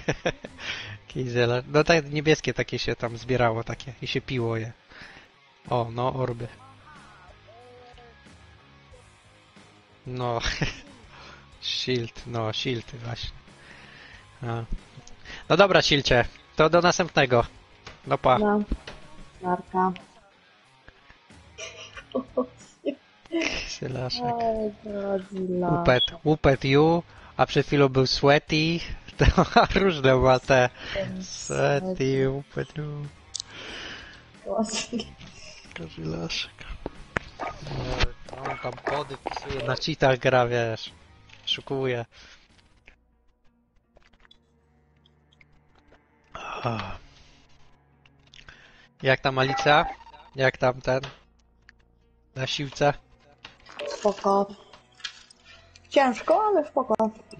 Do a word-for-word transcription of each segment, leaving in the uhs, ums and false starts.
Kizela. No tak niebieskie takie się tam zbierało takie i się piło je. O, no orby. No. Shield, no shield właśnie. A. No dobra, Silcie, to do następnego. No pa. No. Narka. Sylaszek. Oj, Godzilla. Upet, upet you, a przed chwilą był sweaty. To różne ma te. Sweaty, upet you. Godzilaszek. No, on tam kody wpisuje, na cheatach gra, wiesz. Szukuje. Oh. Jak tam Alicja? Jak tam ten? Na siłce? Spoko. Ciężko, ale spoko.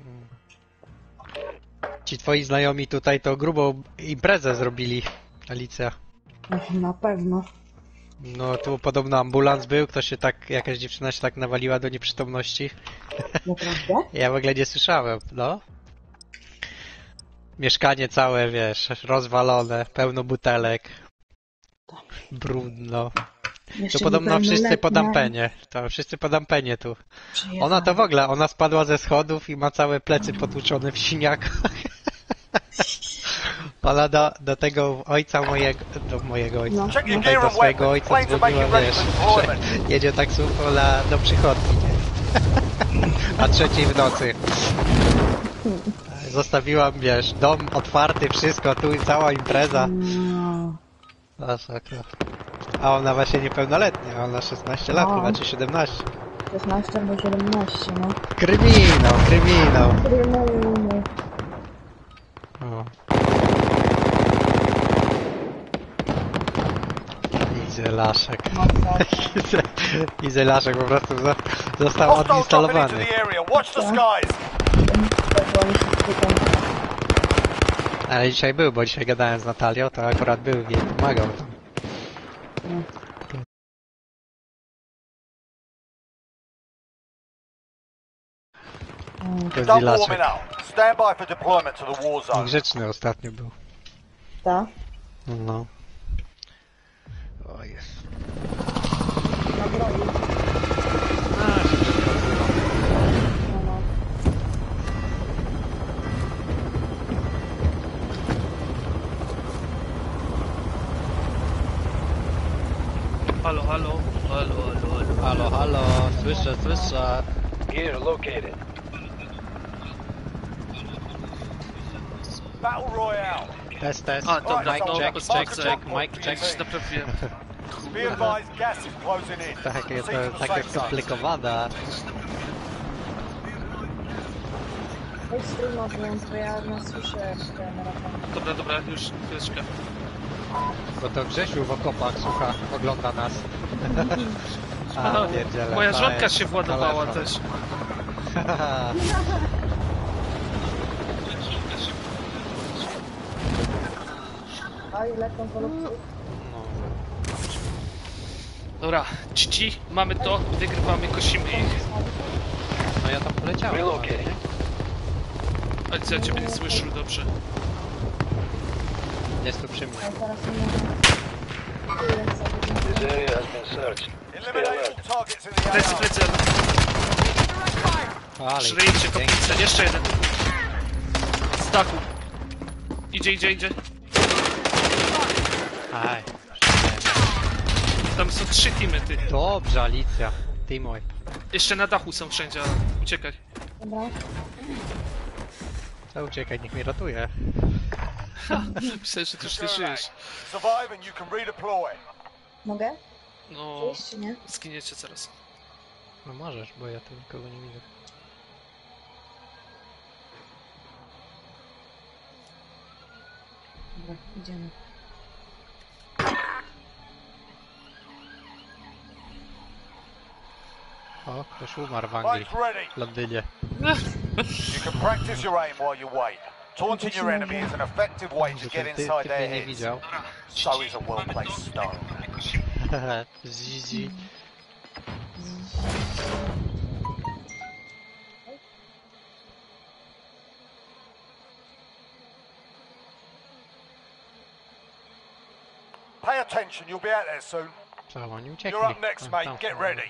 Ci twoi znajomi tutaj to grubą imprezę zrobili, Alicja. Na pewno. No tu podobno ambulans był, ktoś się tak, jakaś dziewczyna się tak nawaliła do nieprzytomności. Naprawdę? Ja w ogóle nie słyszałem, no. Mieszkanie całe, wiesz, rozwalone, pełno butelek. Brudno. Jeszcze Tu podobno wszyscy niepełnoletnia. po dampenie. To wszyscy po dampenie tu. Przyjechała. Ona to w ogóle, ona spadła ze schodów i ma całe plecy potłuczone w siniakach. Ona do, do tego ojca mojego, do mojego ojca, No. Check your tutaj gear do and swojego weapons. ojca Planes are making dzwoniła, ready wiesz, for że deployment. jedzie taksówką na, do przychodni, nie? A trzeciej w nocy. Zostawiłam, wiesz, dom otwarty, wszystko, tu i cała impreza. No. Masakra. A ona właśnie niepełnoletnia, ona szesnaście lat No. chyba, czy siedemnaście. szesnaście do siedemnaście, no. Kryminał, kryminał. Kryminalny. O. Izelaszek. No tak. Izelaszek po prostu zo- został Hostile dropping into odinstalowany. the area. Watch the skies. Tego oni się spytają. Ale dzisiaj był, bo dzisiaj gadałem z Natalią, to akurat był i jej pomagał tam. To jest Done Ilaszek. warming up. Stand by for deployment to the war zone. Grzeczny ostatnio był. Tak? No. O jest. Na broni. A, się przepracował. No, no. Halo, halo, halo, halo, halo. Halo, halo, słyszę, słyszę. Gear located. Battle Royale. Test, test. A, dobra, Alright, no, check, bez check, check, check, check. mic check. Coś naprawiłem. Be advised, gas is closing in. Takie, Proceed to, to the takie safe zone. skomplikowane. Weź streama włącz, bo ja nas słyszę ten raport. Dobra, dobra, już chwileczkę. Bo to Grzesiu w okopach słucha, ogląda nas. Aha, pierdziele, moja to żonka jest się władowała telefon. też. A ile tam polubców? No. Dobra, czci, mamy to, wygrywamy, kosimy ich. No ja tam poleciałem. Relocating. Ale co, ja ciebie nie słyszę, dobrze. Jest tu przy mnie. Ja teraz nie mogę. Tyle sobie. This area has been searched. Stay Eliminate alert. all targets in the Plecy, A O. plecy, Ale szryjcie, pięknie. kopnice, jeszcze jeden. Z dachu. Idzie, idzie, idzie. Aj. Tam są trzy teamy, ty. Dobrze, Alicja. Ty mój. Jeszcze na dachu są wszędzie, ale uciekaj. Dobra. Co uciekaj, niech mnie ratuje. Myślę, że ty już nie żyjesz. Survive and you can redeploy. Mogę? No, Wyjść czy nie? zginiecie zaraz. No możesz, bo ja tu nikogo nie widzę. Dobra, idziemy. O, ktoś umarł w Anglii. Mike's ready. W Londynie. You can practice your aim while you wait. Taunting your enemy is an effective way to get Ty, ty, inside ty their mnie nie heads. widział. So is a well-placed stone. Zizi. Pay attention, you'll be out there soon. Co, oni uciekli? You're up next, A, mate. tam Get są. ready.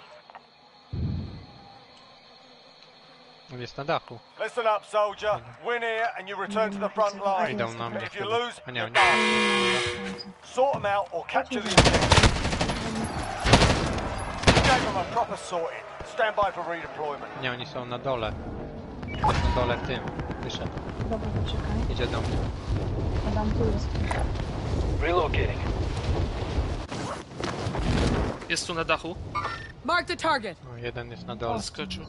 On jest na dachu. Listen up, soldier. Win here and you return to the front line. Idą na mnie If you chyba. lose, A nie, you're oni... done. Sort them out or capture the objective. Gave them a proper sorting. Stand by for redeployment. Nie, oni są na dole. Na dole w tym. Wyszedł. Dobra, poczekaj. Idzie do mnie. Adam, tu jest. Relocating. Jest tu na dachu. Mark the target. O, jeden jest na dole. Skoczył.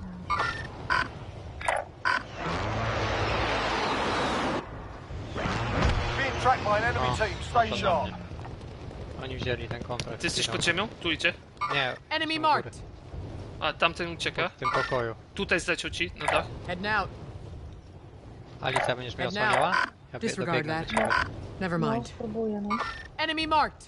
Being tracked by an enemy O, team. Stay to na sharp. mnie. Oni wzięli ten kontrakt. Ty jesteś Idą. pod ziemią? Tu idzie. Nie. Enemy są u góry. marked. A, tamten ucieka. W tym pokoju. Tutaj zleciał ci na dach. Heading out. Alicja, będziesz mnie Head now. osłaniała? Ja bie- Disregard dobiegnę do that. ciebie. Never No, mind. spróbuję, no. Enemy marked.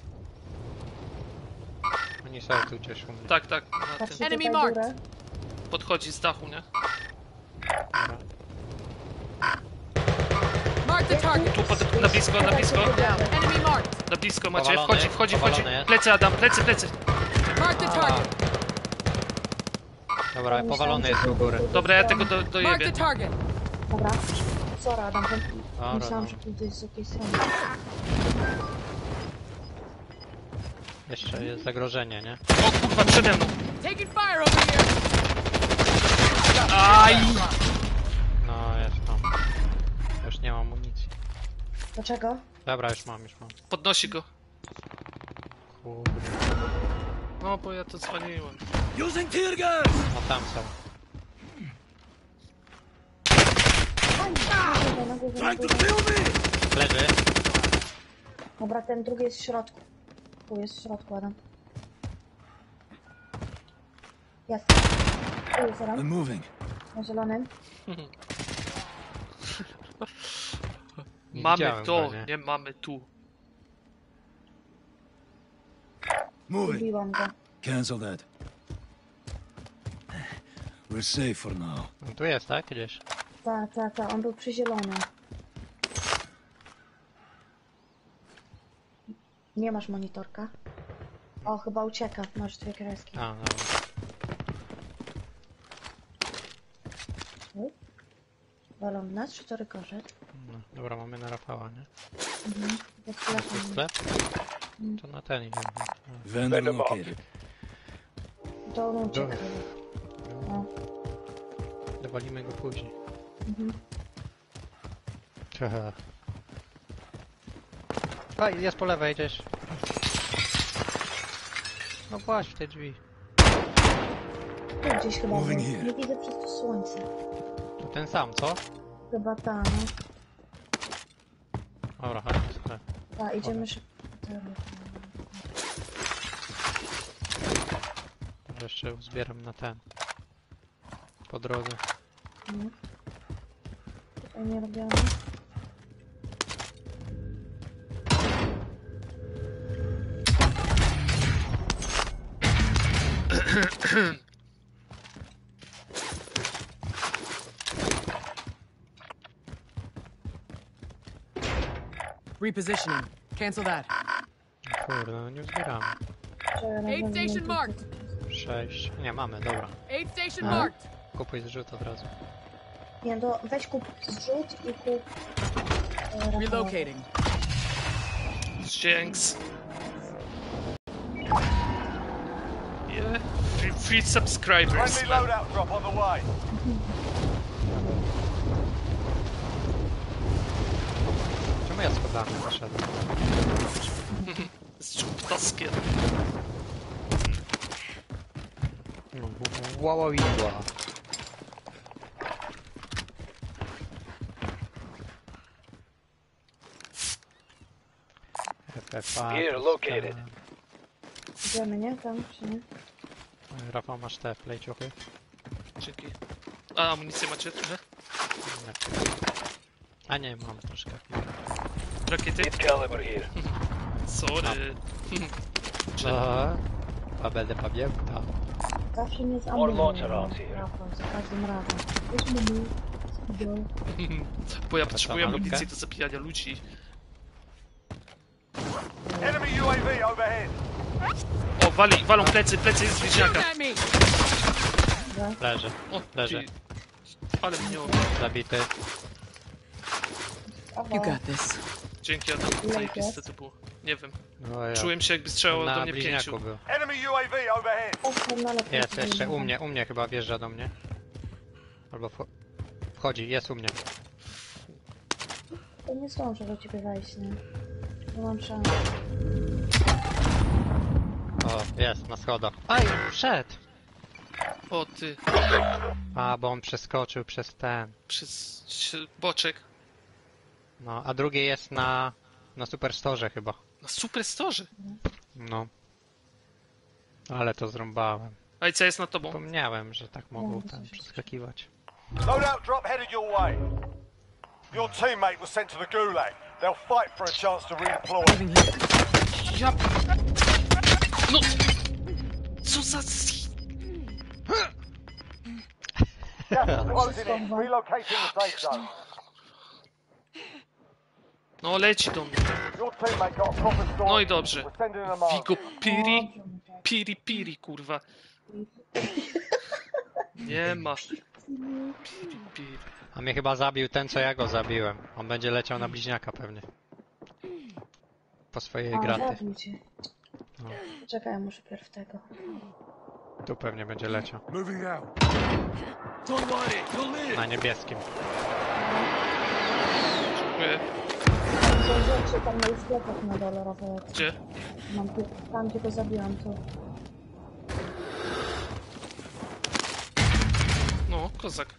Oni są tu gdzieś u mnie. Tak, tak. Na tym. Patrzcie Enemy tutaj marked. górę. Podchodzi z dachu, nie? Dobra. Mark the target. Tu pod, na blisko, na blisko. Down. Enemy marked. Na blisko macie. Powalony, Wchodzi, wchodzi, wchodzi. powalony jest. Plecy, Adam, plecy, plecy. Mark the target. Dobra, powalony jest u góry. Dobra, ja tego do, Mark dojebię. the target. Dobra. Sorry, Adam, to... Dobra, Myślałam, no. że tu gdzieś z jakiej strony. Jeszcze jest zagrożenie, nie? O kurwa, przede mną. Taking fire over here. Aj! No, jest tam. Już nie mam amunicji. Dlaczego? Dobra, już mam, już mam. Podnosi go. Kurde. No, bo ja to dzwoniłem. No tam są. Na górze, na górze. Leży. Dobra, ten drugi jest w środku. Tu jest w środku, Adam. Jest. Tu jest Adam. moving. Na zielonym. Nie Mamy widziałem to, go, nie? nie mamy tu. Moving. Lubiłam go. Cancel that. We're safe for now. On tu jest, tak? Gdzieś. Tak, tak, tak. On był przy zielonym. Nie masz monitorka? O, chyba ucieka. Masz dwie kreski. A, dobra. Walą w nas, czy to rykoszet? No, dobra, mamy na Rafała, nie? Mhm. Pod To jest sklepem. sklep? To na ten idziemy. Vendor located. To on ucieka. O. Dowalimy go później. Mhm. Haha. A, jest po lewej gdzieś. No właśnie, w te drzwi. Tu gdzieś chyba Moving był. here. Nie widzę przez to słońce. To ten sam, co? Chyba ta, no. Dobra, chodź na sklep. Ta, idziemy szybko. Może jeszcze uzbieram na ten. Po drodze. No. Tutaj nie robione. Repositioning. Cancel that. Kurde, no nie uzbieramy. Aid station marked. Sześć. Nie, mamy, dobra. Aid station No. marked. Kupuj zrzut od razu. Nie, to weź kup zrzut i kup... e, Rafała. Relocating. Thanks. Yeah. Free, free subscribers. Friendly loadout drop on the way. Czemu ja schodami poszedłem? Z czubtaskiem. Wała widła. F F A. Gear located. Idziemy, nie? Tam, czy nie? Rafał, masz te plejciuchy? Dzięki. A, amunicję macie trochę? Nie. A nie, mam troszkę. Rakiety? Deep caliber here. Sorry. Co? A będę pamiętał. Zawsze mnie z More amunicją. launcher rounds here. Rafał, za każdym razem. Weźmy mu. Skibią. Bo ja potrzebuję malutkę? amunicji do zabijania ludzi. Enemy U A V overhead. O, wali, walą plecy, plecy jest z bliźniaka. At me. Leży. O, Leży. ty. Ale mnie o... Zabity. You got this. Dzięki, Adam. Zajebiste to było. Nie wiem. No ja. Czułem się jakby strzelało do Na mnie bliźniaku pięciu. był. Enemy U A V overhead. Jest jeszcze u mnie, u mnie chyba wjeżdża do mnie. Albo wcho wchodzi, jest u mnie. To nie zdążę do ciebie wejść, nie? Nie mam szans. O, jest, na schodach. Aj, wszedł! O, ty. A, bo on przeskoczył przez ten. Przez się- boczek. No, a drugie jest na... na Superstore chyba. Na Superstore. No. Ale to zrąbałem. A i co jest nad tobą? Zapomniałem, że tak mogą tam przeskakiwać. Loadout drop headed your way. Your teammate was sent to the gulag. They'll fight for a chance to redeploy. Moving here. Ja... No! Co za... Gas is closing in. Relocating the safe zone. No, leci do mnie. Your teammate got a proper story. No i dobrze. We're sending them a Vigo mark. Piri, Piri Piri, kurwa. Nie ma. Piri Piri. A mnie chyba zabił ten, co ja go zabiłem. On będzie leciał na bliźniaka pewnie. Po swojej A, graty. zabił cię. No. Czekaj, muszę pierw tego. Tu pewnie będzie leciał. Moving out. Don't worry, you'll live. Na niebieskim. Dziękuję. Są rzeczy tam na sklepach na dole, Rafał. Gdzie? Mam tu, tam gdzie go zabiłam, tu. No, kozak.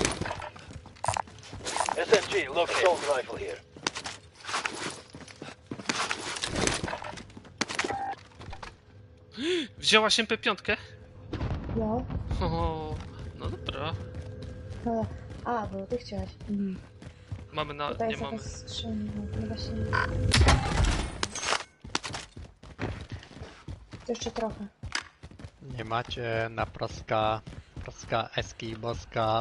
S M G, look, assault rifle here. Wzięłaś M P pięć? No. O, no dobra. No. A, bo ty chciałeś. Mhm. Mamy na... Tutaj nie jest mamy. jakaś skrzynia, no właśnie. To jeszcze trochę. Nie macie na proska... proska eski boska...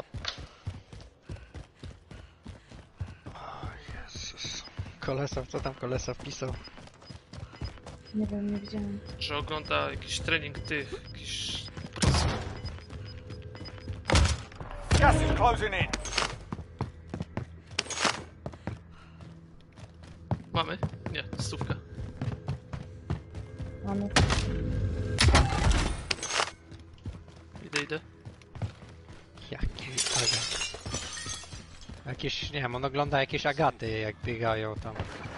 O Jezus. Kolesow, co tam Kolesow pisał? Nie wiem, nie widziałem. Że ogląda jakiś trening tych, jakiś... Prost. Gas is closing in. Mamy? Nie, stówka. Mamy. Idę, idę. Jaki agat. Jakieś, nie wiem, on ogląda jakieś agaty, jak biegają tam.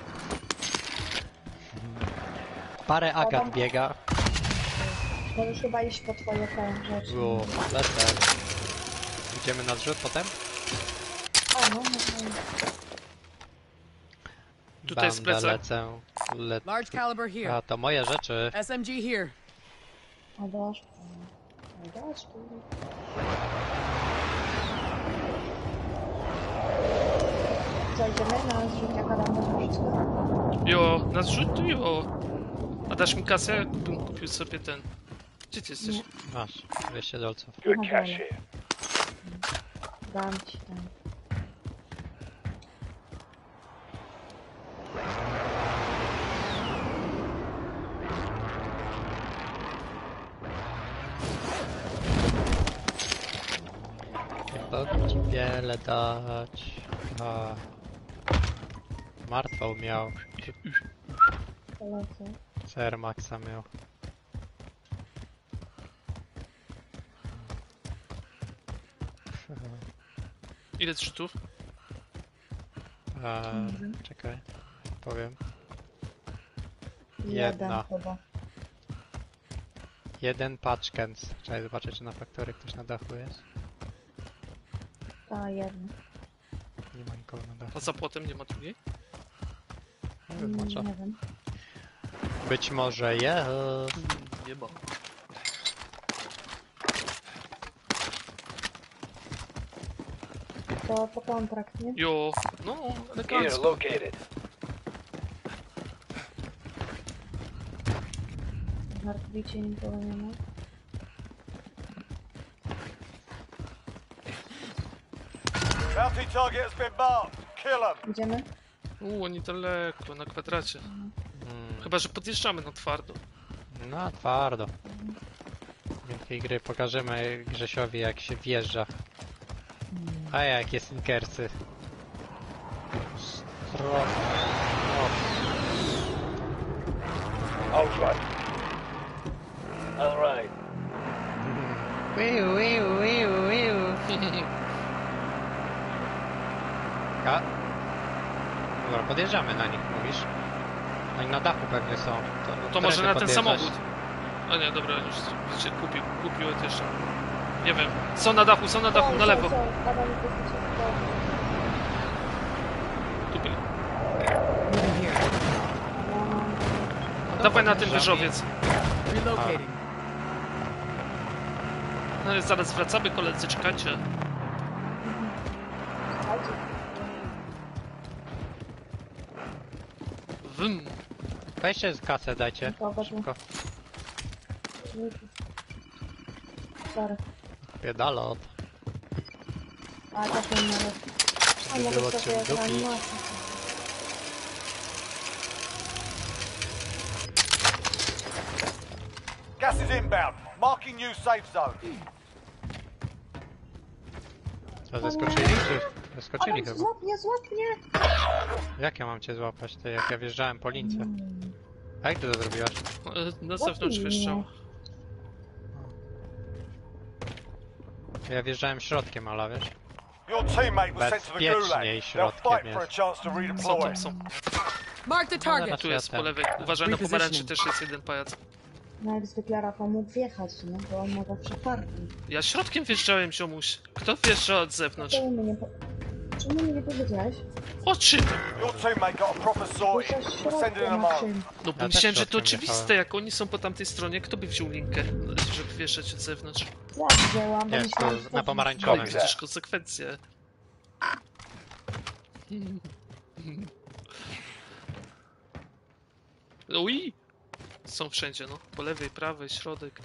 Parę agat biega. Możesz chyba iść po twoje te rzeczy. O, lecę. Idziemy na zrzut potem? A, no, no, no. Tutaj jest Banda, plecak. lecę. Le... Large caliber here. A, to moje rzeczy. S M G here. A dasz. A dasz, tu. Co, idziemy na zrzut, jak Adam na wszystko? Jo, na zrzut, jo. A dasz mi kasę? Kupił, kupił sobie ten. Gdzie ty jesteś? Masz, dwieście dolców. Good No cash dobra. here. Dam ci ten. Nie mogę ci wiele dać. A. Martwał miał. Polecę. Ser Maxa miał. Ile zrzutów? A, czekaj, powiem. Jeden Jedna. chyba. Jeden paczkens. Czekaj, zobaczę, czy na faktory ktoś na dachu jest. Ta, jedna. Nie ma nikogo na dachu. A za płotem nie ma drugiej? Nie wiem, może. Nie wiem. Być może jest. Nie ma. To po kontrakt, nie? Jo, no, Here, elegancko. located. W Hartwicie nikogo nie ma. Bounty target has been marked. Kill them. Idziemy? Uuu, oni daleko, na kwadracie. Hmm. Chyba, że podjeżdżamy na twardo. No, twardo. Wielkiej gry pokażemy Grzesiowi, jak się wjeżdża. A jakie sinkersy. Stro... All right. All right. Wiu, wiu, wiu, wiu. A? Dobra, podjeżdżamy na nich, mówisz? Oni na dachu pewnie są. To, To może na ten podjeżdżać? samochód. A nie, dobra, już się kupił, kupił jeszcze. Nie wiem. Są na dachu, są na dachu, Są, na są, lewo. są. Adam, jesteście w Tu byli. Moving here. Dawaj na ten podjeżdżamy. wieżowiec. Relocating. No, zaraz wracamy, koledzy, czekajcie. Wym. Weźcie z kasę, dajcie. Dobra. Szybko. Sorry. Piedalot. A tak nie nawet. A mogę Było sobie czym jak dupić. animację. Gas is inbound. Marking new safe zone. Co, zeskoczyli? Czy zeskoczyli Adam, chyba? złap mnie, złap mnie! Jak ja mam cię złapać, ty, jak ja wjeżdżałem po lince? A jak ty to zrobiłaś? E, Na zewnątrz wjeżdżał. Ja wjeżdżałem środkiem, ale wiesz? Your teammate was sent to the Bezpieczniej gulag. They'll środkiem fight for a jest. chance to Są redeploy. tam, są. Mark the target. Tu jest po lewej. Uważaj na pomarańczy, też jest jeden pajac. No jak zwykle Rafał mógł wjechać, no bo on ma zawsze farty. Ja środkiem wjeżdżałem, ziomuś. Kto wjeżdża od zewnątrz? Czemu mi nie, po... Czemu mi nie powiedziałeś? Oczy! Your teammate got a proper sorted. Wjechać We're sending środkiem them na home. czym? No bo Ja też myślałem, że to środkiem oczywiste, wjechałem. jak oni są po tamtej stronie, kto by wziął linkę, żeby wjeżdżać od zewnątrz? Ja wzięłam, bo Nie, myślałam, to że na to- pomarańczowym. Dobrze. Przecież konsekwencje. Ui! Są wszędzie, no. Po lewej, prawej, środek.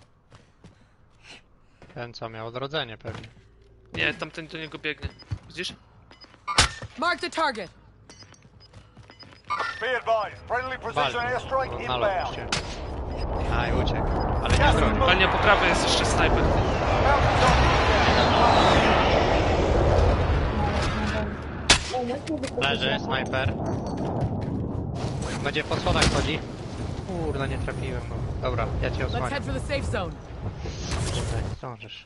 Ten co miał odrodzenie pewnie. Nie, tamten do niego biegnie. Widzisz? Mark the target. Be advised, friendly precision Walnij. airstrike No, nalot inbound. się. A i uciekł. Ale nie bronił. Panie po prawej jest jeszcze snajper. O, jak nie wychodzi Leży, Rafał? snajper. Będzie po schodach chodzi. Kurde, nie trafiłem go. Dobra, ja cię Let's osłaniam. head for the safe zone. Kurde, nie zdążysz.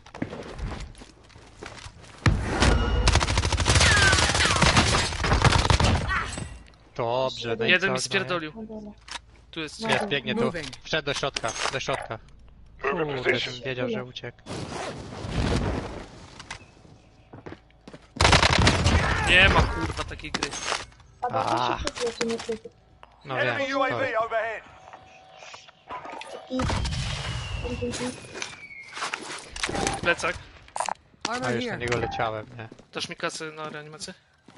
Dobrze, daj Jeden mi co, spierdolił. No dobra. Tu jest. No. Jest, biegnie tu. Moving. Wszedł do środka, do środka. Kurde, żebym wiedział, że uciekł. Nie ma kurwa takiej gry. Adam, A. proszę kupić, czy nie kupić. No wiem, Enemy U A sorry. V overhead. I... Pum, pum, pum. Plecak. A Armor już na here. niego leciałem, nie? Dasz mi kasę na reanimację?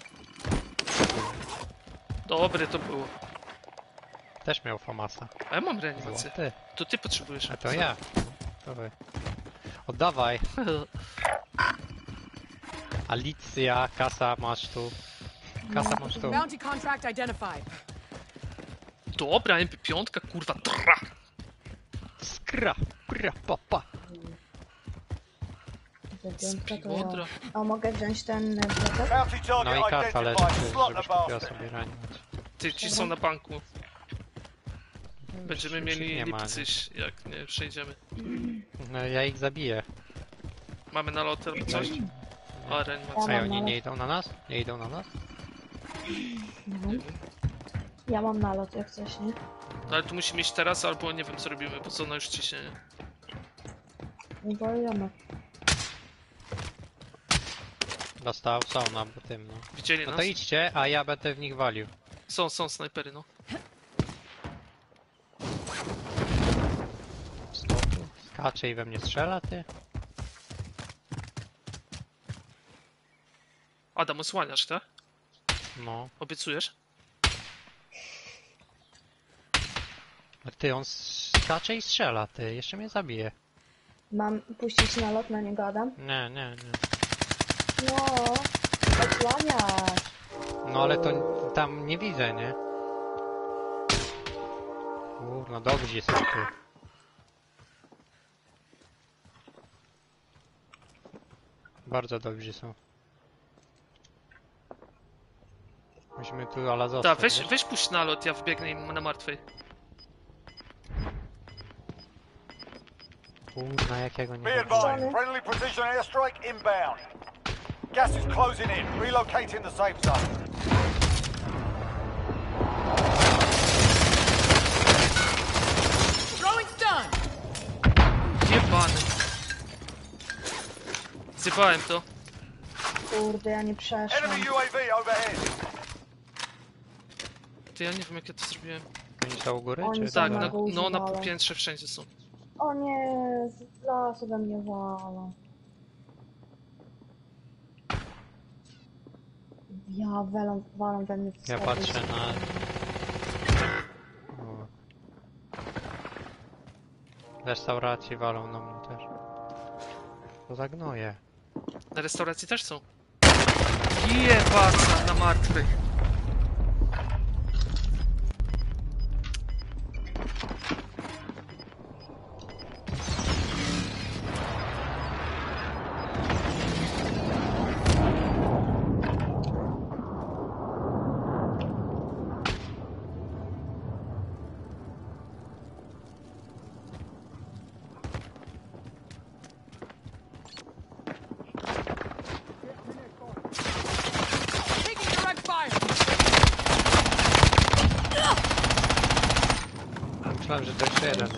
Dobry to było. Też miał Famasa. A ja mam Było reanimację. ty. To ty potrzebujesz. A to ja. To wy. Oddawaj. Alicja, kasa masz tu. Kasa masz tu. Bounty contract identified. Dobra, M P pięć, kurwa, tra. Skra, kra, papa. Piątka to Piłodra. ja. A mogę wziąć ten e, plecak? Bounty No target i kasa leży, identified. ty, Slot żebyś the kupiła basket. sobie reanimację. Ty, ci są na banku. Będziemy Już mieli ich nie ma, nie? lipcyś, jak nie przejdziemy. No ja ich zabiję. Mamy nalot albo coś? O, reanimacja. A oni nie idą na nas? Nie idą na nas? Mhm. Ja mam nalot jak coś, nie? No ale tu musimy iść teraz, albo nie wiem co robimy, bo co ona już ciśnie. nie? Nie boimy. Dostał, są na tym, no. Widzieli No nas? to idźcie, a ja będę w nich walił. Są, są snajpery, no. Znowu skacze i we mnie strzela, ty? Adam, osłaniasz, tak? No. Obiecujesz? A ty, on skacze i strzela, ty. Jeszcze mnie zabije. Mam puścić nalot na niego, Adam? Nie, nie, nie. No, osłaniasz. No ale to tam nie widzę, nie? Kurwa, dobrzy są tu. Bardzo dobrzy są. Musimy tu ala zostać. Tak, weź, weź puść nalot, ja wbiegnę im na martwej. Kurwa, jakiego nie Be zabiję. advised, friendly precision airstrike inbound. Gas is closing in. Relocating the safe zone. Throwing stun. Jebany. Zjebałem to. Kurde, ja nie przeszłam. Enemy U A V overhead. Ty, ja nie wiem jak ja to zrobiłem. Oni są u góry, Oni czy są Tak, na na, górze no na walą. piętrze wszędzie są. O nie, z lasu we mnie walą. Ja walą, walą we mnie w Ja sklepie. patrzę na... O. W restauracji walą na mnie też. To zagnoję. Na restauracji też są. Jebaca na martwej. Taking direct fire. Myślałem, że to jeszcze jeden.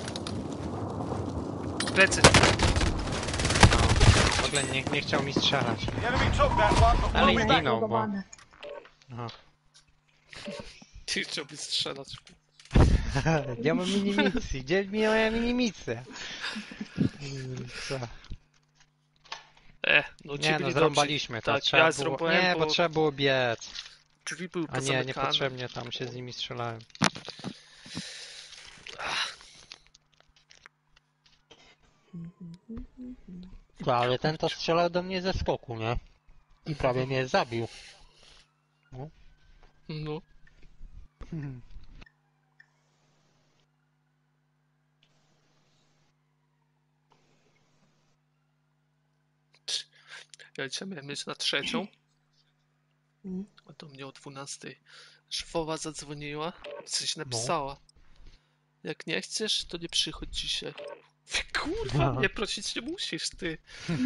Plecy. No. W ogóle nie, nie chciał mi strzelać. The enemy took that one, but Ale we'll i be back. zginął, bo... Zbugowane. Aha. Ty chciałbyś strzelać. Gdzie mam minimicy? Gdzie mi moja minimicja? Co? E, no ci Nie no, byli zrąbaliśmy dobrzy. to. Tak, Trzeba ja było... zrąbałem, Nie, bo bo trzeba było biec. drzwi były A nie, pozamykane. niepotrzebnie tam się z nimi strzelałem. No, ale ten to strzelał do mnie ze skoku, nie? I prawie mnie zabił. No. Ja dzisiaj miałem mieć na trzecią. Mm. A do mnie o dwunastej. Szefowa zadzwoniła, coś napisała. Jak nie chcesz, to nie przychodź dzisiaj. Kurwa, mnie prosić nie musisz, ty.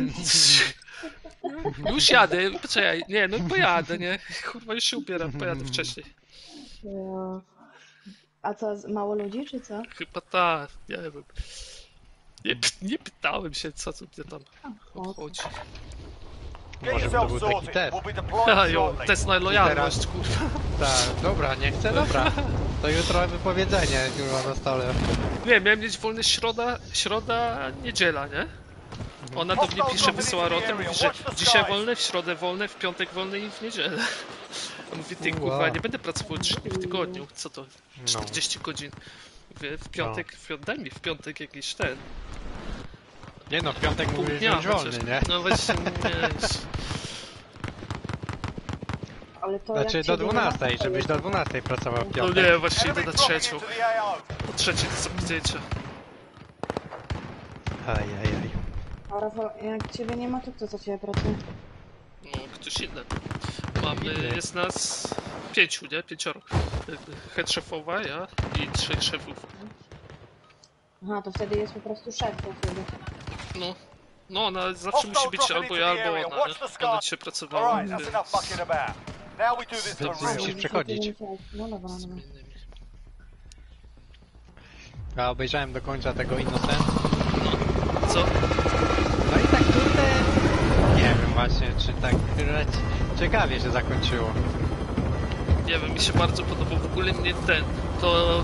Już jadę, poczekaj, nie, no pojadę, nie? Kurwa, już się ubieram, pojadę wcześniej. Ja. A co, z- mało ludzi, czy co? Chyba tak, nie wiem. Nie, p- nie pytałem się, co tu mnie tam O, chodzi. Get Może to yourself był taki sorted. test. We'll be Ha, deploying jo, shortly. test na lojalność, kurwa. Tak, dobra, nie chcę, dobra. To jutro wypowiedzenie kurwa na stole. Nie, miałem mieć wolny środa, środa, niedziela, nie? Ona do mnie pisze, wysyła rotę, mówi, że dzisiaj wolne, w środę wolne, w piątek wolne i w niedzielę. A mówię, ty kurwa, Ua. nie będę pracował trzy dni w tygodniu, co to? No. czterdzieści godzin. Mówię, w piątek, w piątek, daj mi w piątek jakiś ten, Nie no, w piątek pół mówisz dnia wziąć wolny, chociaż. nie? No właśnie, nie. ale to Znaczy jak do ciebie nie ma, dwunastej, to żebyś jest- do dwunastej pracował w No piątek. nie, właśnie idę Enemy na dropping trzecią. into the A O. Po trzeciej to są zdjęcia. Aj, aj, aj. A Rafał, jak ciebie nie ma, to kto za ciebie pracuje? No, ktoś inny. Mamy, jest nas pięciu, nie? Pięcioro. Head szefowa, ja i trzech szefów. Aha, to wtedy jest po prostu szef do wtedy. No, no ona zawsze musi być albo ja, albo ona, nie? Ona dzisiaj pracowała. Alright, that's enough fucking about. Now we do this the Dobrze. real. Musisz no, przechodzić. No dobra, dobra. Ja obejrzałem do końca tego Innocent. Co? No i tak kurde... Nie wiem właśnie, czy tak kurde, ciekawie się zakończyło. Nie wiem, mi się bardzo podobał. W ogóle mnie ten, to...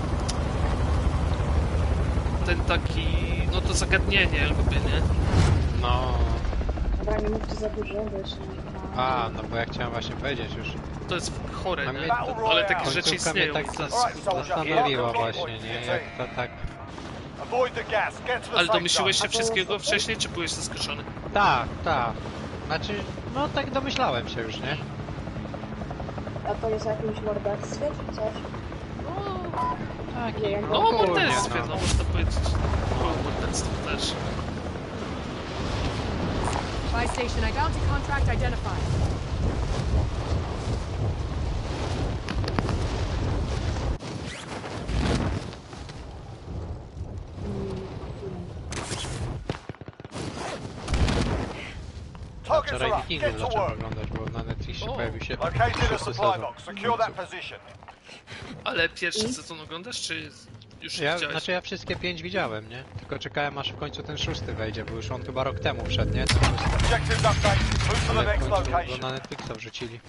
Ten taki, no to zagadnienie lubię, nie? No... Dobra, nie mówcie za dużo, bo jeszcze nie ma... A, no bo ja chciałem właśnie powiedzieć już. To jest chore, Mamy- nie? Ale takie rzeczy Końcówka mnie istnieją. tak To jest, Alright, kurwa. soldier. zastanowiła właśnie, nie? Jak to tak... Avoid the gas. Get to the Ale safe zone. domyśliłeś się A to wszystkiego jest- wcześniej, czy byłeś zaskoczony? Tak, tak. Znaczy, no tak domyślałem się już, nie? A to jest o jakimś morderstwie, czy coś? Taki, Nie, No o ogólnie, morderstwie, no no. można powiedzieć. No o morderstwie też. Buy station. I bounty contract identified. Targets are Wczoraj up. Wikingów Get to zacząłem work. oglądać, bo na Netflixie O. pojawił się Located a szósty supply sezon. box. Secure that position. Ale pierwszy sezon oglądasz, czy już Ja, widziałeś? znaczy ja wszystkie pięć widziałem, nie? Tylko czekałem aż w końcu ten szósty wejdzie, bo już on chyba rok temu wszedł, nie? Ten szósty. Objectives updated. Move to the Ale w next końcu go location. na Netflixa wrzucili.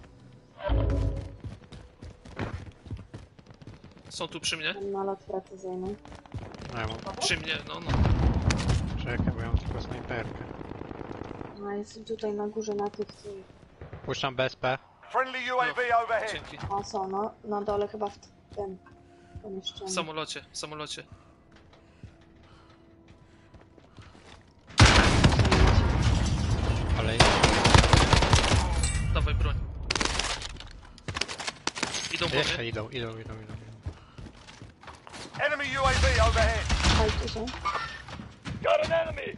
Są tu przy mnie? Mam nalot precyzyjny. No ja mam, Przy mnie, no no. czekaj, bo ja mam tylko snajperkę. A jest tutaj na górze na tych, co... Puszczam B S P. Friendly U A V overhead. Dzięki. A są, no. Na dole chyba w tym pomieszczeniu. W samolocie, w samolocie. Ale Dawaj broń. Idą po jeszcze mnie. idą, idą, idą, idą. idą. Enemy U A V overhead. Fajcie się. Got an enemy!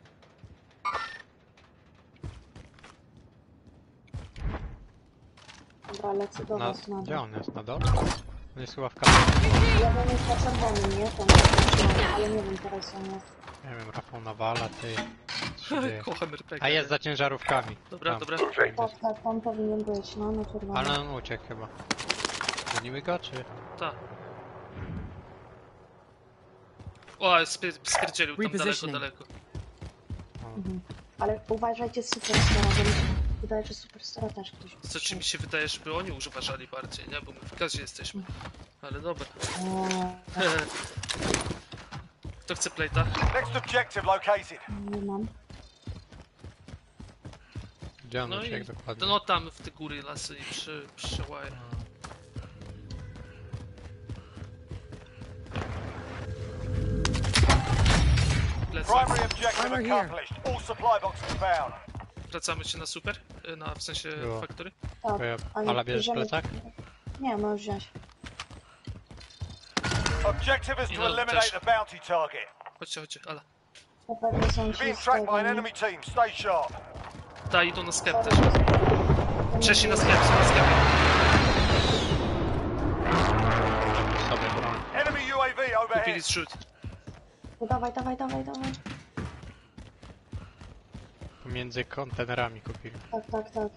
Dobra, lecę do Na, was na gdzie dół. on jest? Na dole? On jest chyba w kamerze. Jeden jest na czerwonym, nie? Tam, ale nie wiem teraz on jest. Nie wiem, Rafał nawala, ty. Co się dzieje? Kocham R P G. A jest za ciężarówkami. Dobra, Tam. dobra. Tak, tak, tam powinien być, no, na czerwonym. Ale on uciekł chyba. Gonimy go, czy? Ta. O, spier spierdzielił tam daleko, Repositioning. daleko. Mhm. Ale uważajcie z Superstara, bo mi się wydaje, że Superstara też ktoś... Co czy mi się wydaje, żeby oni uważali bardziej, nie? Bo my w gazie jesteśmy. Ale dobra. Eee, Kto chce plejta? Next objective located. nie mam. Gdzie on No i uciekł dokładnie? no tam w te góry lasy i przy, przy wire. Plecy. Primary objective Armor here. accomplished. All supply boxes found. Wracamy się na super? Y, Na, w sensie Było. faktory? Tak, To ja- ale Ala, bierzesz bierzemy- plecak? Nie, możesz wziąć. Objective is to No, eliminate też. the bounty target. Chodźcie, chodźcie, ala. Na pewno są Being ci z tracked by an tego, enemy team. Stay sharp. Ta, idą na sklep nie? też. Trzeci na sklep, są na sklepie. Sobie broń. Enemy U A V Kupili overhead. zrzut. No dawaj, dawaj, dawaj, dawaj. Pomiędzy kontenerami kupili. Tak, tak, tak.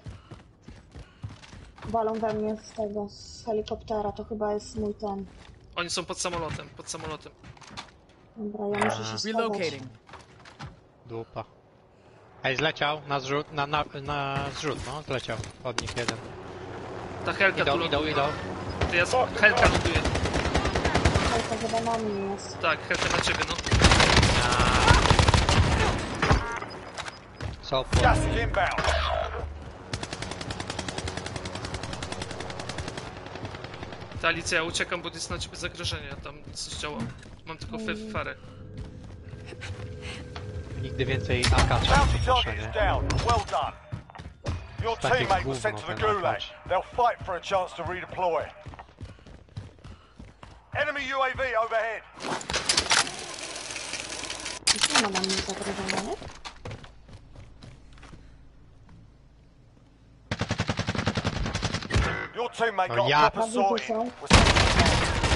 Walą we mnie z tego, z helikoptera, to chyba jest mój ten. Oni są pod samolotem, pod samolotem. Dobra, ja muszę się schować. Relocating. Dupa. Ej, zleciał na zrzut, na, na, na zrzut, no, zleciał od nich jeden. Ta helka tu Idą, idą, ląduje. idą. To ja, helka ląduje. Helka chyba na mnie jest. Tak, helka na ciebie, no. Są Gas is inbound. Ta Alicja, ja uciekam, bo jest na ciebie zagrożenie, ja tam coś działam. Mam tylko fe- farę. Nigdy więcej A K Bounty nie proszę, target is nie? down. Well done. Your Takie teammate was sent to gówno the ten gulag. akacz. They'll fight for a chance to redeploy. Enemy U A V overhead. Już nie ma na mnie zagrożenia, nie? Your teammate Oh, got yeah. a proper Prawie sorting. są. Was-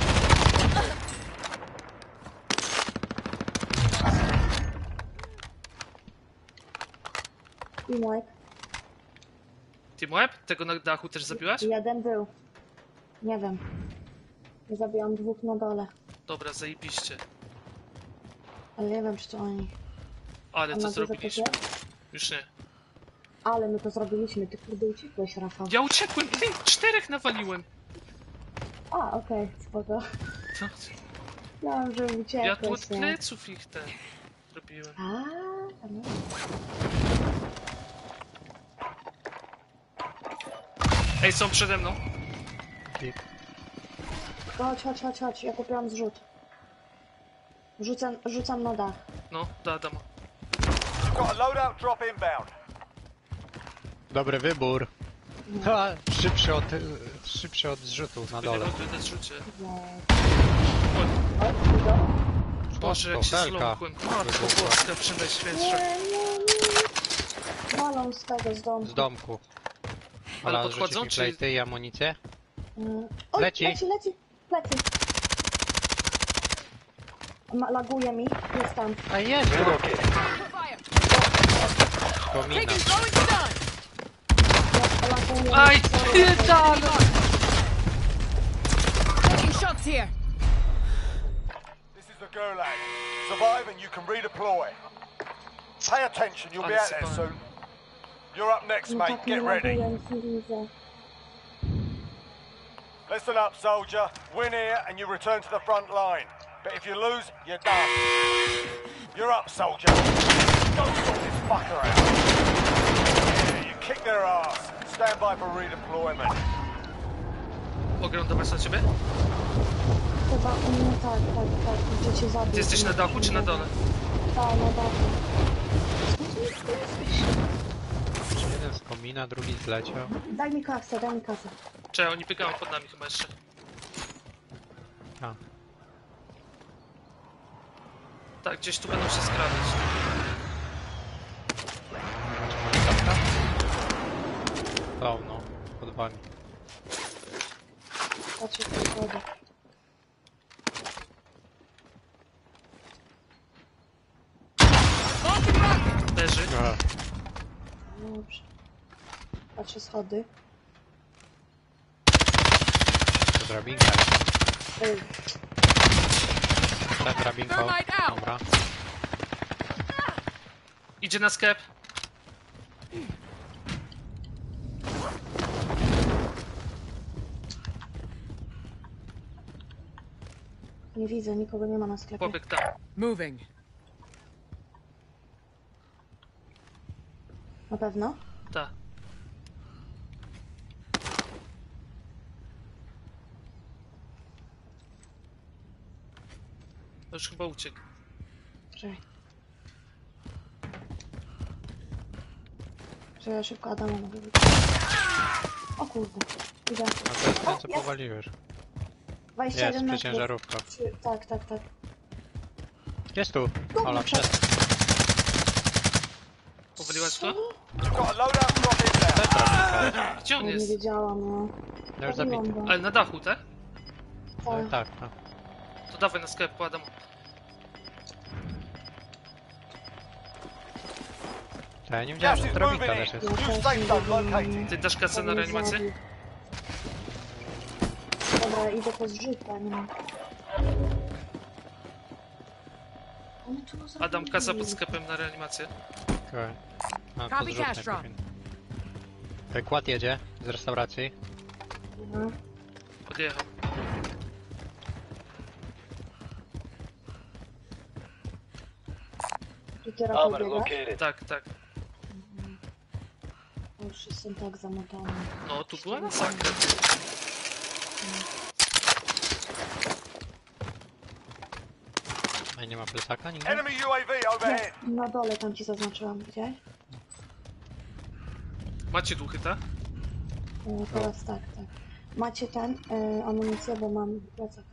Teamwipe. Team Web? Tego na dachu też zabiłaś? Jeden był. Nie wiem. Ja zabiłam dwóch na dole. Dobra, zajebiście. Ale nie wiem, czy to oni. Ale A to na górze zrobiliśmy. to ty? Już nie. Ale my to zrobiliśmy. Ty kurde uciekłeś, Rafał. Ja uciekłem, ty, czterech nawaliłem. A, okej, spoko. No, Myślałam, że uciekłeś, ja tu od nie? pleców ich ten zrobiłem. A, no. Ej, są przede mną. Chodź, chodź, chodź, chodź. Ja kupiłam zrzut. Rzucam, rzucam na dach. No, da, dama. You've got a loadout drop inbound. Dobry wybór. A, szybszy od, szybszy od zrzutu na dole. Nie na zrzucie. O, widzę. Boże, jak To się helka. zląkłem. Matko Boska, przynajświętsza. Nie, nie, nie. Walą z tego, z domu. Z domku. Ale Ola, podchodzą, rzucić mi czy- plejty i amunicję? Mm. Oj, Leci. leci, leci, leci. Ma, laguje mi, jest tam. A jest! Relocated. Fire! Komina. Taking throwing stun! Laguje Aj, mi. pierdolę! Taking shots here! This is the Gulag. Survive and you can redeploy. Pay attention, you'll be out there soon. You're up next, No mate. tak nie Get ready. laguje, nic nie widzę. Listen up, soldier. Win here and you return to the front line. But if you lose, you're done. You're up, soldier. Don't sort this fucker out. Yeah, you kick their ass. Stand by for redeployment. Mogę lądować na ciebie? Chyba, no tak, tak, tak, gdzie cię zabił. Ty jesteś na dachu czy na dole? Tak, na dachu. Skąd ty jesteś? Jeden z komina, drugi zleciał. Daj mi kasę, daj mi kasę. Czekaj, oni biegają pod nami chyba jeszcze. A. Tak, gdzieś tu będą się skradać. O, no, pod wami. Patrzę w tej wodę. Leży. A, Dobrze. Patrzę schody. to drabinka. Ej, Ta drabinką. Thermite out. Dobra. Idzie na skep. nie widzę, nikogo nie ma na sklepie. Pobieg tam. Moving. Na pewno? Tak. Już chyba uciekł. Czekaj. Czekaj, ja szybko Adama mogę wyjść. O kurde. Idę. A to jest ten, co jest. powaliłeś. dwadzieścia Jest, jeden metrów. przeciężarówka. Trzy- Tak, tak, tak. Jest tu. Tu, Ola, przed- przed. Powoliłaś go? You've got a loadout drop in there. Też drabinka. Gdzie on Ja nie jest? wiedziałam, no. Ja już Zabiłam zabity. go. Ale na dachu, tak? Tak. Tak, tak. To dawaj na sklep, kładam. To ja nie wiedziałem, Gas że is drabinka moving też in. jest. New safe zone located. Ty dasz kasę na reanimację? Dobra, idę po zrzuta, nie ma. One tu zrobili. Adam, kasa pod sklepem na reanimację. Okej. A, to Copy, zrzut Castro. najpewniej. Tutaj Kład jedzie z restauracji. Mhm. Odjechał. Tu teraz Armor pobiegasz? located. Tak, tak. O, już jestem tak zamotany. No, tu była masakra. A nie ma plecaka nigdy? Enemy U A V overhead. Jest, na dole tam ci zaznaczyłam, widziałeś? Macie duchy, tak? E, teraz tak, tak. Macie ten, e, amunicję, bo mam plecak.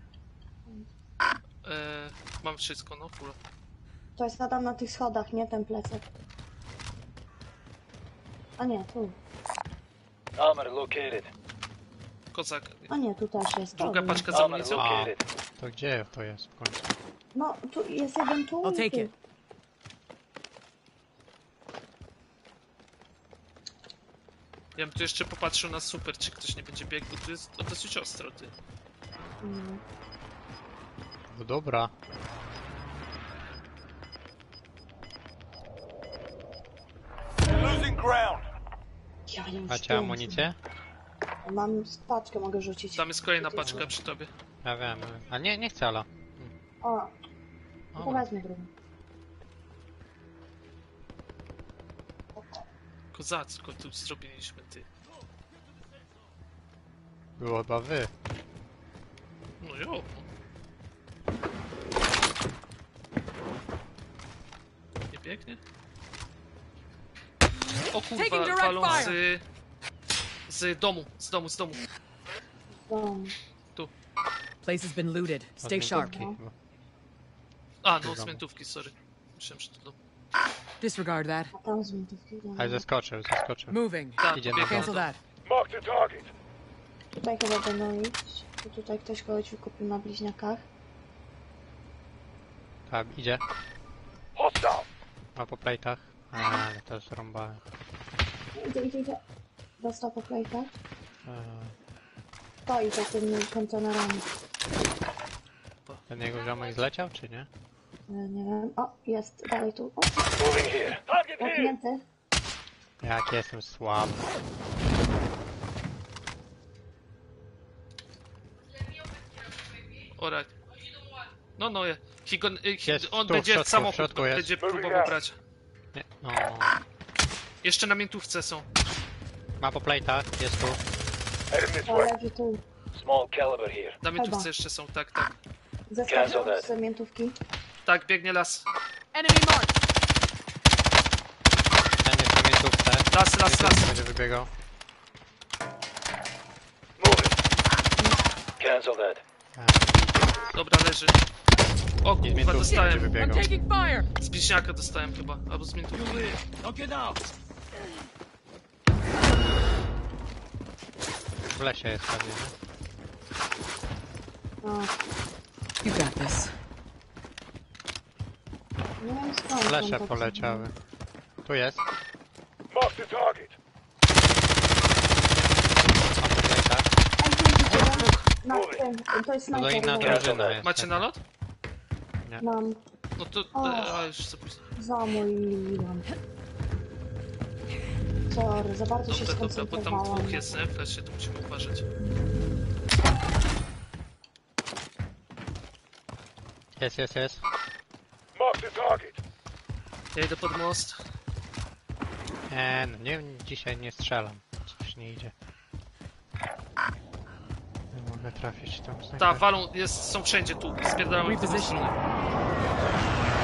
Eee, mam wszystko, no, full. To jest Adam na tych schodach, nie ten plecak. A nie, tu. Armor located. Kozak. A nie, tu też jest. Druga Dobra. paczka z Armor amunicją? located. To gdzie to jest w końcu? No, tu jest jeden tu I'll i take tu. it. Ja bym tu jeszcze popatrzył na super, czy ktoś nie będzie biegł, bo tu jest to dosyć ostro, ty. Mm. No dobra. You're losing ground. Ja już Macie wiem, amunicję? co- Mam paczkę, mogę rzucić. Tam jest kolejna paczka przy tobie. Ja wiem. A nie, nie chcę, Ala. O, O, to wezmę drugą. Kozacko tu zrobiliśmy, ty. było chyba wy. No jo. Nie biegnie? O Taking kurwa, direct walą z... fire. z Z domu, z domu, z domu. Dom. Tu. Place has been looted. Stay sharp. Odmiotówki chyba. A, no, domu. z miętówki, sorry. Myślałem, że to dom. Disregard that. A tam z miętówki. Ale zeskoczył, zeskoczył. Moving. Tak, Idzie biegnie na na Cancel dół. that. Mark the target. Tutaj chyba będą iść. Bo tutaj ktoś kogoś wykupił na bliźniakach. Tak, idzie. Hostile. Ma po plejtach. A, ale to zrąbałem. Idzie, idzie, idzie. Dostał po plejtach. Eee, Stoi za tymi kontenerami. Ten jego ziomek zleciał, czy nie? E, Nie wiem. O, jest dalej tu. O, Moving here. Target here. zamknięty. Jak jestem słaby. Alright. No, no, je. He gon, he, Jest on tu, w będzie środku, w samochód, środku jest. będzie Moving próbował out. brać. Nie, no. Jeszcze na miętówce są. Ma po plejtach, jest tu. Heading this O, way. leży tu. Small caliber here. Na miętówce jeszcze są, tak, tak. Zeskoczył Cancel that. z miętówki. Tak, biegnie las. Enemy marked. Ten jest na miejscówce. Las, las, las. Będzie wybiegał. Moving. Cancel that. Dobra, leży. O I z kurwa, miętówki będzie dostałem. I'm wybiegał. taking fire. Z bliźniaka dostałem chyba, albo z miętówki. You live. Now get out. W lesie jest pewnie, nie? No, You got this. nie wiem skąd. W on lesie tak poleciały. Tu jest. Mark the target. Ma po plejtach. Ej, tu idzie jeden. Na tym. To jest To snajper. inna no. drużyna jest. Macie nalot? Mam No to, O. a już za późno. za mój milion. Sorry, za bardzo się Dobra, dobra, bo tam skoncentrowałam. dwóch jest, nie? W lesie, to musimy uważać. Jest, jest, jest. Mark the target. Ja idę pod most. Nie, no nie, dzisiaj nie strzelam. Coś nie idzie. Nie mogę trafić tam. Ta, walą, jest, są wszędzie tu. Spierdalamy w drugą Repositioning. stronę.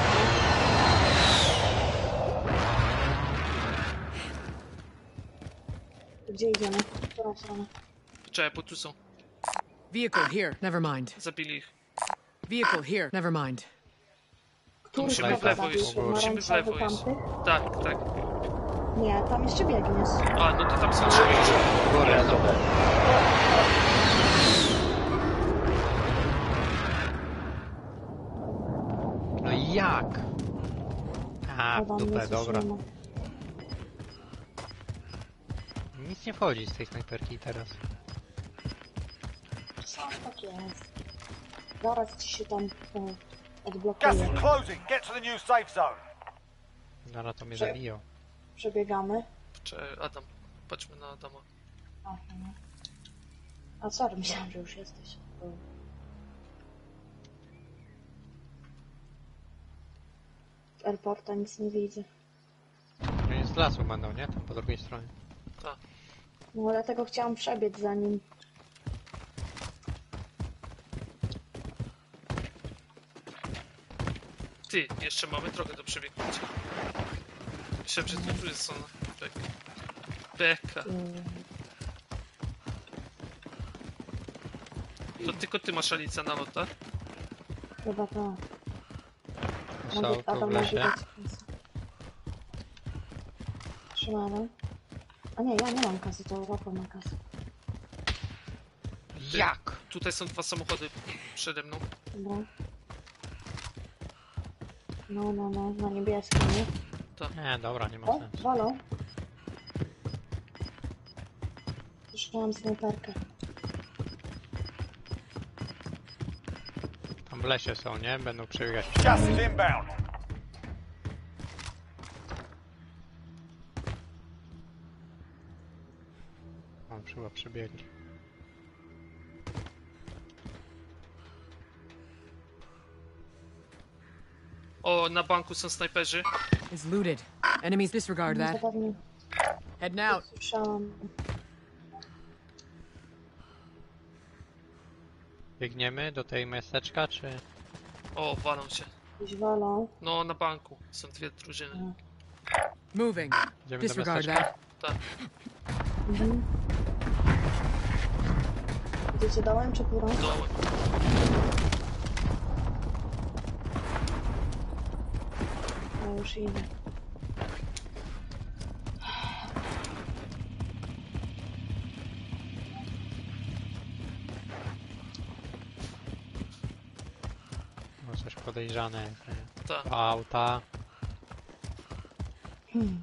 Gdzie idziemy? W którą stronę? Czekaj, bo tu są. Vehicle here. Never mind. Zabili ich. Vehicle here. Never mind. Który musimy kogo w lewo zabił? iść. Musimy w lewo Pomarańczowy iść. tamty? Tak, tak. Nie, tam jeszcze biegniesz. A, no to tam są trzy. Cancel that. No jak? A, w Chyba dupę, mnie dobra. słyszymy. Nic nie wchodzi z tej snajperki teraz. Co tak jest? Zaraz ci się tam e, Gas odblokuje. is closing. Get to the new safe zone. Zaraz to mnie zabiją. Przebiegamy. Czekaj, Adam. Patrzmy na Adama. Aha. A sorry, myślałam, że już jesteś. W airporta nic nie widzę. Oni z lasu będą, nie? Tam po drugiej stronie. Tak. No dlatego chciałam przebiec za nim. Ty, jeszcze mamy drogę do przebiegnięcia. Myślałem, że tu jest ona. Beka. Beka. To tylko ty masz Alicja na lot, tak? Chyba to. Są Mogę, tu w Adam może lesie. dać kasę. Trzymamy. A nie, ja nie mam kasy, to Rafał ma kasę. Jak? Tutaj są dwa samochody przede mną. Dobra. No, no, no, na niebieskim, nie? Nie, dobra, nie ma O, sensu. walą. Już mam snajperkę. Tam w lesie są, nie? Będą przebiegać. Gas is inbound. Mam chyba przebiegli. O, na banku są snajperzy. It's looted. Enemies disregard To that. pewnie Heading out. słyszałam. Biegniemy do tej miasteczka, czy... O, walą się. Gdzieś walą. No, na banku. Są dwie drużyny. Moving. Idziemy do Disregard miasteczka? that. Tak. Mhm. Idziecie dołem czy górą? Dołem. Ja już idę. No coś podejrzane jest, nie? Tak. Auta. Hmm.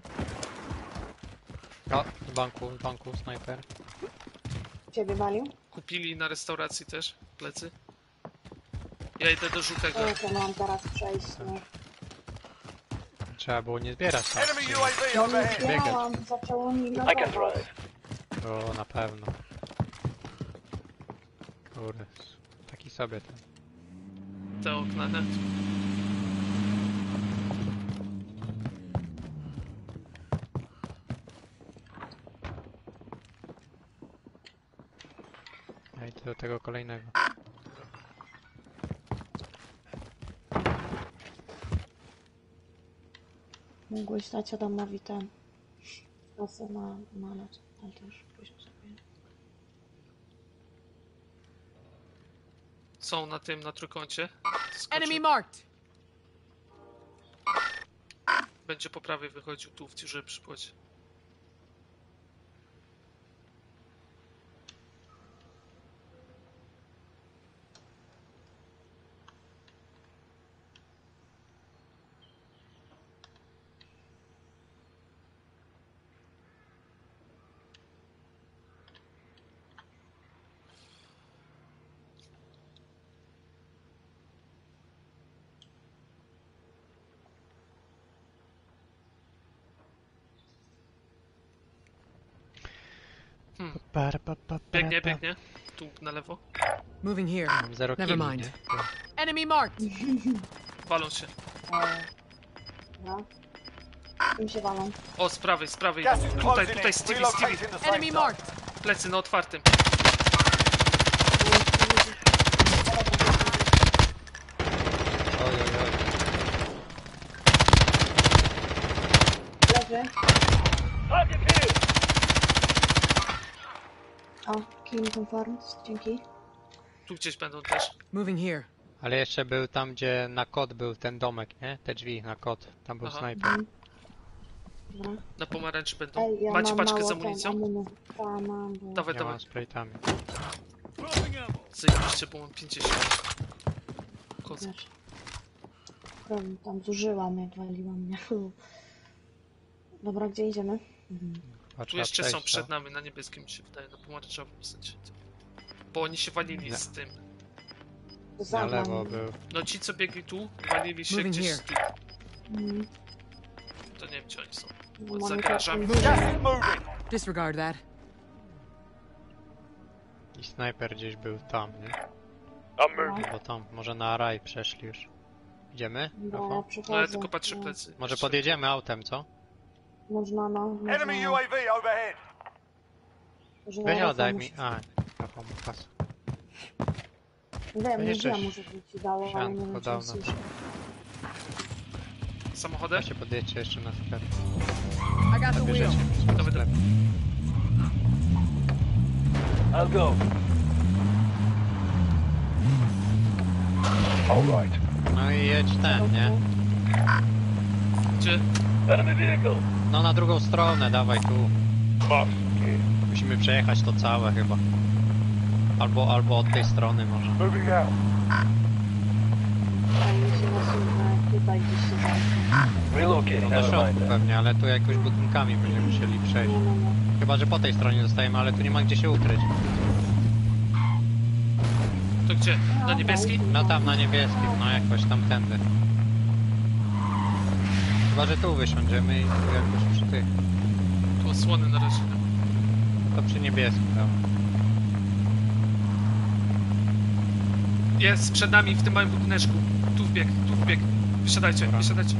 O, z banku, z banku, snajper. Ciebie walił? Kupili na restauracji też plecy. Ja idę do żółtego. O, to mam teraz przejść. No, Trzeba było nie zbierać tam. Enemy U A V no nie overhead. zbierałam, zaczęło mi I can logować. drive. O, na pewno. Kurde, taki sobie ten. Te okna, nie? Ja idę do tego kolejnego. Mógłbyś dać Adamowi ten kasę na nalot, ale to już później sobie. Są na tym, na trójkącie. Enemy Skoczył. marked. Będzie po prawej wychodził tu w dziurze przy płocie. Para, pa, pa, para, Biegnie, pa. biegnie. Tu na lewo. Moving here. Mam zero Never killi, mind. nie? Enemy marked. Walą się. E, no. Im się walą. O, z prawej, z prawej. Gas is Tutaj, closing tutaj in. Stevie, Stevie. Relocating the safe Enemy zone. marked. Plecy na otwartym. Oj, oj, oj. Leży. Target here! O, King confirmed, dzięki. Tu gdzieś będą też. Moving here. Ale jeszcze był tam, gdzie na kod był ten domek, nie? Te drzwi na kod. Tam był Aha. snajper. Dobra. Na pomarańczy będą. Ej, ja Macie mam paczkę mało z amunicją? ten, amuny- Ta, mam, bo... Dawaj, Ja dawaj. mam spraytami. Throwing ammo. Zajebiście, bo mam pięćdziesiąt. Koza. Wiesz. Prawie tam zużyłam, jak waliła mnie. Dobra, gdzie idziemy? Mhm. Chyba Tu trzeba jeszcze przejść, są przed to. nami, na niebieskim mi się wydaje, na pomarańczowym w sensie. Bo oni się walili Nie. z tym. Za Na lewo wami. był. No ci co biegli tu, walili się Moving gdzieś here. z tu. Mhm. To nie wiem gdzie oni są. No, Za mamy garażami. taką- Gas is moving. Disregard that. I snajper gdzieś był tam, nie? I'm moving. Bo tam, może na raj przeszli już. Idziemy? Dobra, ja Rafał? przychodzę. No ja tylko patrzę No, plecy. Może Jeszcze. podjedziemy autem, co? Można, no. Można, Enemy U A V overhead. że Weź Rafał oddaj musi- mi. A, Rafał ma kasę. Wiem, nie jeszcze wiem, może by ci dało, ale nie sianko wiem, czy dał jest nam. już. Samochodem? Weźcie podjedźcie jeszcze na sklep. I got the wheel. Zabierzecie Dawaj, sklep. I'll go. All right. No i jedź ten, nie? Gdzie? Enemy vehicle. No na drugą stronę, dawaj tu. Mark. Musimy przejechać to całe chyba. Albo, albo od tej strony może. Moving out. A mi się nasunę tutaj gdzieś się zamknie. Relocating. No do Never środku mind that. pewnie, ale tu jakoś budynkami będziemy musieli przejść. Nie, nie, nie. Chyba, że po tej stronie zostajemy, ale tu nie ma gdzie się ukryć. To gdzie? Na niebieski? No tam na niebieskim, no jakoś tamtędy. Chyba, że tu wysiądziemy i tu jakoś przy tych. Tu osłony na razie. nie? To przy niebieskim, tam. Jest przed nami w tym małym budyneczku. Tu wbieg, tu wbieg. Wysiadajcie, Dobra. wysiadajcie.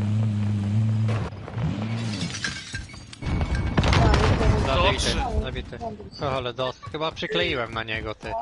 Zabity, Dobrze. zabity. O, ale dos. Chyba przykleiłem na niego, ty.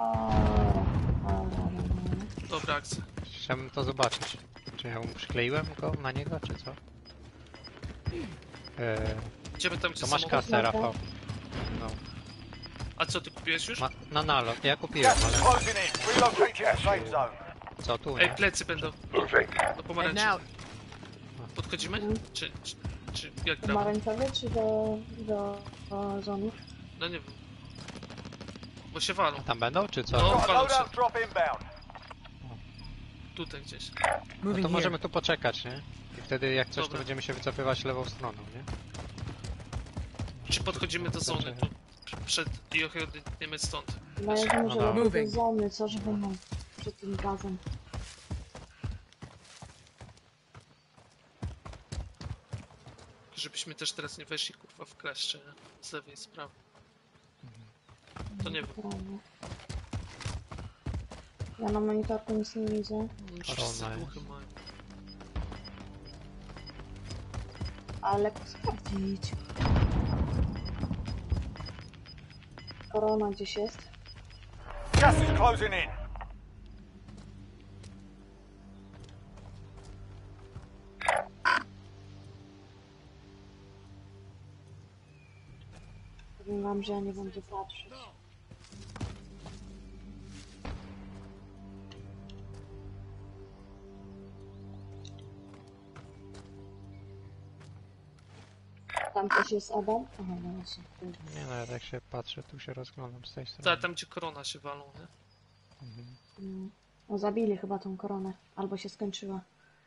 Dobra akcja. Chciałbym to zobaczyć. Czy ja mu przykleiłem go na niego, czy co? Eee, Idziemy tam gdzie to masz samochód. kasę, Rafał. No. A co, ty kupiłeś już? Ma, na nalot, ja kupiłem, Gas is ale closing in. Relocate to the safe zone. co tu, Ej, nie? plecy będą. Moving. Do And pomarańczy. now, Podchodzimy? Czy, czy, czy jak gramy? Pomarańczowy czy do, do, do zonów? No nie wiem. Bo się walą. Tam będą, czy co? No. Got a Follow loadout się. drop inbound. Tutaj gdzieś. No moving to here. możemy tu poczekać, nie? I wtedy jak coś, to Dobra. będziemy się wycofywać lewą stroną, nie? Czy podchodzimy do zony tu? Przed i odjedziemy stąd. No ja wiem, że no. robię Moving. do zony, co żeby mam przed tym gazem. Żebyśmy też teraz nie weszli kurwa w kleszcze, nie? Z lewej i z prawej. To nie wiem. Prawda. Ja na monitorku nic nie widzę. Mm, Wszyscy Korona duchy mają. Ale sprawdzić. Korona gdzieś jest. Gas is closing in. Powiem wam, że ja nie będę patrzeć. Tam też jest Adam? Aha, no właśnie. Nie no, ja tak się patrzę, tu się rozglądam z tej strony. Tak, tam gdzie korona się walą, nie? No. No, zabili chyba tą koronę. Albo się skończyła.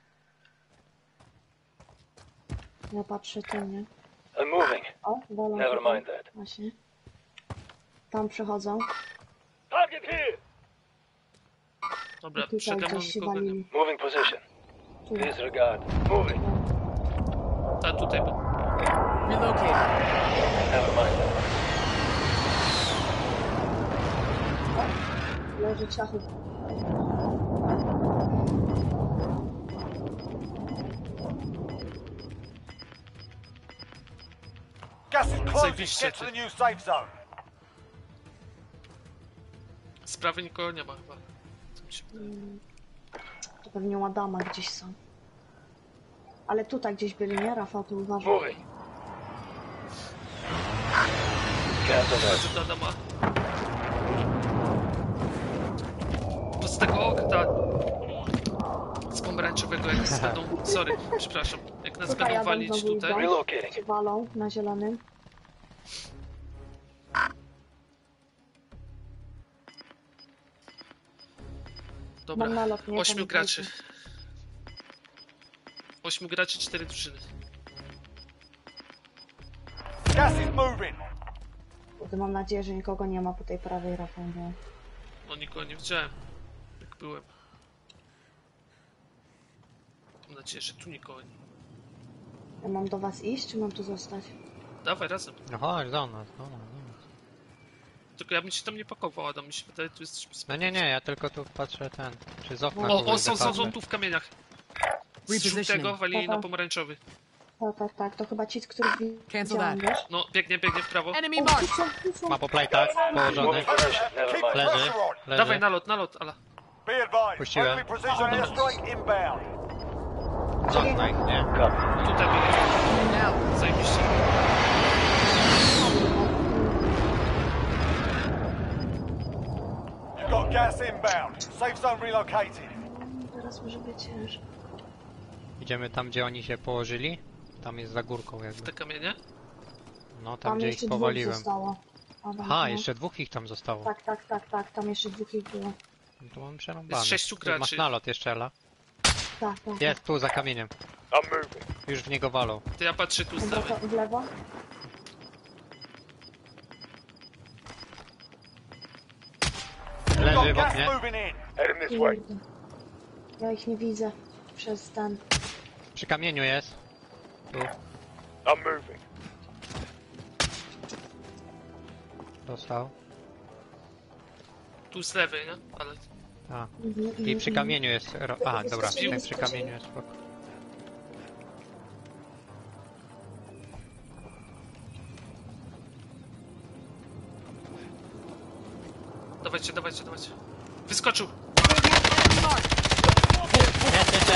Ja patrzę tu, nie? I'm moving. O, walą Never się tam. mind that. Właśnie. Tam przechodzą. Target here. Dobra, I tutaj przede mną gdzieś się nikogo nie ma. walili. Moving position. Tu. Disregard. Moving. A tutaj był. Relocating. Never mind that. Leży ciachy. Gas is closing. Zajebiście, Get to ty. the new safe zone. Z prawej nikogo nie ma chyba. Co mi się wydaje. To pewnie Ładama gdzieś są. Ale tutaj gdzieś byli, nie? Rafał, tu uważaj. Moving. Cancel that. Wchodzę do Adama. Bo z tego okna z pomarańczowego jak nas będą... Sorry, przepraszam. Jak nas Tutaj będą jadą walić znowu tutaj... idą. Relocating. Się walą na zielonym. Dobra, Mam nalot, nie? ośmiu Pamiętajcie. graczy. Ośmiu graczy, cztery drużyny. Gas is moving. Kurde, mam nadzieję, że nikogo nie ma po tej prawej, Rafał, bo... No nikogo nie widziałem, jak byłem. Mam nadzieję, że tu nikogo nie ma. Ja mam do was iść, czy mam tu zostać? Dawaj razem. No chodź do nas, do nas, do nas. Tylko ja bym się tam nie pakował, Adam, mi się wydaje, tu jesteśmy No bezpieczni. nie, nie, ja tylko tu patrzę ten, czy z okna O, kogoś o, są, są, wypatrzę. są tu w kamieniach. Z Repositioning. żółtego walili na Dobra. pomarańczowy. Tak, tak, tak. To chyba ci, z których Cancel widziałam, that. wiesz? No, biegnie, biegnie w prawo. Enemy O, tu marked. są, tu są. Ma po plejtach, położony, Moving position. Never Keep mind. the leży, pressure on. leży. Dawaj, nalot, nalot, ala. Be advised. Puściłem. Friendly precision airstrike inbound. Z okna ich, nie? Copy. Tutaj biegnie. Now. Zajebiście. You've got gas inbound. Safe zone relocated. Teraz może być ciężko. Idziemy tam, gdzie oni się położyli. Tam jest za górką jakby. Te kamienie? No tam, Tam gdzie jeszcze ich dwóch powaliłem. zostało. Adam, Aha, no. jeszcze dwóch ich tam zostało. Tak, tak, tak, tak. Tam jeszcze dwóch ich było. No to mam przerąbane. Jest sześciu Tu Masz graczy. nalot jeszcze, Ela. Tak, tak. Jest tu, za kamieniem. I'm moving. Już w niego walą. To ja patrzę tu z W lewej. lewo, w lewo. Leży Got w gas oknie. moving in. Heading this way. Kurde. Ja ich nie widzę. Przez ten. Przy kamieniu jest. Tu. I'm moving. Dostał. Tu z lewej, nie? Ale A. Mhm, I mhm, przy kamieniu jest... Ro... A, dobra, Wyskoczyli, ten przy wyskoczyli. kamieniu jest spoko. dawajcie, dawajcie, dawajcie. Wyskoczył! Jest, jest,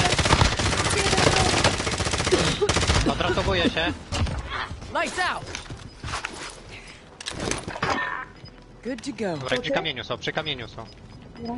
jest. Odratowuje się. Lights out. Good to go. Dobra, przy kamieniu są, przy kamieniu są. Dobra.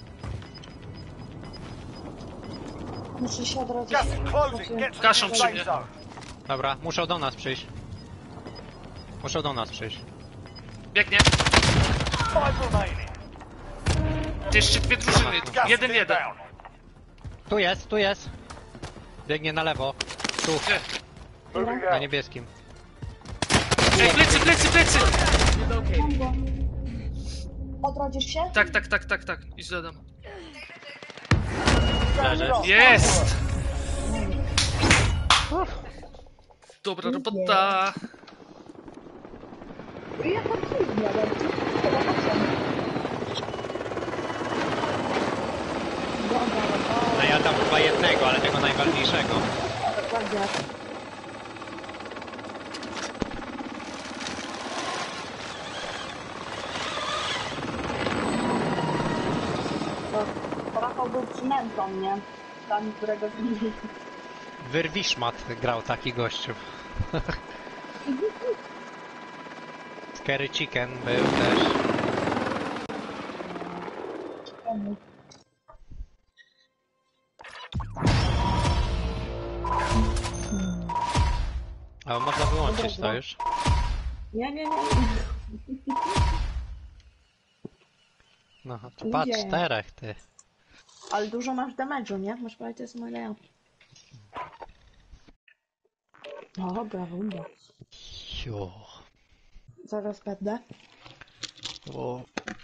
Muszę się odrodzić. Gas is closing. Get to the Kaszą new przy safe mnie. zone. Dobra, muszą do nas przyjść. Muszą do nas przyjść. Biegnie. Five remaining. Jeszcze dwie drużyny. Gas Jeden, is jeden. inbound. Tu jest, tu jest. Biegnie na lewo. Tu, Gdzie? Moving na out. niebieskim. Ej, plecy, plecy, plecy! Mam go. Odrodzisz się? Tak, tak, tak, tak, tak. I zadam. Leży. Jest! Dobra robota. Ja tam film miałem. Chyba patrzę. Dobra, dobra. No ja tam chyba jednego, ale tego najważniejszego. Dokładnie. To Rafał był przynętą, nie? Tam, którego zmienili. Wyrwiszmat grał taki gościu. Scary Chicken był też. A można wyłączyć to już. Nie, nie, nie. No, to patrz, Ludzie. czterech ty. Ale dużo masz damage'u, nie? Masz prawie to jest mega ja. Dobra, runda. Jo. Zaraz będę. O.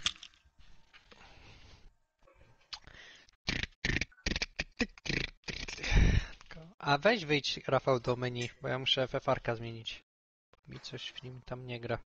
A weź wyjdź, Rafał, do menu, bo ja muszę F F R-ka zmienić. Mi coś w nim tam nie gra.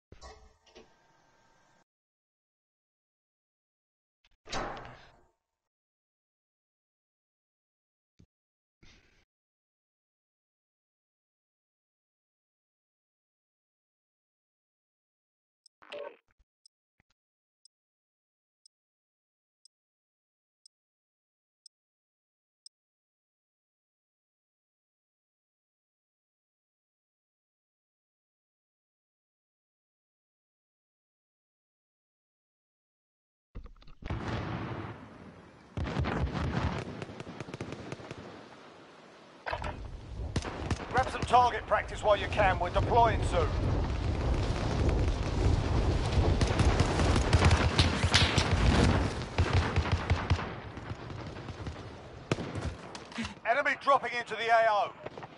Grab some target practice while you can. We're deploying soon. Enemy dropping into the A O.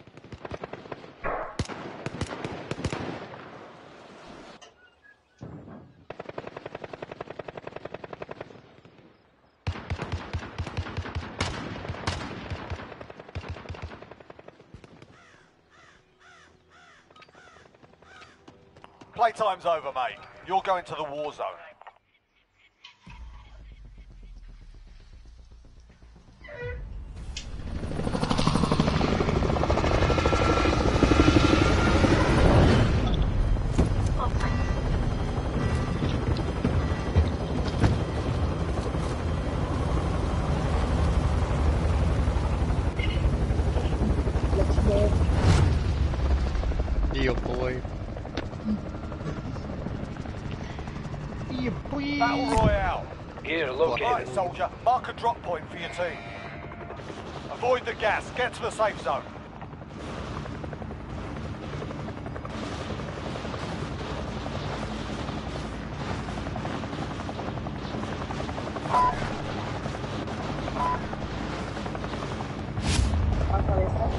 Playtime's over, mate. You're going to the war zone. Yo boy. Yo boy. Battle Royale. Here, Right, located. soldier. Mark a drop point for your team. Avoid the gas. Get to the safe zone. Rafał jesteś?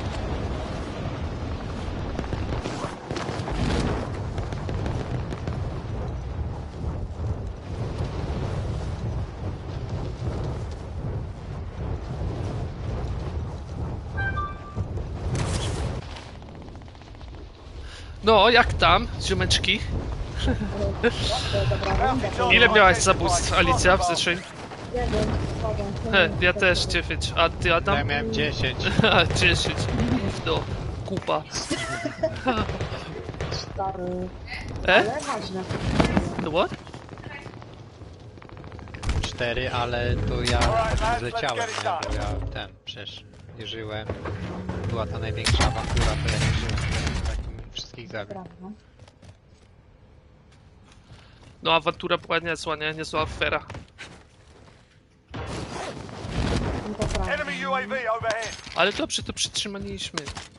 No, jak tam, ziomeczki? Dobra, runda. Ile miałaś zabójstw, Alicja, w zeszłym? Jeden, słabo. He, ja też dziewięć. A ty, Ja Adam? miałem dziesięć. Ha, dziesięć. No, kupa. Stary. E? Ale ważne. No what? cztery, ale to ja zleciałem, nie? Bo ja ten, przecież nie żyłem. Była ta największa awantura, to ja nie żyłem. Tak mi wszystkich zabił. Prawda. No awantura była niezła, nie? Niezła afera. No to prawda. Enemy U A V overhead. Ale dobrze to przytrzymaliśmy.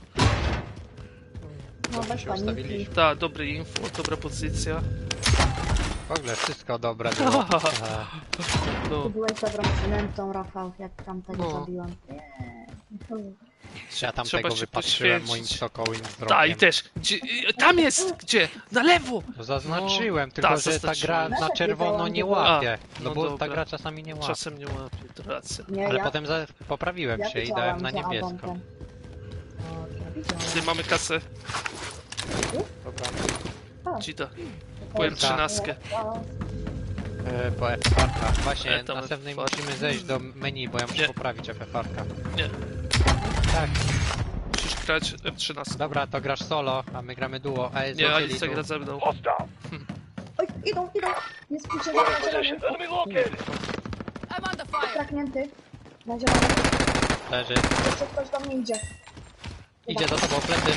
No bez się paniki. ustawiliśmy. Ta, dobry info, dobra pozycja. W ogóle wszystko dobre było. E, No, Ty byłeś dobrą przynętą, Rafał, jak tamtego No. zabiłam. Nie. Ja tam trzeba tego się wypatrzyłem poświęcić. moim sokołym wzrokiem. ta i też. Gdzie, y, tam jest! Gdzie? Na lewo! No zaznaczyłem, No, tylko tak, że ta zaznaczyłem. gra na Nawet czerwono nie nie działam, łapie. A, No no bo ta dobra. gra czasami nie łapie. Czasem nie łapie, to racja. Nie, Ale ja, potem za, poprawiłem ja się i widziałam dałem na za niebiesko. Adantem. O, ja widziałam. Gdy mamy kasę, Dobra. Dzida. Powiem trzynastkę. E, po F F R. Właśnie, E, tam następnej F F R. musimy zejść do menu, bo ja muszę Nie. poprawić F F R. Nie, Tak, musisz grać F trzynaście. dobra, to grasz solo, a my gramy duo. A jest Nie, złocieli Alicja tu. gra ze mną. Hostile. Oj, idą, idą! Jest Position. przyciągnięty, Enemy located. I'm on the fire. traknięty. Na zielonym. Leży. Jeszcze ktoś do mnie idzie. Idzie do tobą, plecy.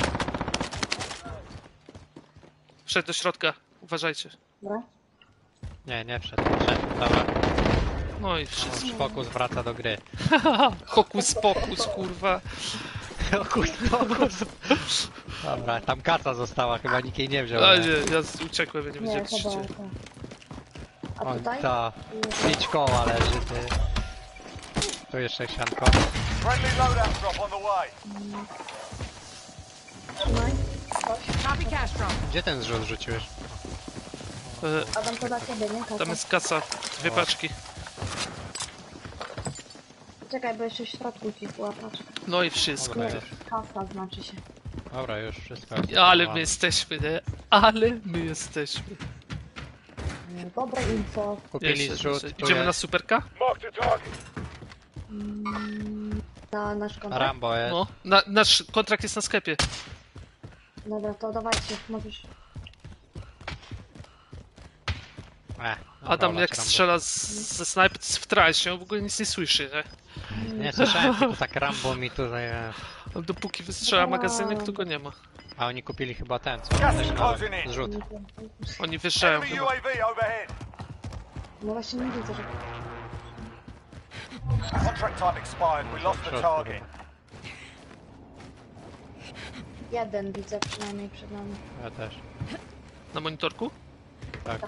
Wszedł do środka, uważajcie. Dobra. Nie, nie wszedł, wszedł. Dobra, No i wszystko. już fokus wraca do gry. Hokus pokus, kurwa. Fokus, fokus. Dobra, tam kaca została, chyba nikt jej nie wziął. A nie? nie, ja z- uciekłem, ja nie Nie, wiedziałem co się chyba dzieje. tak. A Oj, tutaj? ta. Pięć koła leży, ty. Tu jeszcze sianko. Friendly loadout drop on the way. Trzymaj. Ktoś. Copy cash drop. Gdzie ten zrzut rzuciłeś? E, Adam, to dla ciebie, nie? Kasa. Tam jest kasa, dwie paczki. Czekaj, bo jeszcze w środku ci była paczka. No i wszystko. Dobra, Nie, już. kasa znaczy się. Dobra, już wszystko. Ale my jesteśmy, nie? Ale my jesteśmy. Nie, Dobre info. Kupili Jeszcze, zrzut, jeszcze. tu Idziemy na jest. superka? Mark the target. Mm, Na nasz kontrakt. Rambo jest. No. Na, nasz kontrakt jest na sklepie. Dobra, to dawajcie, możesz. E, dobra, Adam olać jak Rambo. strzela z, ze snajpy z- w transie, on w ogóle nic nie słyszy, nie? Nie słyszałem, tylko tak Rambo mi tutaj... e, On dopóki wystrzela magazynek, to go nie ma. A oni kupili chyba ten, co? Gas Też is na closing in. zrzut. Oni wyjeżdżają Enemy U chyba. A V overhead. No właśnie nie widzę, że... Contract time expired. We lost the Środku target. Jeden widzę przynajmniej przed nami. Ja też. Na monitorku? Tak.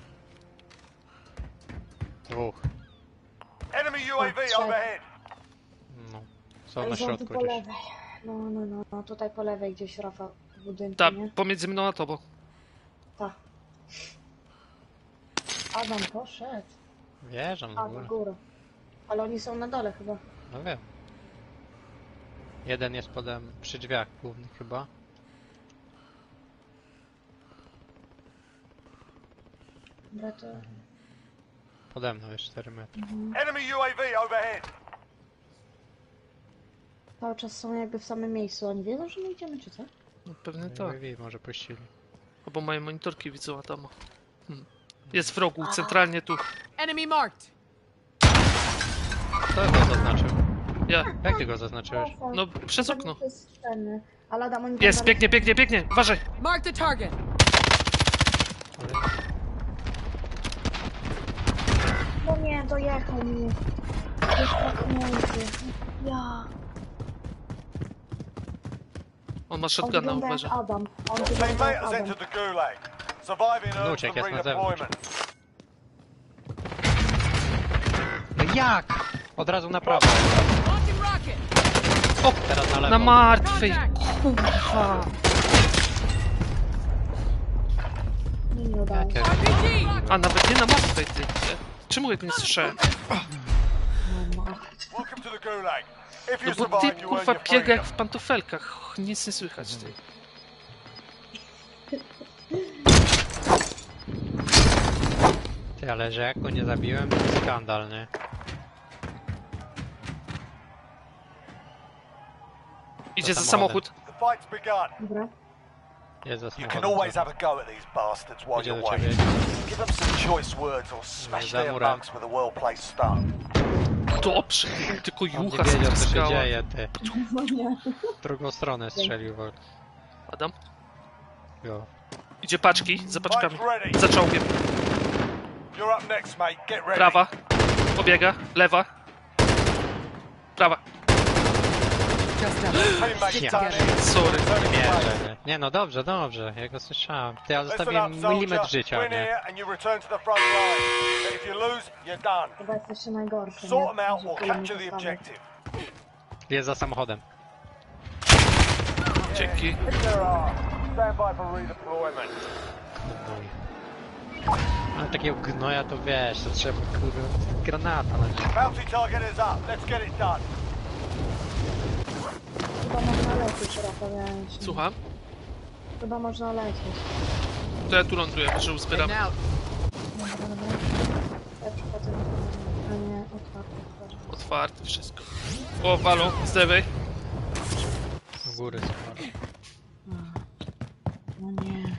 Dwóch. Enemy U A V O, trzech. overhead. No. Są Ale na są tu środku po gdzieś. lewej. No, no, no, no, tutaj po lewej gdzieś Rafa w budynku, Tak, nie? pomiędzy mną a tobą. Tak. Adam poszedł. Wjeżdżam w A, w górę. górę. Ale oni są na dole chyba. No wiem. Jeden jest pode m- przy drzwiach głównych chyba. Dobra, to... Pode mną jest cztery metry. Enemy U A V overhead. Cały czas są jakby w samym miejscu. Oni wiedzą, że my idziemy, czy co? No pewnie Tak. tak. Może puścili. Albo moje monitorki widzą Adama. Hmm. Jest w rogu, centralnie tu. Enemy marked. Kto go zaznaczył? Ja. Jak ty go zaznaczyłeś? No przez okno. To jest ten... Ale Adam, oni tam Jest, zaraz- biegnie, biegnie, biegnie! Uważaj! Mark the target. No nie, dojechał mnie. Jest pachnięty. Ja. On ma On shotguna, wygląda jak uważaj. Adam. On wygląda jak Teammates Adam. entered the gulag. Surviving earns Uciekł, them jest na zewnątrz. redeployment. No jak? Od razu na prawo. Launching rocket. O! Teraz na lewo. Na martwej! Contact. Kurwa! Nie, nie udało się. Jakie? R P G. A nawet nie na martwej, ty. Czemu ja go nie słyszałem? Welcome to the gulag. If you No bo ty survive, you earn kurwa your biega jak freedom. w pantofelkach. Nic nie słychać, ty. Ty, ale że jak go nie zabiłem, to jest skandal, nie? Idzie za samochodem. samochód. The fight's begun. Dobra. Jest za You can samochodem. always have a go at these bastards while Idzie you're do ciebie. waiting. Give them some choice words or smash za their murem. mugs with a well-placed stone. Dobrze. Tylko On nie jucha wiedział, co się styskała. dzieje, ty. No nie. W drugą stronę strzelił. Bo... Adam? Jo. Idzie paczki, za paczkami. Mike's ready. Za czołgiem. You're up next, mate. Get ready. Prawa. Pobiega. Lewa. Prawa. Just up. Teammates Stick done together. it. Sorry. Returning to base. Wierzę, nie. Nie no, dobrze, dobrze, ja go słyszałem. Ty, ja Listen zostawiłem up, soldier. milimetr życia, Win nie? here and you return to the front line. But if you lose, you're done. Chyba jesteście najgorszy. Sort nie? them out Że or tyle mi capture the zostawię. objective. Jest za samochodem. Dzięki. There are. Stand by for redeployment. Gnoj. Ale takiego gnoja to wiesz, to trzeba kurde granata na nim. Bounty target is up. Let's get it done. Chyba można lecieć, Rafał, ja już nie- Słucham? Chyba można lecieć. To ja tu ląduję, może uzbieram. Heading out. Dobra, dobra. Ja przychodzę na to, a nie otwarte. otwarte. Otwarte wszystko. O, walą, z lewej. Do góry sporo. No nie.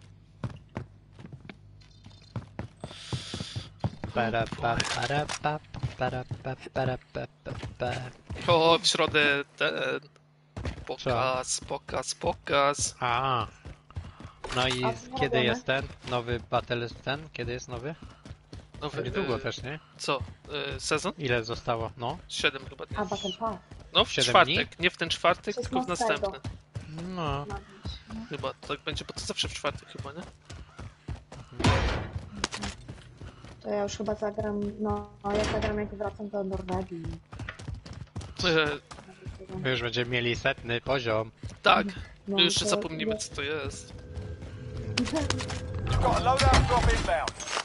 Para, pa, para, pa, para, pa, para, pa, pa, pa. O, w środę ten... Pokaz, pokaz, pokaz. A. No i A z- co kiedy robione? jest ten? Nowy Battle ten? Kiedy jest nowy? Nowy, Niedługo e, też, nie? Co? E, sezon? Ile zostało? No. Siedem chyba dni. A, Battle Pass. No, w siedem czwartek. Nie w ten czwartek, tylko w szesnastego. następny. No. Ma być. No. Chyba tak będzie, bo to zawsze w czwartek chyba, nie? To ja już chyba zagram, no, no ja zagram jak wracam do Norwegii. E, My już będziemy mieli setny poziom. tak. No, Jeszcze to- zapomnimy co to jest. You've got a loadout drop inbound.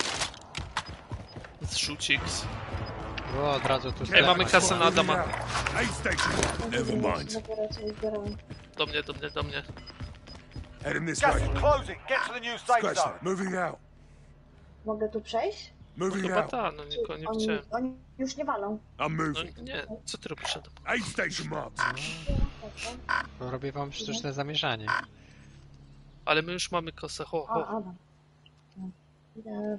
Zrzuciks. O, od razu tu Ej, sklep. mamy kasę na Adama. Aid station. Never mind. Dopiero coś zbierałem. Do mnie, do mnie, do mnie. Heading this Gas way. is closing. Get to the new safe Scratch zone. that. Moving out. Mogę tu przejść? Moving Chyba out. ta, no nikogo nie Oni, widziałem. oni już nie walą. I'm No moving. nie, co ty robisz Adam? Aid station marked. Robię wam sztuczne zamierzanie. Ale my już mamy kosę, ho, O, ho. Adam. No. Idę.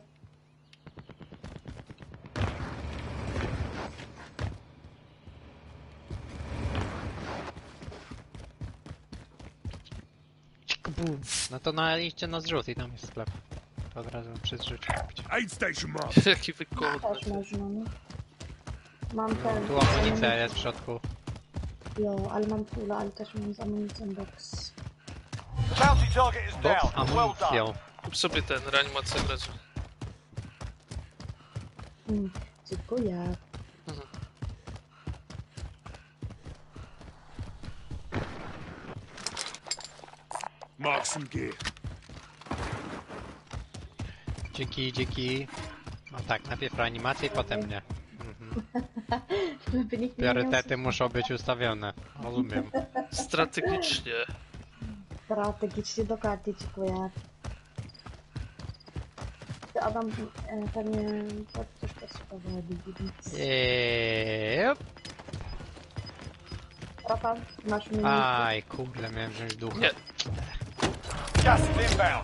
Bum. No to na, idźcie na zrzut i tam jest sklep. To od razu przy zrzucie. Aid station marked. Jaki wygodny. Też można, no. Mam ten... Tu amunicja jest w środku. Jo, ale mam pula, ale też mam z amunicją box. The bounty target is Box down. Well done. amunicją. Kup sobie ten, reanimację od razu. Mm, dziękuję. Mark some gear. Dzięki, dzięki. No tak, najpierw reanimację i potem mnie. Mhm. Żeby nikt nie Priorytety muszą być ustawione. Rozumiem. Strategicznie. strategicznie dokładnie, dziękuję. Ty, Adam, e, pewnie to coś potrzebowało. Eee, Rafał, masz mnie. Aj, kurde, miałem wziąć ducha. Nie, Gas is inbound.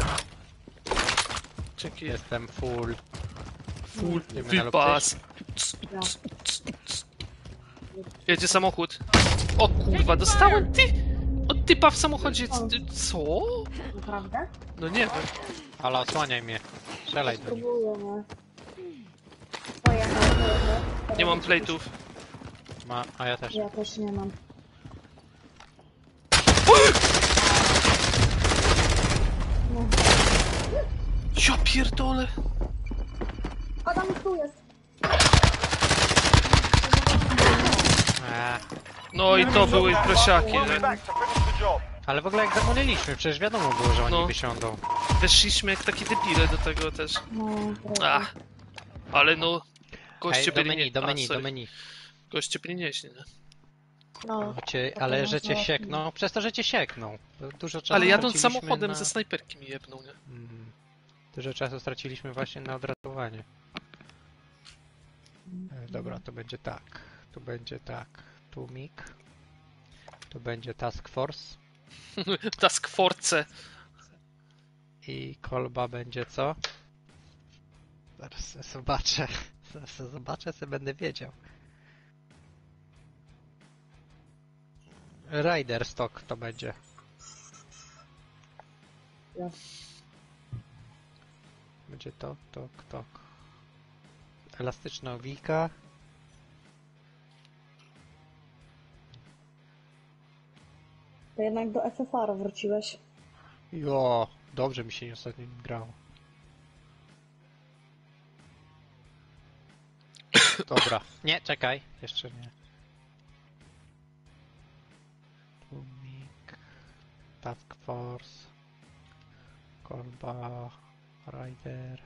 dzięki. Jestem full. Full Idziemy na wypas. Ja. Jedzie samochód. O kurwa, dostałem ty! Od typa w samochodzie. c- Co? Naprawdę? No nie wiem. Ale osłaniaj mnie. Strzelaj do nich. Spróbuję, nie? Pojechał, pojechał. Nie mam plate'ów. Ma, a ja też. Ja też nie mam. No. Ja pierdolę. Adam, tu jest. Eee, No i to były prosiaki, We'll be nie? back to finish the job. ale w ogóle jak zamuliliśmy, przecież wiadomo było, że oni No. wysiądą. Weszliśmy jak takie debile do tego też. No, prawda. Ach. Ale no... Goście Ej, do byli menu, nie... do A, menu, do sorry. menu. Goście byli nieźli, nie? No. Cię, to ale teraz że cię no. siekną, przez to, że cię siekną. Dużo czasu Ale jadąc straciliśmy samochodem na... ze snajperki mi jebnął, nie? Mm. Dużo czasu straciliśmy właśnie na odratowanie. E, Dobra, to będzie tak. Tu będzie tak. Tłumik. Tu będzie Task Force. Task Force. I kolba będzie co? Zaraz se zobaczę. Zaraz se zobaczę, sobie będę wiedział. Rider Stock to będzie. Ja. Będzie tok, tok, tok. Elastyczna owika. To jednak do F F R wróciłeś. Jo, dobrze mi się ostatnio grało. Dobra. Nie, czekaj. Jeszcze nie. Tłumik. Task Force. Kolba. Rider.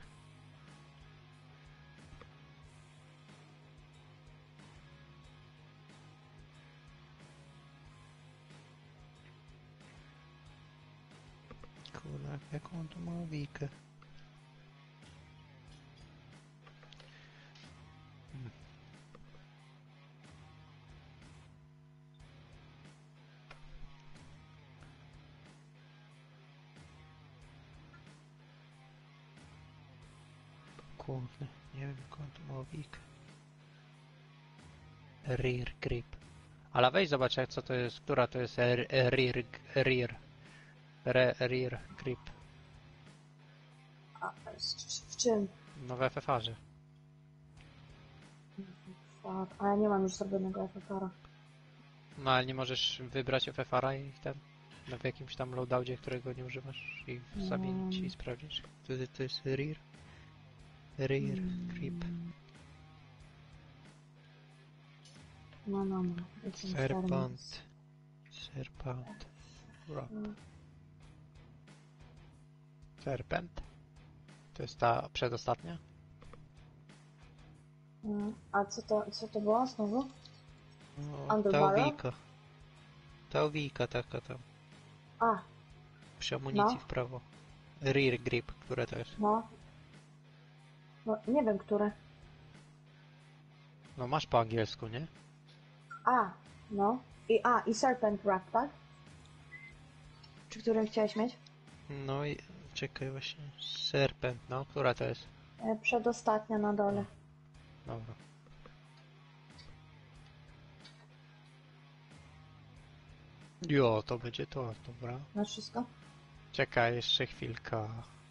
Kurde, jaką on tu ma owikę? Hmm. Kurde, nie wiem jaką on tu ma owikę. Rear grip. Ale weź zobacz jak co to jest, która to jest rear, rear, Re, rear grip. A w, w czym? No w F F R-ze. Fuck. A ja nie mam już zrobionego F F R-a. No ale nie możesz wybrać F F R-a i ten no, w jakimś tam loadoutie, którego nie używasz i zamienić i sprawdzić. Wtedy to jest rear. Rear grip. No, no, no. Jestem Serpent. Serpent. Rock. Serpent. To jest ta przedostatnia? Mm, A co to, co to było znowu? No, ta Underbarrel? owika. Ta owika taka tam. A, Przy amunicji No. w prawo. Rear grip, które to jest? no. No, nie wiem, które. No masz po angielsku, nie? A, no. I A, i Serpent Wrap, tak? Czy który chciałeś mieć? No i czekaj właśnie. Serpent, no, która to jest? E, Przedostatnia na dole. Dobra. Jo, to będzie to, dobra. Masz wszystko? Czekaj, jeszcze chwilka.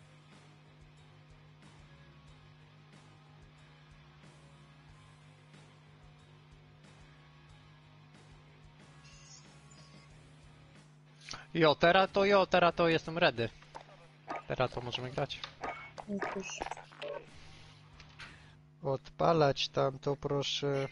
Jo, teraz to jo, teraz to jestem ready. Teraz to możemy grać. Jest już. Odpalać tam to proszę.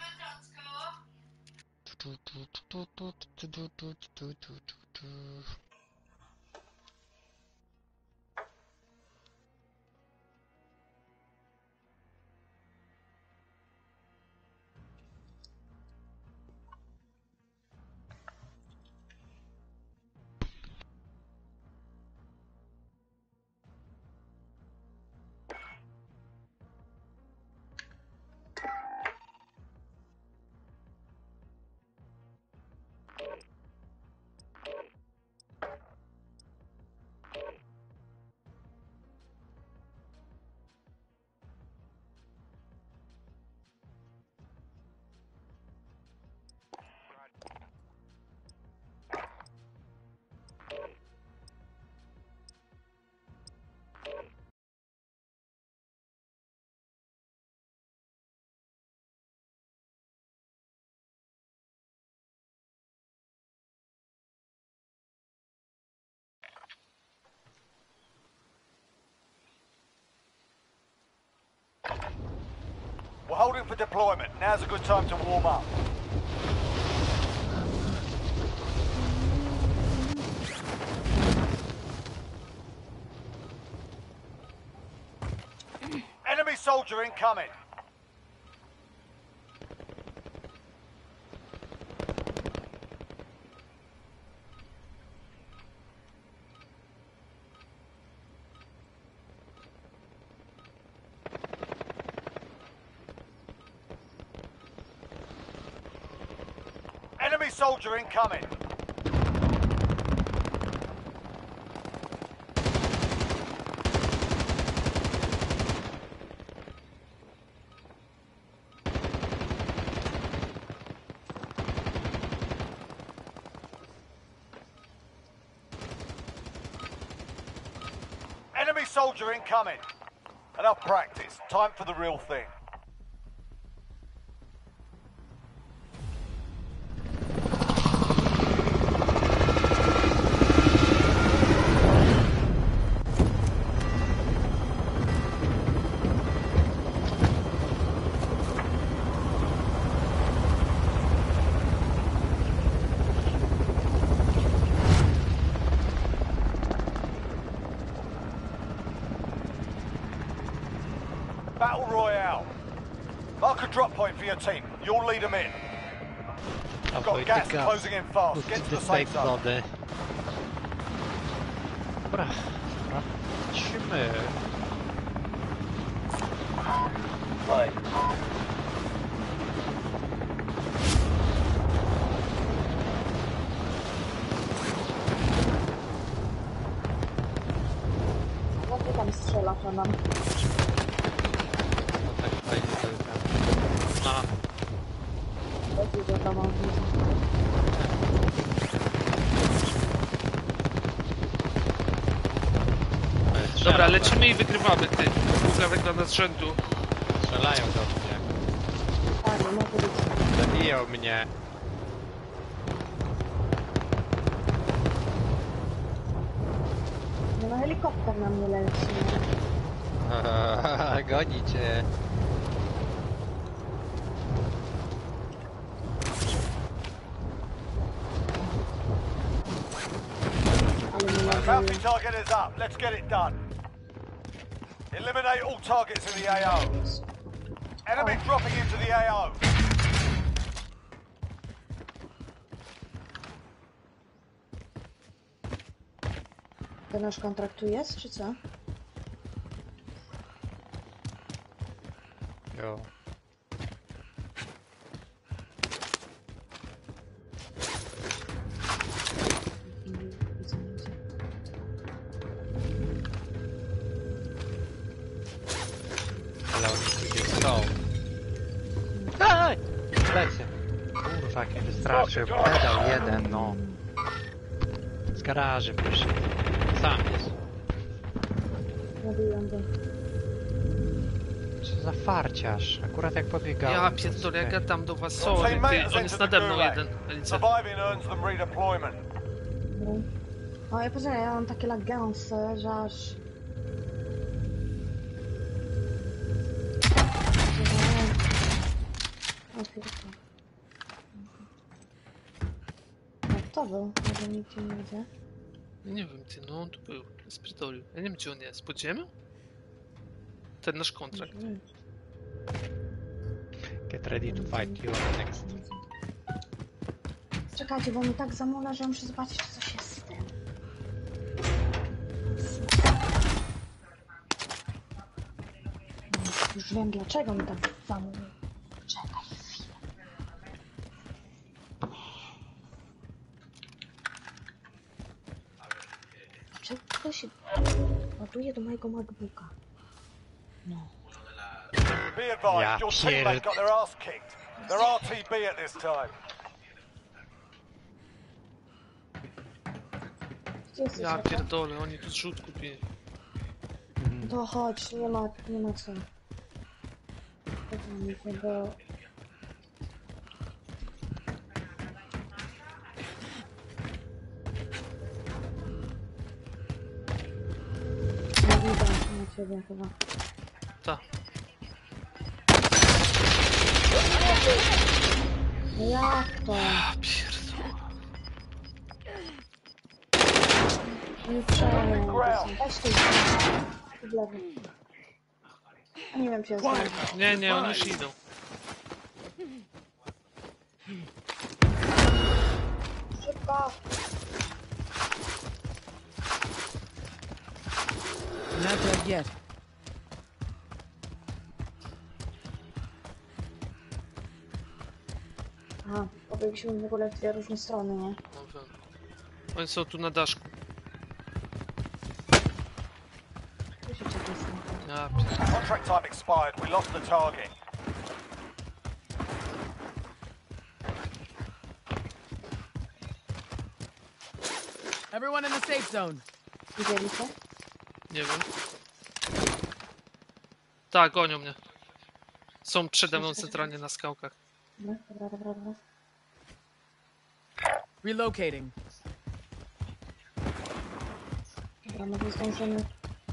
We're holding for deployment. Now's a good time to warm up. Enemy soldier incoming. Enemy soldier incoming. Enemy soldier incoming. Enough practice. Time for the real thing. Battle Royale. Mark a drop point for your team. You'll lead them in. You've got gas closing in fast. Get to the safe zone. Wody. Dobra, zobaczymy. Oj. Ładnie tam strzela to nam. No tak fajnie to tam. No, Lepiej go tam odwiedzę. ale strzela, Dobra, tak. lecimy i wygrywamy, ty. Prawek dla nas rzędu. Strzelają do mnie. Tak, nie mogę być. Zabiją mnie. No na helikopter na mnie leci. Goni cię. Ale nie The mogę. bounty target is up. Let's get it done. Eliminate all targets in the A O. Enemy dropping into the A O. To nasz kontrakt tu jest, czy co? Jo. Widzę, widzę. Ale oni tu gdzieś są. Daj! Lecę. Kurwa, jak mnie wystraszył. Pedał jeden, no. Z garaży wyszedł. Sam jest. Mówiłam go. Co za farciarz. Akurat jak pobiegałem. Ja to pierdolę, jak sobie- ja tam do was, sorry, ty. On jest nade mną jeden. Elice. Surviving earns them redeployment. O, ja poczekaj, ja mam takie lagęse, że aż... O, pierdolę. Jak to był? Może nikt nie widzę. Nie wiem, ty, no on tu był. Spierdolił. Ja nie wiem, gdzie on jest. Pod ziemią? Ten nasz kontrakt. Get ready to fight you next. Czekajcie, bo mi tak zamula, że muszę zobaczyć, co się z tym. Już wiem, dlaczego mi tak zamula. Czekaj chwilę. Czego się ładuje do mojego MacBooka? No. Be advised, Ja your teammate pierd- got their ass kicked. They're R T B at this time. Gdzie jesteś? Ja Jaka? pierdolę, oni tu zrzut kupili. To chodź, nie ma, nie ma co. Poznamy się, bo... Nie widać na ciebie chyba. Ta. No jak to? A pierdolę. Nie przejmuj. Weź tu w lewo. A nie wiem, czy jest dobrze. Nie, nie, oni już idą. Szybko! Not dead yet. Aha, pobiegliśmy w ogóle w dwie różne strony, nie? No wiem. Oni są tu na daszku. Tu się czegoś znaczy. Ja pierdolę. Contract time expired. We lost the target. Everyone in the safe zone. Widzieli to? Nie wiem. Tak, gonią mnie. Są przede mną centralnie na skałkach. Dobra, dobra, dobra, dobra. Relocating. Dobra, może zdążymy.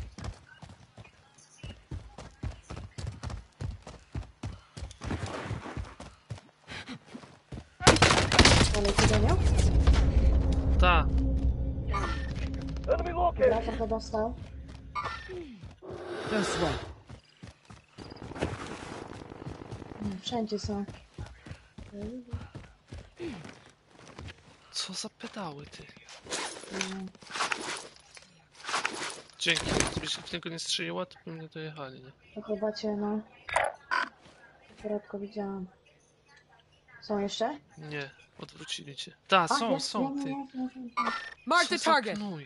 Ale ty miał? Tak. Dobra, trochę dostał. This way. Nie, wszędzie są. Co za pedały, ty. Nie. Dzięki. Gdybyś w niego nie strzeliła, to by mnie dojechali, nie? To chyba cię, no. Akurat go widziałam. Są jeszcze? Nie, odwrócili cię. Tak, A, są, jest, są, jest, ty. jest, jest, jest. Mark Co the za target. gnój.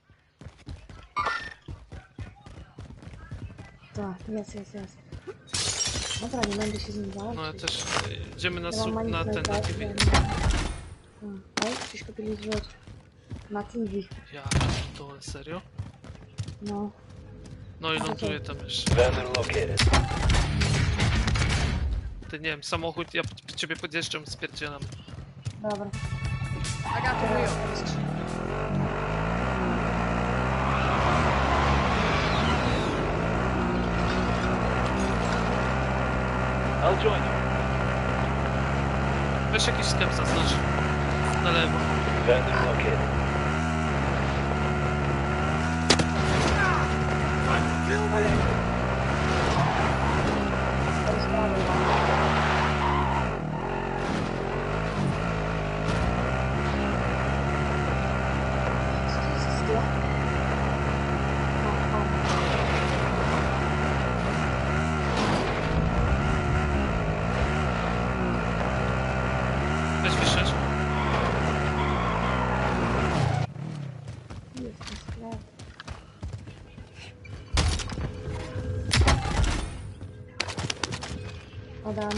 Tak, jest, jest, jest. Dobra, nie będę się z nim walczyć. No ja też. e, Idziemy na, Ja mam su- na manicę, ten, na tak, T V. ja nie- A, Oj, coś kupili zrzut. Na T V. Ja to serio? No. No i A to ląduję co? tam jeszcze. Vendor located. Ty nie wiem, samochód, ja p- ciebie podjeżdżam, spierdzielam. Dobra. I got the wheel. I'll join you. Weź jakiś sklep zaznacz. Na lewo. Vendor located. To jest prawy, no. Co to jest za sklep? A, a. Weź wyszedł. Jest ten sklep. Adam.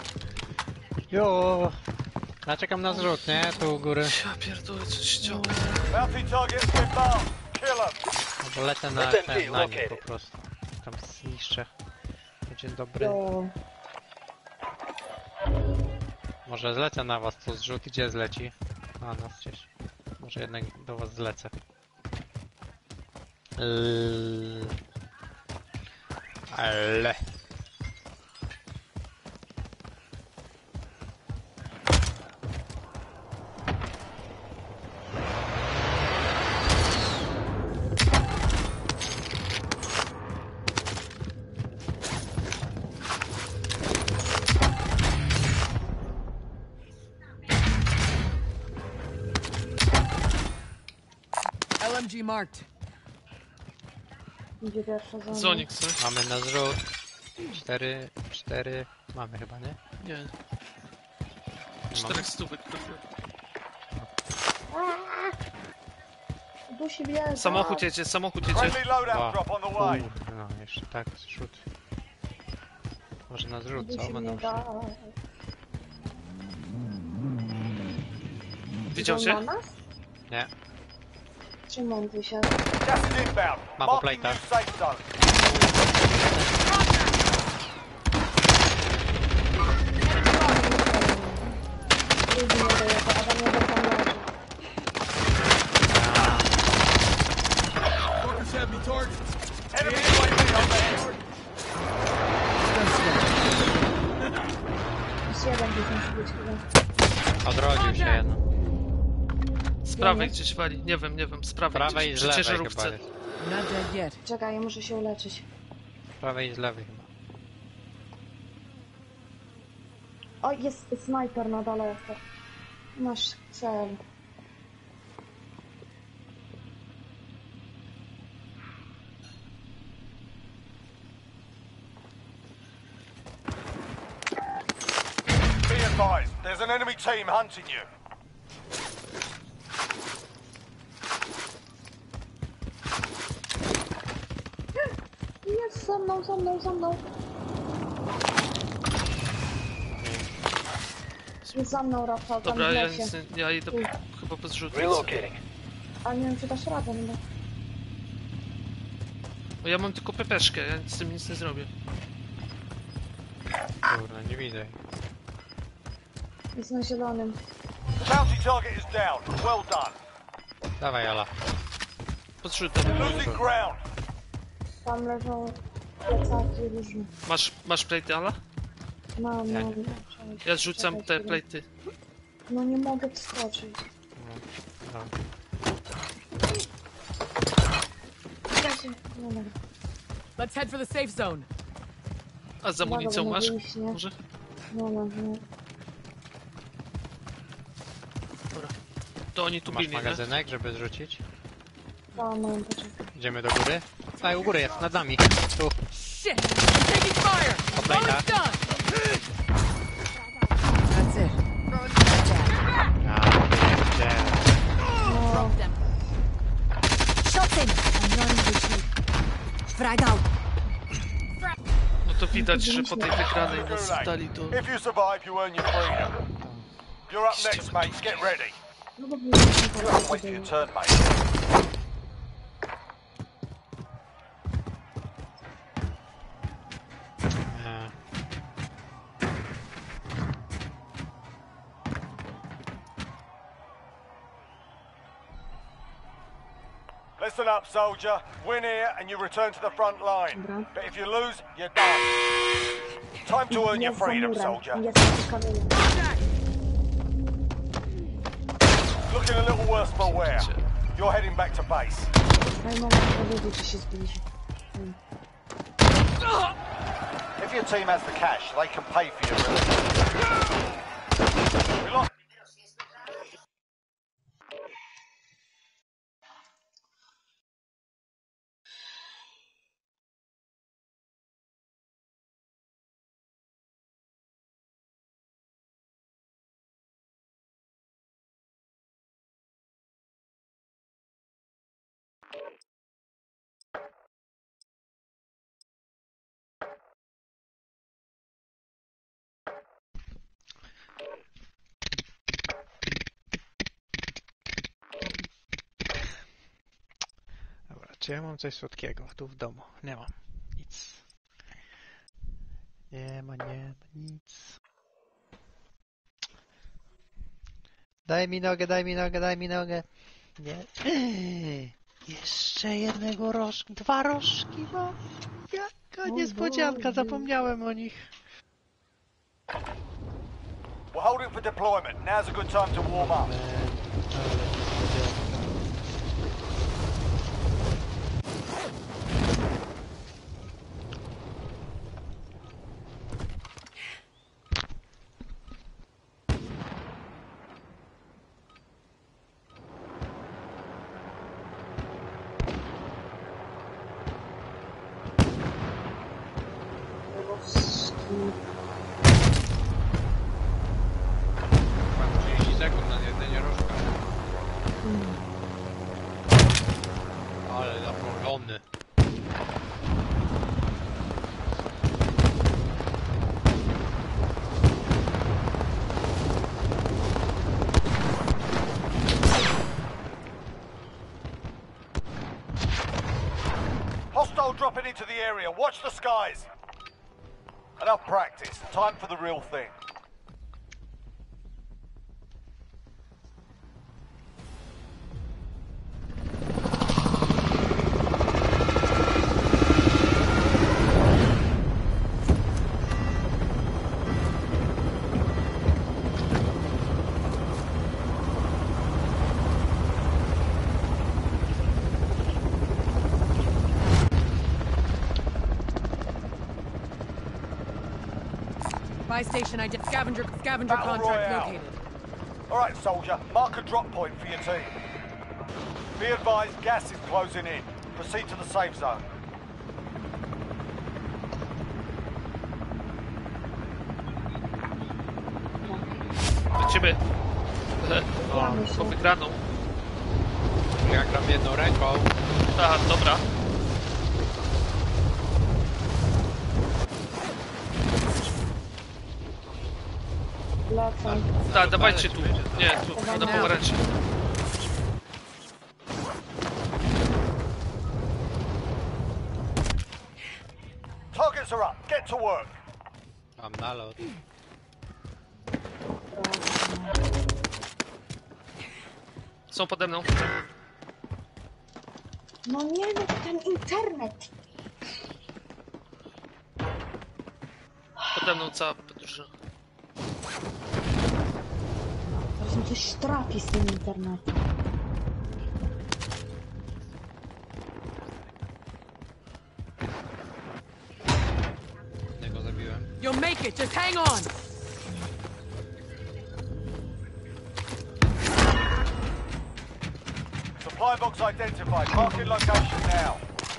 Jo! Ja czekam na zrzut, nie? Tu u góry. Ja pierdolę, coś ściąga. Bounty target's been marked. Kill them. Albo lecę na, S M G ten, na nim located. po prostu. Tam zniszczę. Dzień dobry. Jo. Może zlecę na was, co zrzut, gdzie zleci? Na nas gdzieś. Może jednak do was zlecę. L... Ale... L M G marked. Idzie pierwsza zona. Zonik, co? Mamy na zrzut. Cztery, cztery... Mamy chyba, nie? Nie. Czterech stówek trafiło. Dusi wjeżdża. Samochód jedzie, samochód jedzie. Friendly loadout Dwa. drop on the way. Kurde, no jeszcze tak, zrzut. Może na zrzut, co? Dusi Będą mnie szli. da. Widział Idą cię? na nas? Nie. Trzymam wysiadł. Gas is inbound. Mam po Marking plejtach. new safe zone. Drugi nie dojechał, Adam nie dojechał na razie. Enemy U A V on there. Jest jeden gdzieś musi być chyba. Odrodził się jedno. Z prawej gdzieś wali. Nie wiem, nie wiem, z prawej. Prawej i gdzieś, z przy lewej chyba ciężarówce. jest. Not dead yet. Czekaj, ja muszę się uleczyć. Z prawej i z lewej chyba. O, jest snajper na dole jeszcze. Masz cel. Be advised, there's an enemy team hunting you. Jest za mną, za mną, za mną. Jest za mną, Rafał, tam Dobra, w ja, lesie. nic nie, ja idę chyba bez rzutu. Relocating. A nie wiem, czy dasz radę, no. Bo ja mam tylko pepeszkę, ja z tym nic nie zrobię. Kurwa, nie widzę. Jest na zielonym. Bounty target is down. Well done. Dawaj, Ala. Podrzutem. Losing ground. Tam leżą plecaki różne. Masz, masz plejty, Ala? Mam, Ja mam. nie. Ja zrzucam te plejty. No nie mogę wskoczyć. No. Ja się... No dobra. Let's head for the safe zone. A z amunicją Uwaga, masz? bo wyjść, nie? Może? No, no, no. To oni tu Masz bili, nie? magazynek, żeby zrzucić? Tam mam, poczekaj. Idziemy do góry? A, u góry jest, nad nami. Tu. Shit! I'm taking fire! Oblej Almost tak. done! That's it. A, pierdziele. No, Drop them. Shots in! I'm running this way. Frag out! No to widać, że po tej wygranej nas dali do... If you survive, you earn your freedom. You're up next, mates. Get ready. no bo byliśmy You have to wait for your turn, mate. Nie. Listen up, soldier. Win here and you return to the front line. Dobra. But if you lose, you're done. Time to earn your Jest za freedom, murem. soldier. Jest za kamieniem. Looking a little worse for wear. You're heading back to base. Daj moment powiedzieć, czy się zbliży. If your team has the cash, they can pay for your release. We lost. Dobra, czy ja mam coś słodkiego tu w domu? Nie mam. Nic. Nie ma, nie ma nic. Daj mi nogę, daj mi nogę, daj mi nogę. Nie. Eee, jeszcze jednego rożka. Dwa rożki mam. Jaka niespodzianka, zapomniałem o nich. We're holding for deployment. Now's a good time to warm up. Mam trzydzieści sekund na jedzenie rożka. Ale zaproszony. Hostile dropping into the area. Watch the skies. Enough practice. Time for the real thing. Buy station ident- scavenger scavenger Battle contract Royale. located. All right, soldier. Mark a drop point for your team. Be advised, gas is closing in. Proceed to the safe zone. Do ciebie. Ja myślę. Po wygraną. Ja gram jedną ręką. Aha, dobra. Lecę. Tak, dawajcie tu. Nie, tu, na pomarańczy. Time's are up. Get to work. Mam nalot. Są pode mną. No nie, no ten internet. Pode mną cała drużyna. Teraz mi coś trafi z tym internetem. Jednego zabiłem. You'll make it. Just hang on. Supply box identified. Marking location now.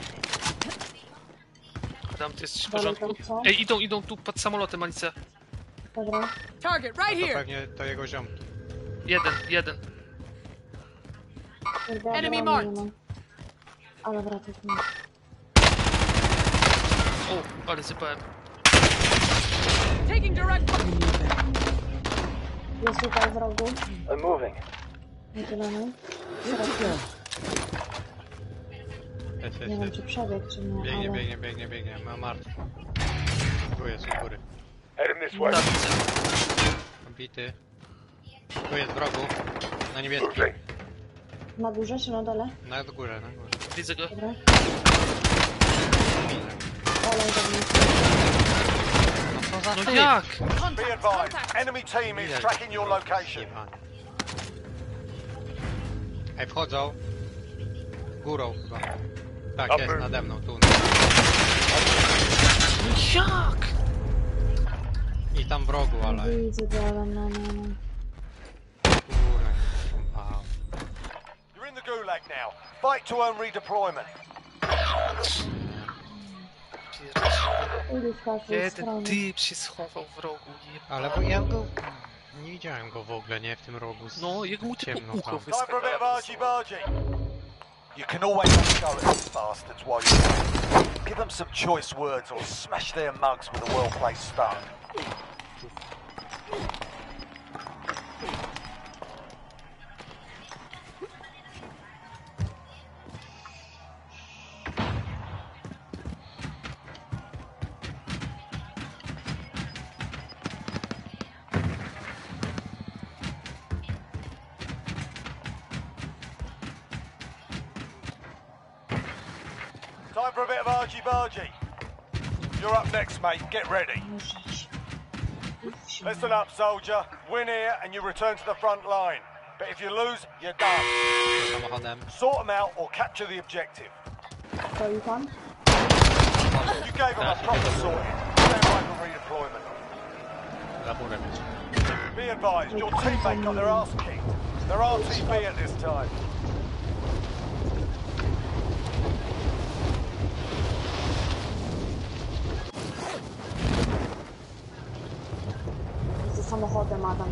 Adam, ty jesteś w Dalej porządku? tam co? Ej, idą, idą tu pod samolotem, Alicja. Dobra. Target right To here. pewnie to jego ziomki. Jeden, jeden. Kurde, Enemy ja marked. nie mam. A dobra, to jest mój. O, ale sypałem. Taking direct. Jest tutaj w rogu. I'm moving. Wydzielony. Jest, Nie jest, wiem, jest. czy przebieg, czy nie, Biegnie, ale... biegnie, biegnie, biegnie. Ma martwy. Tu jest, u góry. Heading this way. Tak, widzę. Bity. Tu jest w rogu. Na niebieskim. Moving. Na górze, czy na dole? Na górze, na górze. Widzę go. Dobra. Widzę. Olej do mnie. No co za No typ? jak? Be advised. Enemy team is Widać. tracking your location. Jebany. Ej, wchodzą. Górą chyba. Tak, jest, nade mną, tu. No jak? I tam w rogu, ale... Widzę go, ale no, no, no. Kurde. Wow. You're in the gulag now. Fight to earn redeployment. Idę z każdej Jeden strony. typ się schował w rogu. Jeb... Ale bo ja go... Nie widziałem go w ogóle, nie? W tym rogu. Z... No, jak mu tylko ciemno ucho tam. Time for a bit of wyskakało. argy-bargy. You can always have a go at these bastards while you're there. Give them some choice words or smash their mugs with a well-placed stone. Time for a bit of argy-bargy. You're up next, mate. Get ready. Listen up, soldier. Win here and you return to the front line. But if you lose, you're done. Samochodem. Sort them out or capture the objective. Stoi tam? You gave them a proper sorting. Stand by for redeployment. Za murem jest. Be advised, your teammate got their ass kicked. They're R T B at this time. Ze samochodem Adam.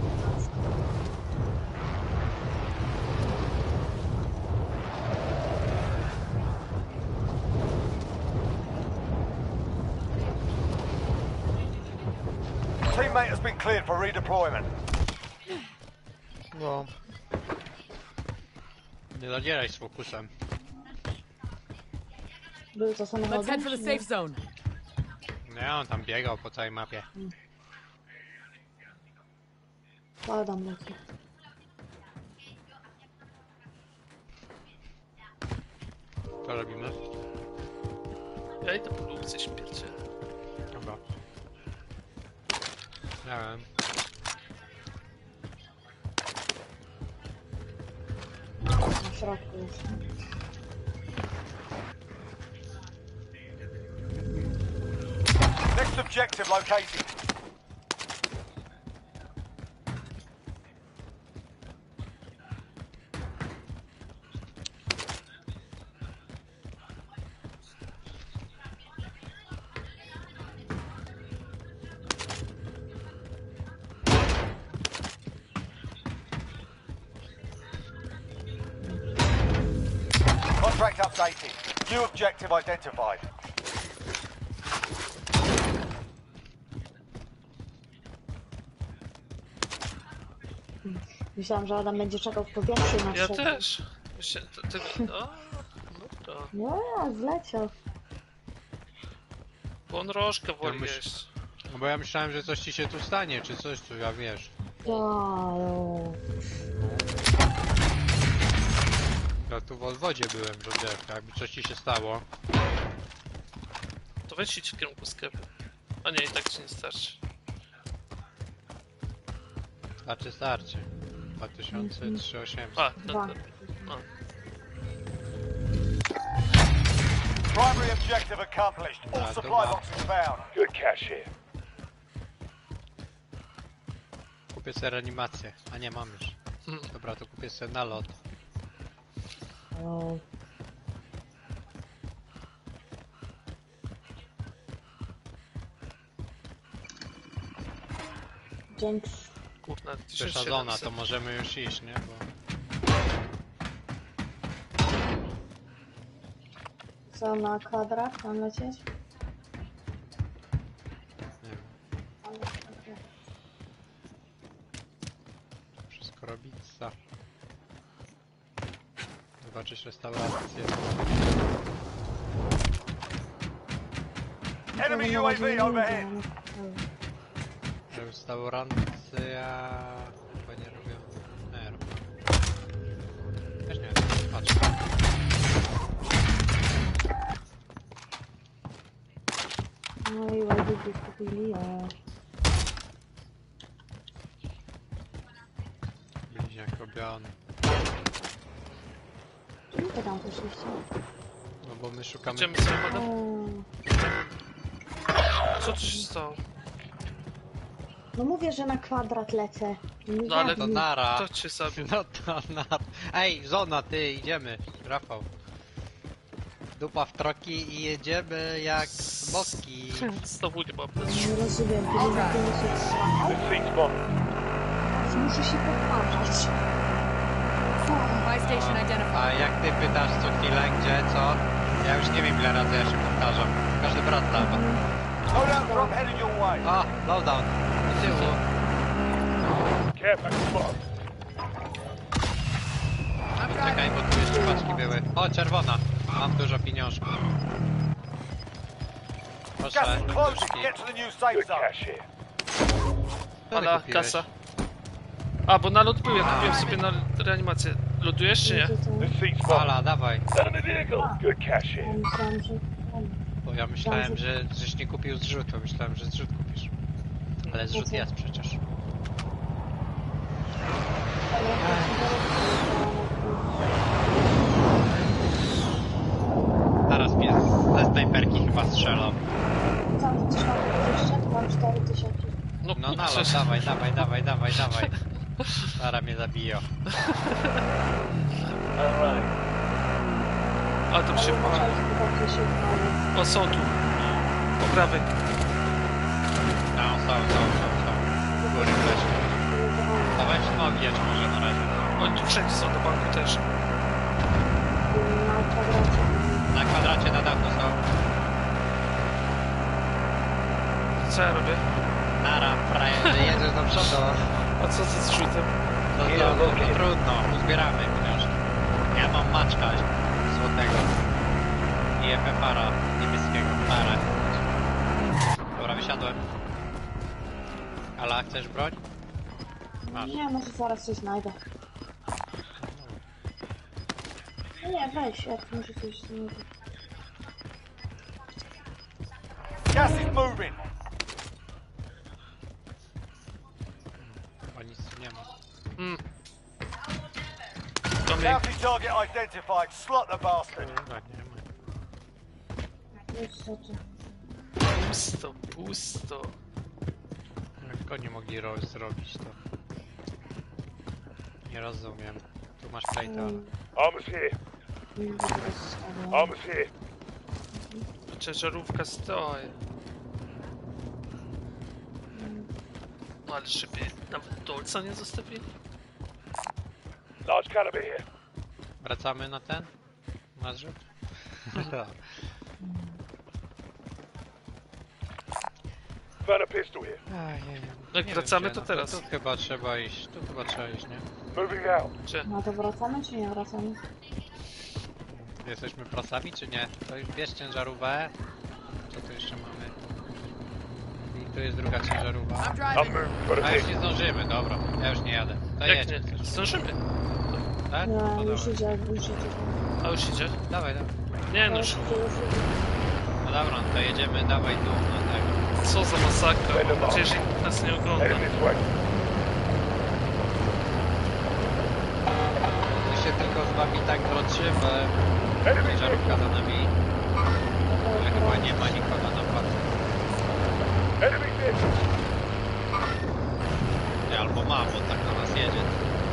Teammate has been cleared for redeployment. No. Nie zadzieraj z fokusem. Był to Let's samochodem? head for the czy safe nie? zone. Nie, on tam biegał po całej mapie. To Adam leci. Co robimy? Ja idę po lukce śmierciel. Dobra. Nie wiem. Na środku jest. Next objective located. Contract updated. New objective identified. Myślałam, że Adam będzie czekał w powietrzu na Ja siebie. też. Myślę, to, to, no, dobra. Nie, zleciał. Bo on rożkę woli myśl- jeść. No bo ja myślałem, że coś ci się tu stanie, czy coś tu, ja wiesz. To... Ja tu w wodzie byłem, że wiesz, jakby coś ci się stało. To weź idź w kierunku sklepu. A nie, i tak ci nie starczy. Starczy, starczy. dwa tysiące trzysta osiemdziesiąt. A, ten, Dwa. ten. A. Primary objective accomplished. All Nah, supply don't boxes found. Good cash here. Kupię sobie reanimację. A nie, mam już. Hmm. Dobra, to kupię sobie nalot. O, dzięki. Kurna, tysiąc Pierwsza zona, siedemset. to możemy już iść, nie? Bo... Co, na kwadrat mam lecieć? Nie wiem, Ale- okej. wszystko robica. Zobaczyć restaurację. Enemy U A V overhead. Restauracja... Chyba nie robią. Nie robią. Też nie wiem, patrz. No i ładnie kupili, a... Bliźniak robiony. Czemu to tam poszliście? No bo my szukamy... Idziemy samochodem? O, Co tu się stało? no mówię, że na kwadrat lecę. Nie No ale To zabij. nara. Kto cię zabił? No to nara. Ej, zona, ty, idziemy. Rafał. Dupa w troki i jedziemy jak boski. Znowu nie mam. Nie rozumiem, ty nie zabiję się strzelać. Seat spot. Muszę się podpatrzeć. Co? Buy station identified. A jak ty pytasz co chwilę, gdzie, co? Ja już nie wiem ile razy ja się powtarzam. Każdy brat tam. Loadout drop heading your way. O, loadown. Do tyłu. Careful spot. Czekaj, bo tu jeszcze paczki były. O, czerwona. Mam dużo pieniążków. Gas Proszę, is closing. duszki. Get to the new safe Good zone. cash here. Co ty Ala, kupiłeś? kasa. A, bo nalot był, ja kupiłem sobie na reanimację. Lodujesz czy nie? The seat spot. Ala, dawaj. Enemy vehicle. Good cash Ja here. myślałam, że... Bo ja myślałem, że żeś nie kupił zrzutu. Myślałem, że zrzut kupisz. Ale zrzut jest przecież. Zaraz mnie ze snajperki chyba strzelał. Tam coś mam jeszcze? Tu mam cztery tysiące. No, No kurczę. nalot, dawaj, dawaj, dawaj, dawaj, dawaj. Zaraz mnie zabiją. Alright. A, to się wpala. O, są tu. Po prawej. No, są, są, są, są. W góry wreszcie. Dawaj smogi jeszcze może na razie. Oni tu wszędzie są, do banku też. Na kwadracie. Na kwadracie na dachu są. Co ja robię? Nara, frajerze, jedziesz do przodu. A co ze zrzutem? No to, no, to trudno, uzbieramy pieniążki. Ja mam maczka złotego. I F F R-a niebieskiego. Para. Dobra, wysiadłem. Ala, chcesz broń? Masz. Nie, może zaraz coś znajdę. No nie, weź, jak może coś znajdę. Gas is moving. O, nic tu nie ma. Hmm. To mnie. Bounty target identified. Slot the bastard. Kurwa, nie ma. Wiesz co, czy... Pusto, pusto. Jak oni mogli ro zrobić to? Nie rozumiem. Tu masz plate, ale... Armor's here. Nie wiem, co jest. Armor's here. Ciężarówka stoi. No ale żeby nawet dolca nie zostawili? Large caliber here. Wracamy na ten? Na zrzut? Found a pistol here. Jak Nie wracamy, wiem, to gdzie, teraz. No, tu chyba trzeba iść, tu chyba trzeba iść, nie? Moving out. Gdzie? No to wracamy, czy nie wracamy? Jesteśmy prasami, czy nie? To już bierz ciężarówkę. Co tu jeszcze mamy? Tu jest druga ciężarówka. I'm I'm driving. moving for the A już vehicle. nie zdążymy, dobra. Ja już nie jadę. To Jak jedź. nie? Zdążymy. Tak? Nie, No już dobra. idzie, już idzie. A już idzie? Dawaj, dawaj. Nie no, Już już- idzie, już idzie. No dobra, no to jedziemy, dawaj tu na tego. co za masakra. Mam nadzieję, że nikt nas nie ogląda. Heading this way. My się tylko z wami tak droczymy. Enemy Ciężarówka vehicle. za nami. Ale chyba nie ma nikogo na patrz. Enemy vehicle. Nie, albo ma, bo tak na nas jedzie.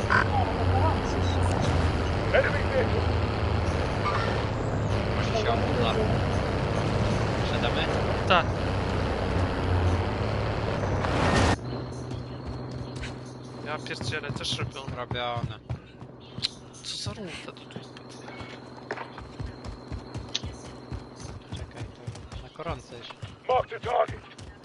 Enemy vehicle. Może się obudla. Przedamy? Tak. Ja pierdzielę, też robią. Robione. Co za runda to tu jest? Czekaj, to na koronce już. Mark the target.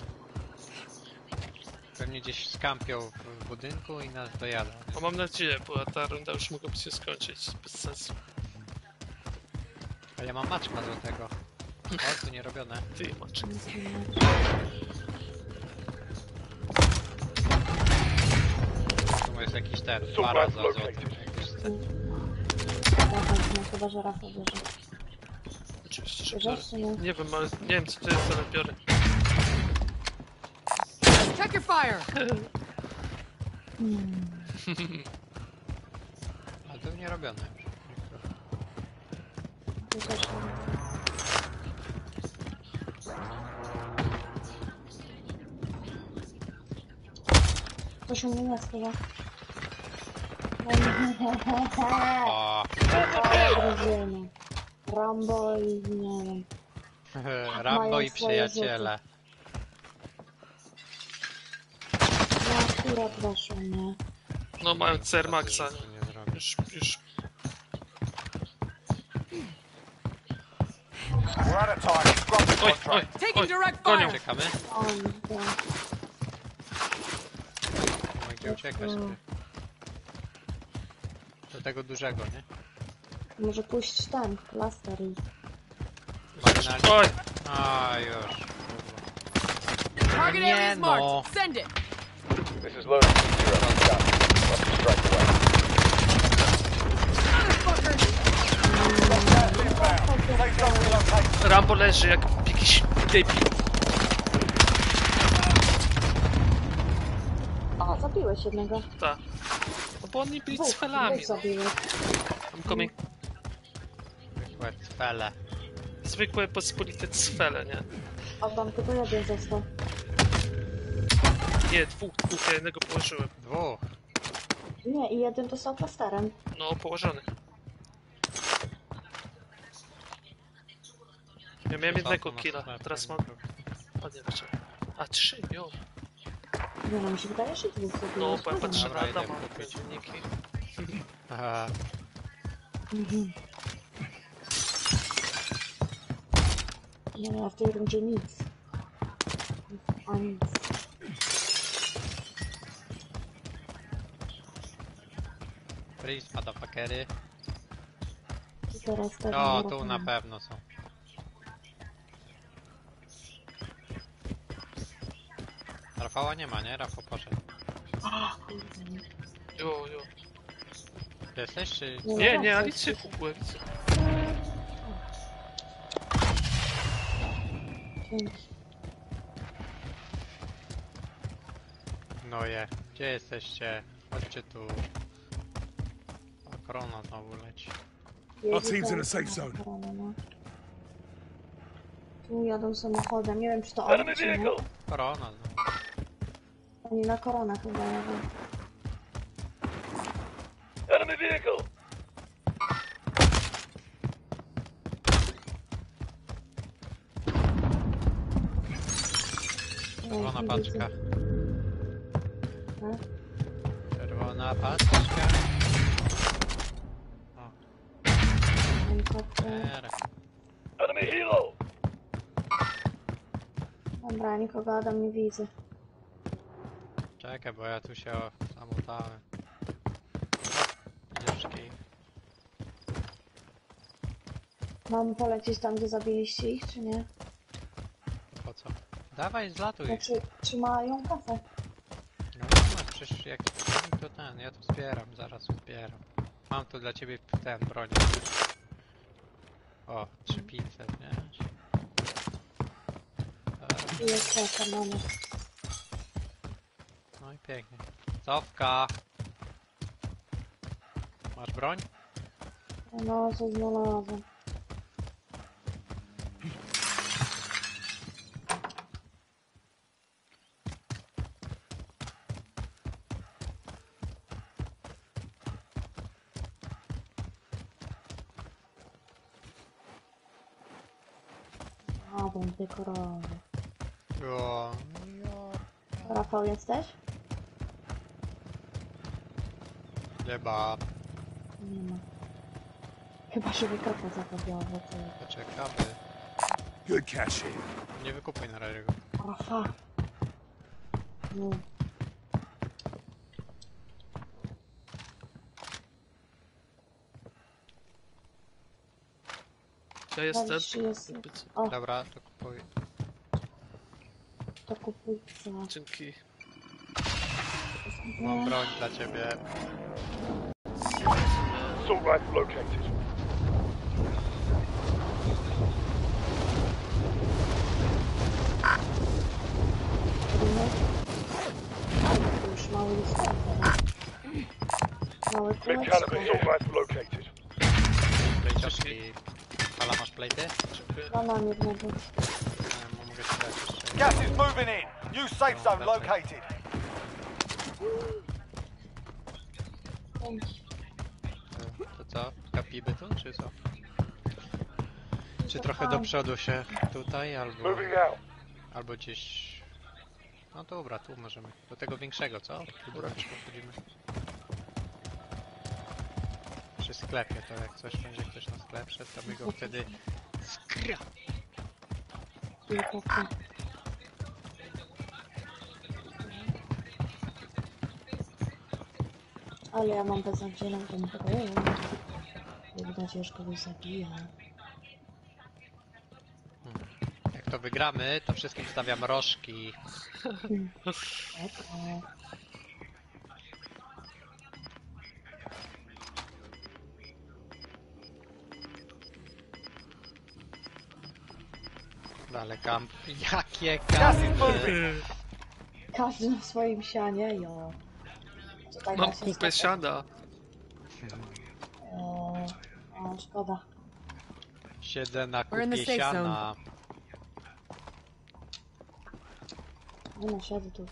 Pewnie gdzieś skampią w budynku i nas dojadą. No mam nadzieję, bo ta runda już mogłaby się skończyć. Bez sensu. A ja mam maczka do tego. O, tu nie robione. Ty masz. Tu jest jakiś ten, Super, para za located. złotym. Jakiś ten. Rafał, no chyba, że Rafał bierze. Oczywiście, że biorę. Bierzesz czy nie? Nie wiem, ale nie wiem co to jest, ale biorę. Check your fire. Ale to nie robione już. Bierzesz, nie? Coś u mnie jest chyba. O, Drużyny. Rambo i nie wiem. Rambo i Mają swoje przyjaciele. No akurat weszło, nie? No mają C R Maxa. To nie zrobię. Już, już. We're out of time. Scrap the Oj, oj, contract. Taking oj, direct gonią. fire. Czekamy? On, to... Nie ma gdzie uciekać. ty. Do tego dużego, nie? Może pójść ten, plaster i... Marynarnie. Oj, A już. Target Nie area is no. marked. Send it. This is loaded to zero. Copy. Must be strike away. Motherfucker. Safe zone relocated. Rambo leży jak jakiś debil. O, zabiłeś jednego. Tak. No bo oni byli Dwóch, cfelami. dwóch zabiłeś. I'm coming. Zwykłe cfele. Zwykłe pospolite cfele, nie? Oddam tylko jeden został. Nie, dwóch, dwóch, ja jednego położyłem. Dwóch. Nie, i jeden dostał plasterem. No, położony. Ja miałem jednego Na killa, sklepie. teraz mam... A nie, znaczy... A trzy, jo. Nie no, mi się wydaje, że dwóch zabiłeś. No, bo ja patrzę Dobra, na idę Adama, kupić. wyniki. Aha. Mhm. Nie no, w tej rundzie nic. A nic. Freeze, motherfuckery. I teraz też O, nie tu robię. na pewno są. Rafała nie ma, nie? Rafał poszedł. Jo, jo. Ty jesteś, czy... Nie, nie, Alicję kupuję. Dzięki. No je. Gdzie jesteście? Chodźcie tu. A korona znowu leci. Jedzie Our team's in a ten- safe zone. korona, no. Tu jadą samochodem, nie wiem czy to oni, Enemy czy nie. vehicle. Korona znowu. Oni na koronach chyba jadą. Enemy vehicle. Czerwona Ej, paczka. Tak? Czerwona paczka. O, Helikopter. teraz. Enemy helo. Dobra, nikogo Adam nie widzę. Czekaj, bo ja tu się zamutałem. Dziewczki. Mam polecieć tam, gdzie zabiliście ich, czy nie? Po co? Dawaj, zlatuj. Znaczy, trzymają kasę. No masz, przecież jak to ten, ja to zbieram, zaraz zbieram. Mam tu dla ciebie ten broń. O, trzy tysiące pięćset, nie? I jest kasa, mamy. No i pięknie. Cofka! Masz broń? No, co znalazłem. A, bądź dekorowy. O, ja... Rafał, jesteś? Chyba. Nie ma. Chyba, że wykropa zapowiada, to... Poczekamy. Good cash here. Nie wykupuj na razie go. Rafa. No. Ja jestem. Daliście jest... Jakby co. O, Dobra, to kupuj. to kupuj co? Dzięki. Mam broń dla ciebie. Assault rifle located. To już mały jest teraz. Mały Mid kuleczko. caliber assault rifle located. Plejciaszki. Fala, masz plejty? Dziękuję. No mam jednego. No, mogę ci dać jeszcze. Gas is moving in. New safe zone located. To, to co? Kapiby tu, czy co? Czy trochę do przodu się tutaj, albo... Moving out. Albo gdzieś... No dobra, tu możemy. Do tego większego, co? Tu do chodzimy. Przy sklepie, to jak coś będzie ktoś na sklep szedł, to my go wtedy... Skra! Tylko to. Ale ja mam beznadziejną tą broń. Nie widać, już kogoś zabija. Jak to wygramy, to wszystkim stawiam rożki. Okej. No ale kamp... Jakie Gas is kampy! moving. Każdy na swoim sianie, jo. Tutaj Mam da się kupę skakać. siana. Eee, o, szkoda. Siedzę na We're in the kupie safe siana. Nie no, siedzę tu.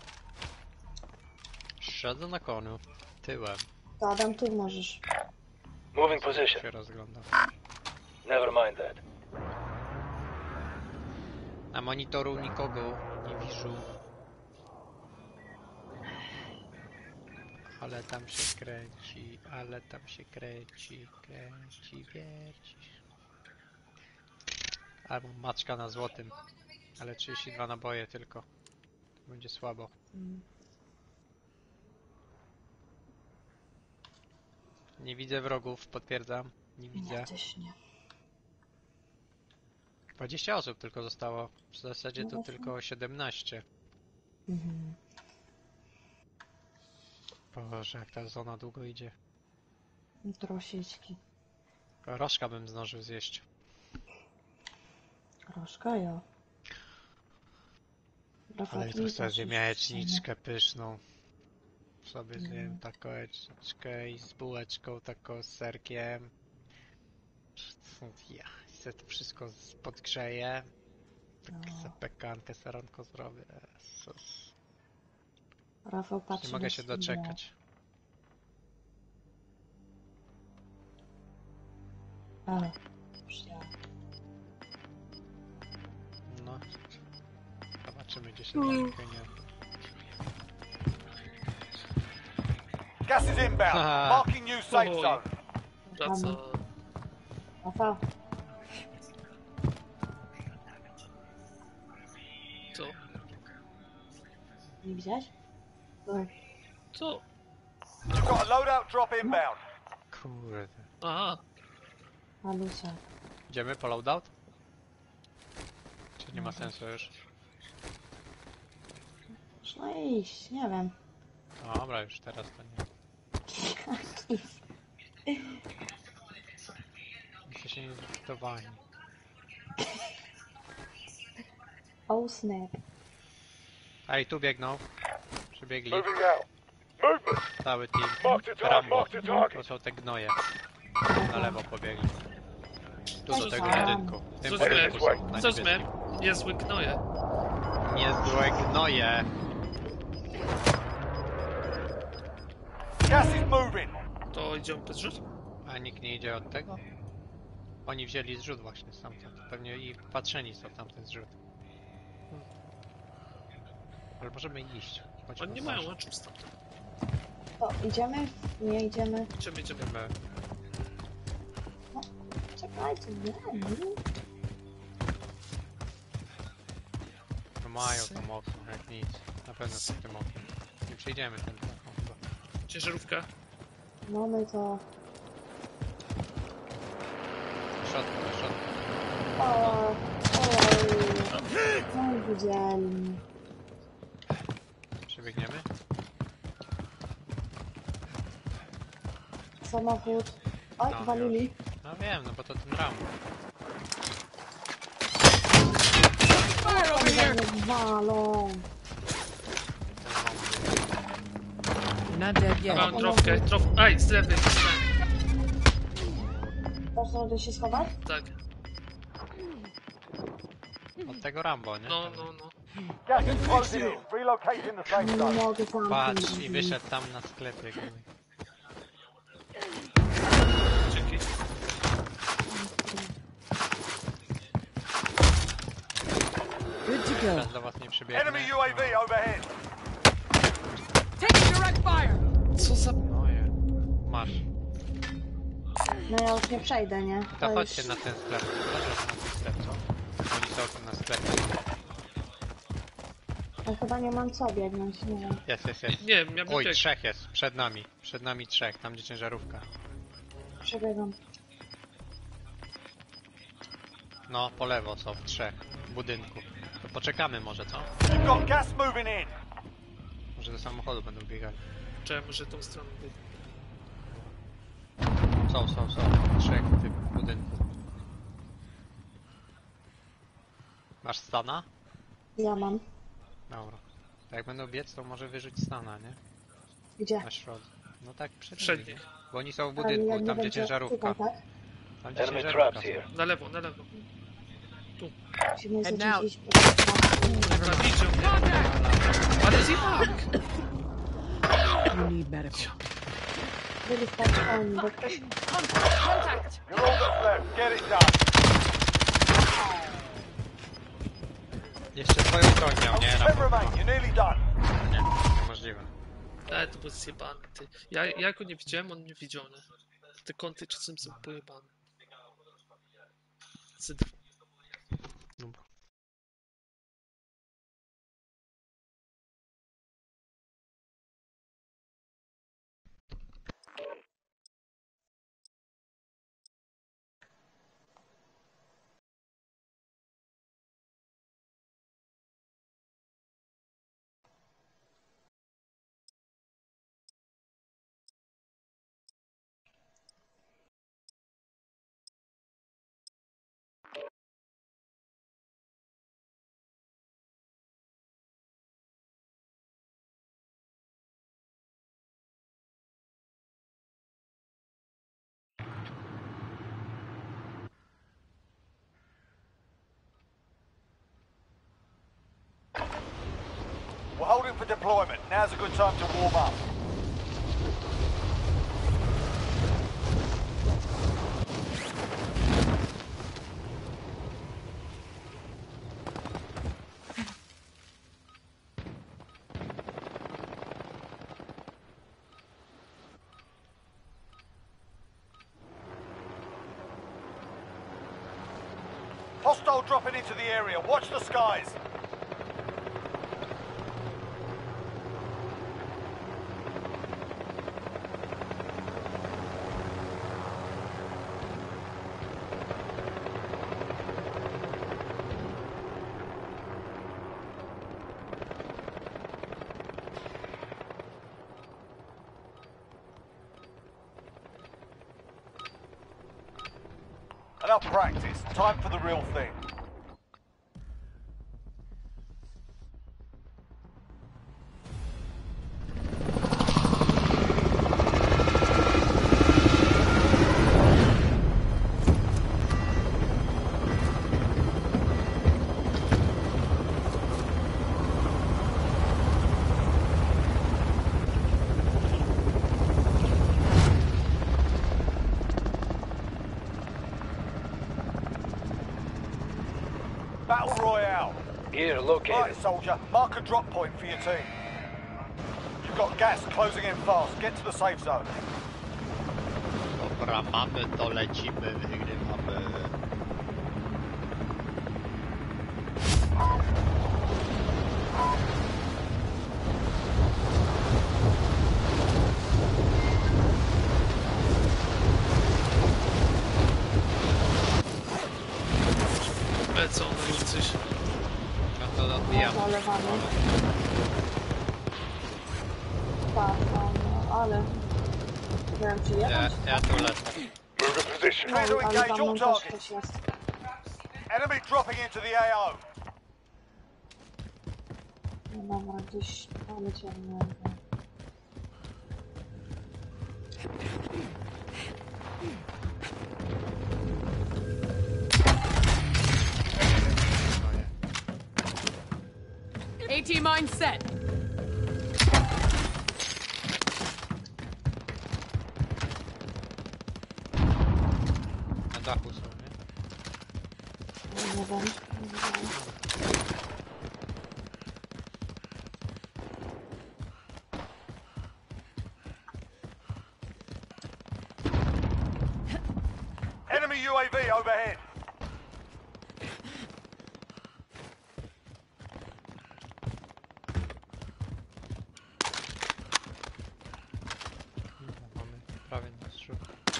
Siedzę na koniu. Tyłem. To Adam, tu możesz. Moving position. Się rozglądam. Never mind that. Na monitoru nikogo nie widzę. Ale tam się kręci, ale tam się kręci, kręci, wierci. Albo maczka na złotym. Ale trzydzieści dwa naboje tylko. To będzie słabo. Nie widzę wrogów, potwierdzam. Nie widzę. Ja też nie. dwadzieścia osób tylko zostało. W zasadzie No to właśnie. tylko siedemnaście. Mhm. Boże, jak ta zona długo idzie. Trosieczki. Rożka bym zdążył zjeść. Troszkę, jo. Rafał, Ale tu to nie sobie zaszło jajeczniczkę pyszną. Sobie Mm. zjem taką jajeczniczkę i z bułeczką, taką z serkiem. Ja sobie to wszystko z- podgrzeję. Tak No. zapekankę, seronko zrobię. Jezus. Rafał patrzy Nie mogę na się Steama. doczekać. A, już ja. No. Zobaczymy, gdzie się zamknie. Gas is inbound. Haha. Marking new safe Oj. zone. Wraca. Rafał, Co? nie widziałeś? No. Co? You've got a loadout drop inbound. Kurde. Aha. Malusia. Idziemy po loadout? Czy nie ma sensu już? Można iść, nie wiem. Dobra, już teraz to nie. Jesteście niezdecydowani. Oh snap. Ej, tu biegną. Przybiegli. Moving out. Movement. Cały team. Mark the target. Rambo. Mark the target. To są te gnoje. Na lewo pobiegli. Tu do tego Tam. budynku. W tym Co z budynku mem? są. Na Co z niebieskim. mem? Niezły gnoje. Niezłe gnoje. Gas is moving. To idziemy bez rzut? A nikt nie idzie od tego? Oni wzięli zrzut właśnie stamtąd. Pewnie i patrzeni są w tamten zrzut. Ale możemy iść. Chodźmy Oni nie na mają plażę. łączów stamtąd. To idziemy? Nie idziemy. Idziemy, idziemy. Idziemy. Czekajcie, nie, nie. No mają tam okno, jak nic. Na pewno w tym oknie. Nie przejdziemy ten okno chyba. Ciężarówka. Mamy to. Do środka, do środka. O, oj. No i widzieli. Przebiegniemy? Samochód. Oj, No, walili. No wiem, no bo to ten ram. One walą. Not dead yet. Mam trofkę, trof... Aj, z lewej. Dasz radę się schować? Tak. Od tego Rambo, nie? No, no, no. Gas is closing in. Relocating the safe Nie zone. mogę tam. Patrz i wyszedł tam na sklepie. gnój. Dzięki. Good to go. Teraz do was nie przybiegnie. Enemy U A V overhead. Taking direct fire. Co za... No je. Masz. No ja już nie przejdę, nie? To już- chodźcie na ten sklep. Chodźcie na ten sklep, co? Oni są tu na sklepie. Ja chyba nie mam co biegnąć, nie wiem. Jest, jest, jest. Nie wiem, ja bym Oj, biegł. trzech jest. Przed nami. Przed nami trzech. Tam gdzie ciężarówka. Przebiegam. No, po lewo są. Trzech. W budynku. To poczekamy może, co? You've got gas moving in. Może do samochodu będą biegali. Czemu, może tą stroną biegł. Są, są, są. Trzech w tym budynku. Masz stana? Ja mam. Dobra. To jak będą biec, to może wyrzuć stana, nie? Gdzie? Na środek. No tak, przed Przed nimi. nich. Bo oni są w Ale budynku, jak nie tam gdzie będzie ciężarówka. tutaj, tak? Tam gdzie Enemy ciężarówka. traps here. Na lewo, na lewo. Musimy And zacząć now- iść. Dobra, widzę mnie. Ale zjebak! You need medical. Byli wpatrzeni, bo ktoś... Contact. You're all that's left. Get it done. Jeszcze twoją broń miał, nie? Ten Rambo. remain. You're nearly done. Nie, niemożliwe. Ale to był zjebany, ty. Ja, ja go nie widziałem, on nie widział, nie? Te kąty czasem są pojebane. Zyd... Dobra. We're holding for deployment. Now's a good time to warm up. Hostile dropping into the area. Watch the skies. Enough practice. Time for the real thing. Battle Royale. Gear located. Right, soldier. Mark a drop point for your team. You've got gas closing in fast. Get to the safe zone. Dobra, mamy, to lecimy, wygrywamy. Lecą na nich coś. No to odbijamy. Zalewamy. Tak, no, no, ale... Nie wiem, czy Ja, jechać? ja tu lecę. Move to position. Clear to Ale engage za mną all też targets. coś jest. Enemy dropping into the A O. No dobra, gdzieś polecieli, nie wiem. AT mine set. Na dachu są, nie? Nie wiem, nie wiem. Enemy U A V overhead. Mamy prawie na zrzut.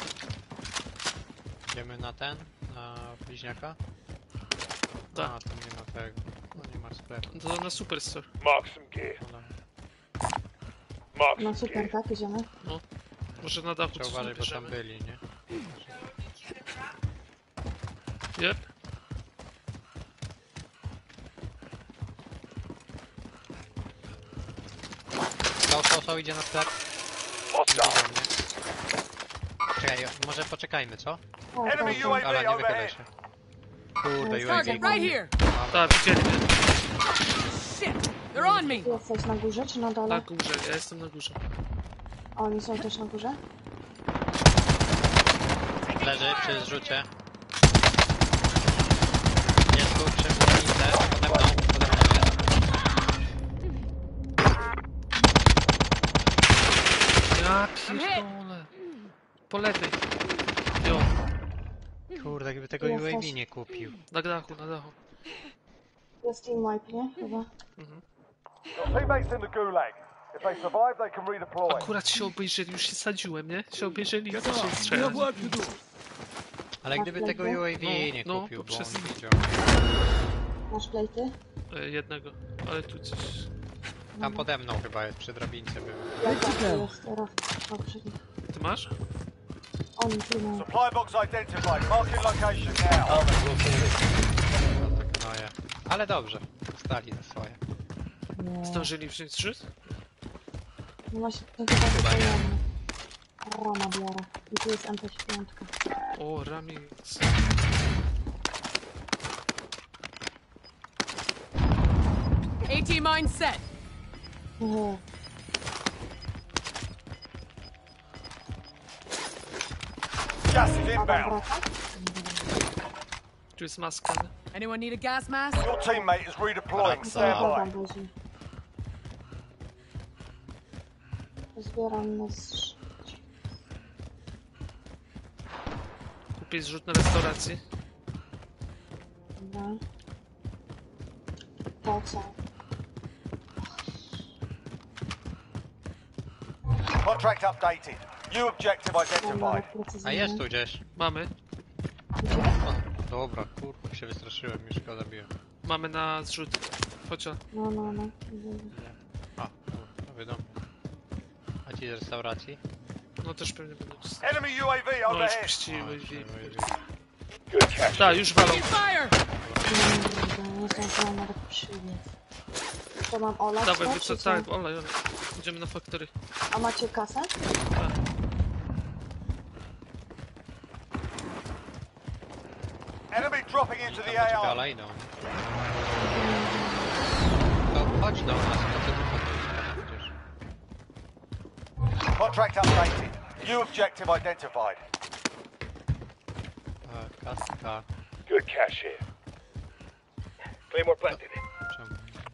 Idziemy na ten, na bliźniaka? Tak. A, tam nie ma tego. No nie ma sklepu. To na Superstore. Mark some gear. No, dobra. Mark No some super, gear. tak, idziemy? Może na dachu Trzeba coś uważać, bo tam nabierzemy. byli, nie? Yep. To, to, to idzie na sklep. Hostile. Widzą mnie. Czekaj, może poczekajmy, co? O, Enemy tak, U A tak. V Ale nie wychylaj overhead. się. Kurde, U A V. Target right here. Tak, widzieli mnie. Shit. They're on me. Ty jesteś na górze czy na Na dole? górze, ja jestem na górze. A oni są też na górze? Leży przy zrzucie. Jest tu przy murnicy. Pode mną, pode mną jest. Ja pierdolę. Po lewej. Jo, Kurde, jakby tego U A V nie kupił. na dachu, na dachu. Jest team wipe, nie? Chyba. Your teammates in the gulag. If they survive, they can redeploy. Akurat się obejrzeli, już się sadziłem, nie? Się obejrzeli i zaczęli strzelać. Ale gdyby tego U A V No, nie no, kupił, bo poprzez- on widział. Masz plejty? E, jednego, ale tu coś... Tam pode mną chyba jest, przy drabince był. Ja tak, to jest teraz. Dobrze. Ty masz? Oni tu mają. Supply box identified. Marking location now. Helmet located. No ja. Ale dobrze, stali na swoje. Nie. Zdążyli wziąć zrzut? No właśnie, to chyba wypalamy. Rama biorę. I tu jest M P pięć. O, Ramix. AT mine set. Nie. Gas is Adam inbound. wraca? Tu jest maska, nie? Anyone need a gas mask? Your teammate is redeploying. Wraca. Stand Adam by. wozi. Zbieram na zrz... Kupię zrzut na restauracji. Dobra. Po co? Contract updated. New objective Dobra, identified. A precyzyjnie. jest tu gdzieś. Mamy. Gdzie? O, dobra, kurwa, się wystraszyłem, już go zabiłem. Mamy na zrzut. Chodź o. No, no, no. A, kurwa, wiadomo. A ci z restauracji? No też pewnie będą czyste. Enemy U A V No już overhead. puścili O, U A V. U A V. Good cash. Tak, już walą. Fire! Kurde, nie zdążyłam nawet przybiec. To mam olać Dawaj, to, wy co, czy tak, olej, olej. Idziemy na faktory. A macie kasę? Enemy dropping into the Tam do ciebie, A R. ale idą. To chodź do nas, po co ty podróż? Contract updated. New objective identified. Kaska. Good cash here. Claymore planted. Czemu?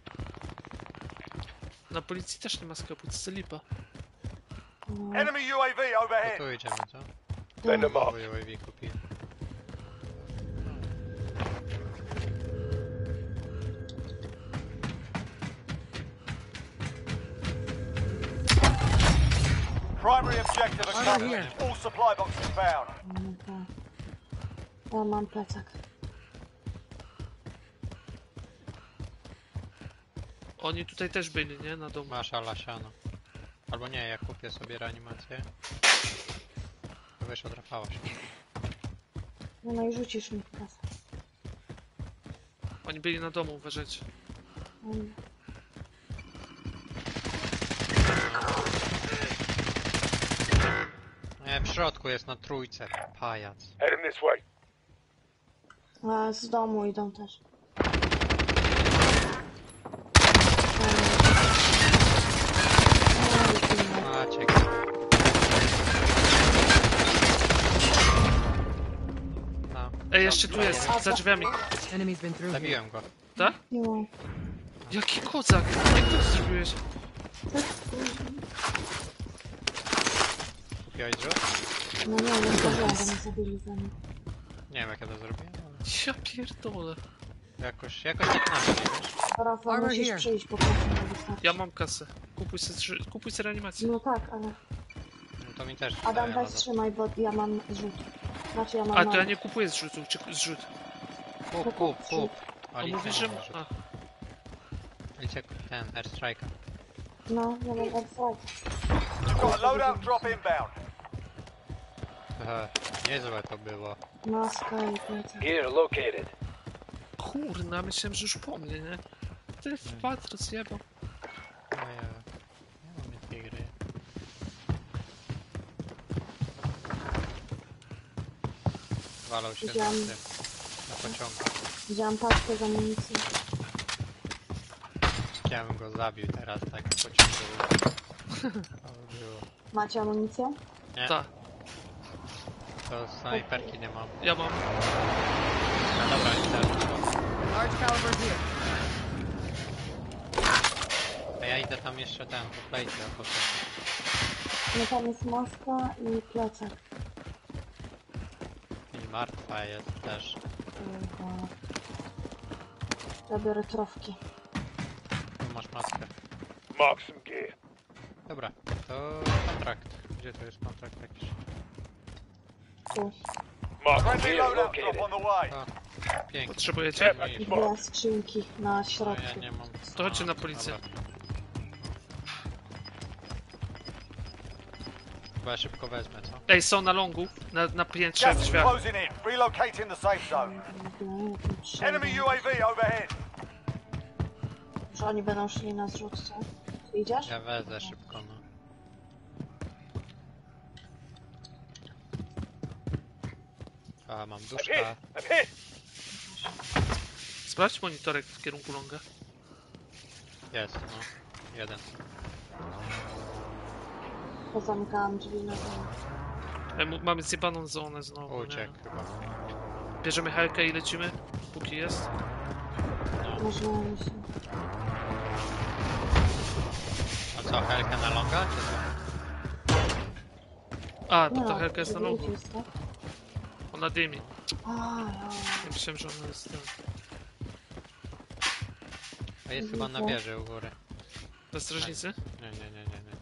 Na policji też nie ma sklepu, co lipa. Enemy U A V To overhead. tu idziemy, co? Send them Bo off. U A V kupili. Primary objective accomplished. here. All supply boxes found. No tak. Ja mam plecak. Oni tutaj też byli, nie? Na domu. Masz alasiano. Albo nie, ja kupię sobie reanimację. To wiesz, odrapałaś. No, no i rzucisz mi kasę. Oni byli na domu, uważajcie. Mm. Nie, w środku jest na trójce. Pajac. Heading this way. A z domu idą też. Maciek. No. Ej, jeszcze tu jest, za drzwiami. Enemy's been through here. Zabiłem go. Tak? No. Jaki kozak? Jak ty to zrobiłeś? Kupiłeś rzut? No nie, nie zdążyłam, bo mnie zabili za mnie. Nie wiem jak ja to zrobiłem, ale Ja pierdolę. jakoś, jakoś nie trafię, wiesz? Rafał, Armor musisz here. przyjść po prostu, nie wystarczy. Ja mam kasę. Kupuj se, zrzy- kupuj se reanimację. No tak, ale... No to mi też Adam, daje, weź ale- trzymaj, bo ja mam zrzut. Znaczy ja mam A, to ja mało. nie kupuję zrzutów, czy zrzut. Kup, kup, kup. A mówisz, że... A, Liczę ten, airstrike'a. No, ja mam F-Fight. You've got a loadout drop inbound. Ehe, niezłe to było. Maska i plecak. Gear located. kurna, myślałem, że już po mnie, nie? Ty wpadł, rozjebał. Ojej, nie mam takiej gry. Walał się na Widziałam. tym, na pociągu. Widziałam paczkę z amunicji. Ja bym go zabił teraz, tak w pociągu. Ale było. Macie amunicję? Nie, Tak, to snajperki nie mam. ja mam. No dobra, i teraz. Large caliber here. A ja idę tam jeszcze ten, po plejcie, a potem... No tam jest maska i plecak. I martwa jest też. Kurwa. Ja biorę trofki. Tu masz maskę. Mark some gear. Dobra, to kontrakt. Gdzie to jest kontrakt jakiś? Tu. Mark some Friendly gear loadout drop located. on the way. O, pięknie. Potrzebujecie? I- Dwie skrzynki na No, ja środku. nie mam. To chodźcie A, na policję. dobra. Chyba ja szybko wezmę, co? Ej, są na longu, na, na piętrze w Gas is drzwiach. closing in. Relocating the safe zone. Enemy U A V overhead. Że oni będą szli na zrzut, co? Ty idziesz? Ja wezmę szybko, no. A, mam I'm duszka. hit. I'm hit. Sprawdź monitorek w kierunku longa. Jest, no. Jeden. Pozamykałam drzwi na dół. Ej, mu- mamy zjebaną zonę znowu, nie? Uciekł chyba. Bierzemy helkę i lecimy, póki jest. Można mi się... A co, helkę na longa, czy co? A, Nie to ta no, helka jest na longu. jest, tak? Ona dymi. A, ja. Ja myślałem, że ona jest tam. A jest chyba na wieży u góry. To strażnicy? Nie, nie, nie, nie, nie.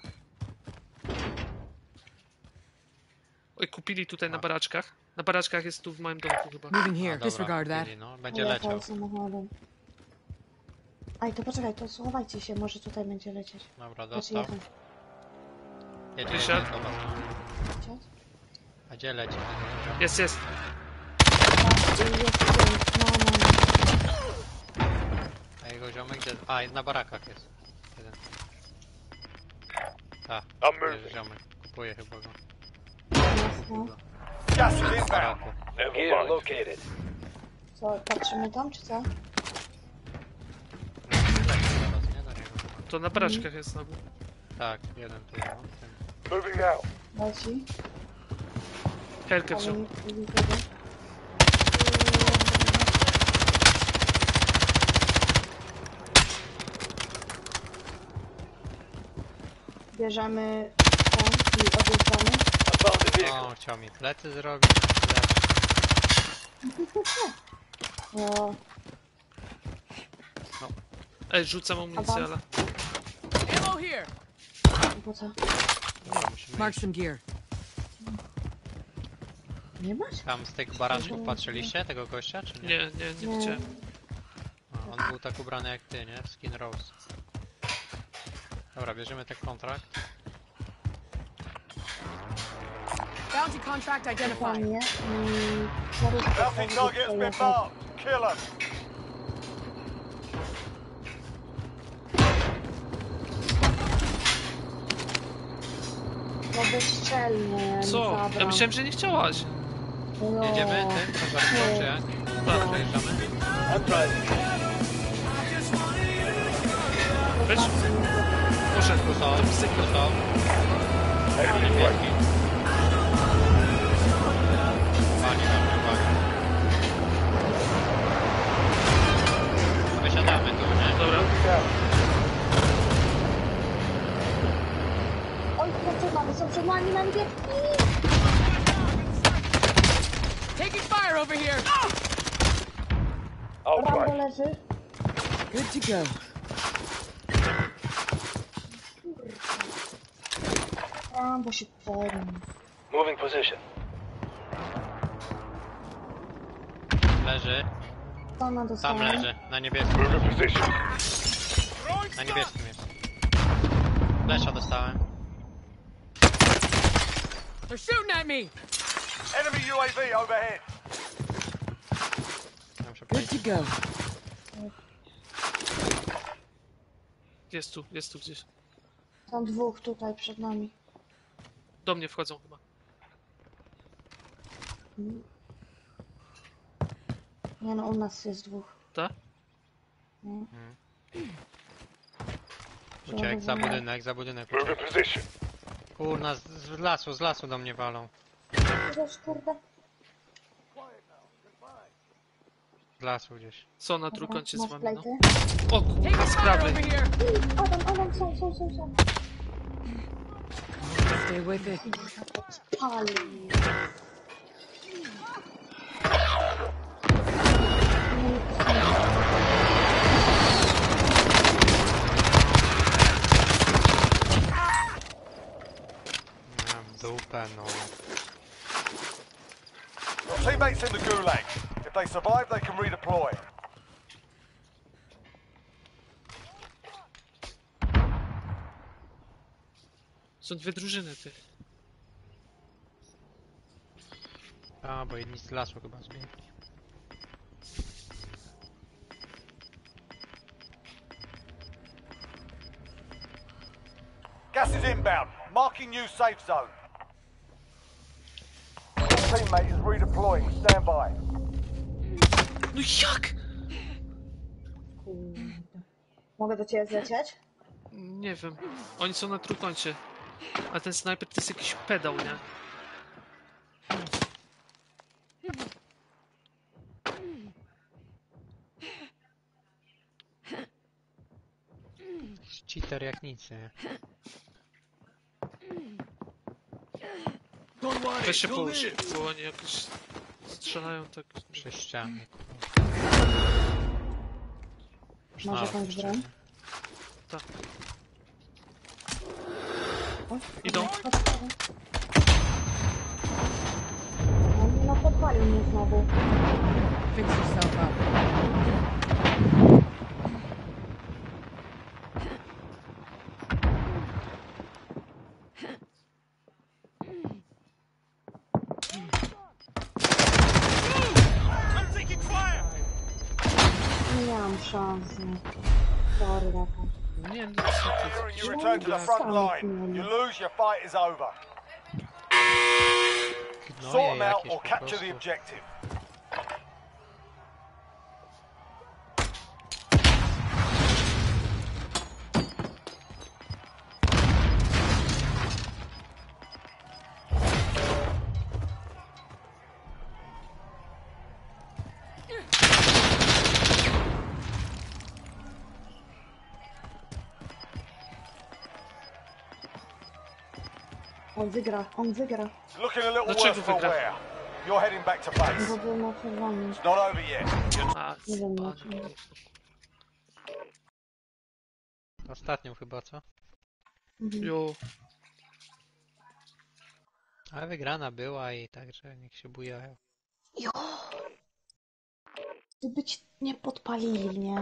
Oj, kupili tutaj na baraczkach. Na baraczkach jest tu w małym domku chyba. Moving A, here. dobra, Disregard that. kupili, no. Będzie Pojechał leciał. samochodem. Aj, to poczekaj, to schowajcie się, może tutaj będzie lecieć. Dobra, Znaczy dostał. jechać. Jedzie, Wysiadł. jedzie do was. Lecieć? A gdzie leci? Jest, jest. jest pięć, no, no, no. A jego ziomek gdzie? A, na barakach jest. Jeden. Tak, I'm jest moving. ziomek. Kupuję chyba go. Jasno. Gas is inbound. Baraku. Never mind. Located. Co, patrzymy tam, czy co? Teraz, nie? Do niego. To na baraczkach jest znowu. Tak, jeden tu. No. Ten. Moving out. Leci. Helkę Ale wziął. nie nie widzę. Bierzemy ten i odjeżdżamy. I found the vehicle. O, chciał mi plecy zrobić. O, Ej, rzucam amunicję, ale... Ammo here. po co? Dobra, musimy Mark iść. some gear. Nie masz? Tam z tych baraczków patrzyliście? Tego gościa, czy nie? Nie, nie, nie Nie. widziałem. A, on był tak ubrany jak ty, nie? W Skin Rose. Dobra, bierzemy ten kontrakt. Bounty contract identified. Fajnie. I zarówno Bounty target has been marked. Kill them. No bezczelnie. Co? Zabram. Ja myślałem, że nie chciałaś. No. Jedziemy tym, kontraktą, czy jak? Tak. Przejeżdżamy? I'm driving. Weź. Poszedł. Tu są, tu są. Enemy Niebieski. right. Pani na mnie, uwaga. Wysiadamy tu, nie? Dobra. Oj, no co mamy? Są przed nami na niebieski. Taking fire over here. I'll Rambo drive. leży. Good to go. Rambo się podniósł. Moving position. Leży. Pana Tam dostałem. leży. Na niebieskim. Moving position. Na niebieskim jest. Flesza dostałem. They're shooting at me. Enemy U A V overhead. Ja muszę powiedzieć. go. Jest tu, jest tu gdzieś. Są dwóch tutaj przed nami. Do mnie wchodzą chyba. Nie no, u nas jest dwóch. Tak? Uciek, za budynek, za budynek Moving uciek. position. Kurna, z, z lasu, z lasu do mnie walą. Wiesz, kurde. Z lasu gdzieś. Co na Dobra, trójkącie z masz wami, no? plejty? O kurwa, Taking z fire prawej. over here. Adam, Adam, są, są, są, są. Stay with it. Pali. Miałem dupę, no. Your teammates in the gulag. If they survive, they can redeploy. Są dwie drużyny tych. A, bo jedni z lasu chyba zbiegli. Gas is inbound. Marking new safe zone. Your teammate is redeploying. Stand by. No jak? Mogę do ciebie zlecieć? Nie wiem. Oni są na trójkącie. A ten snajper to jest jakiś pedał, nie? Cheater jak nic, nie? Weź się połóż, bo oni jakoś strzelają tak... Przy ścianie, kurwa. Już Masz na jakąś auto broń? ścianie. Tak. O, Idą. chodź, chodź, chodź. No, no podpalił mnie znowu. Fix yourself up. mam szans. nie. Sorry, Rafał. Nie, no co ty? And you return to the front line. You lose, your fight is over. No Sort je them out jakieś or po capture the prostu. objective. On wygra, on wygra. It's looking a little Dlaczego worse for wygra? wear. You're heading back to base. Bo był na czerwonym. It's not over yet. You're A, Nie wiem, na spadł. czym. Ostatnią chyba, co? Mhm. Jo. Ale wygrana była i także niech się bujają. Jo! Gdyby ci nie podpalili, nie?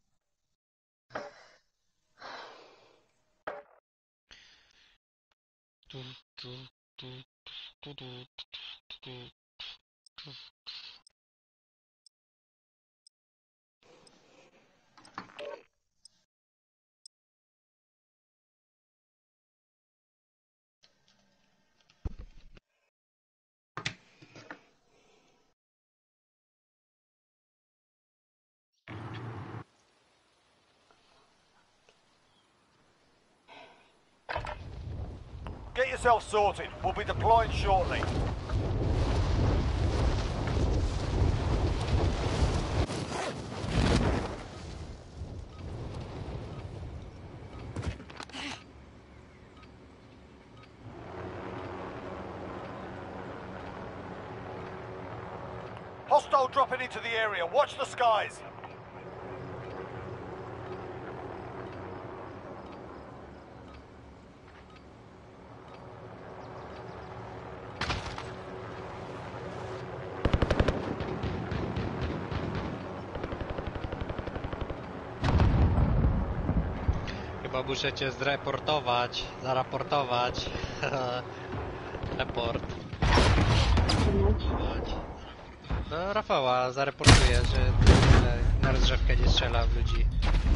Tu, tu, tu, tu, tu, tu, tu, tu. Get yourself sorted. We'll be deploying shortly. Hostile dropping into the area. Watch the skies. Chyba muszę cię zreportować, zaraportować. Report. Chodź. No Rafała zareportuję, że e, na rozgrzewkę nie strzela w ludzi.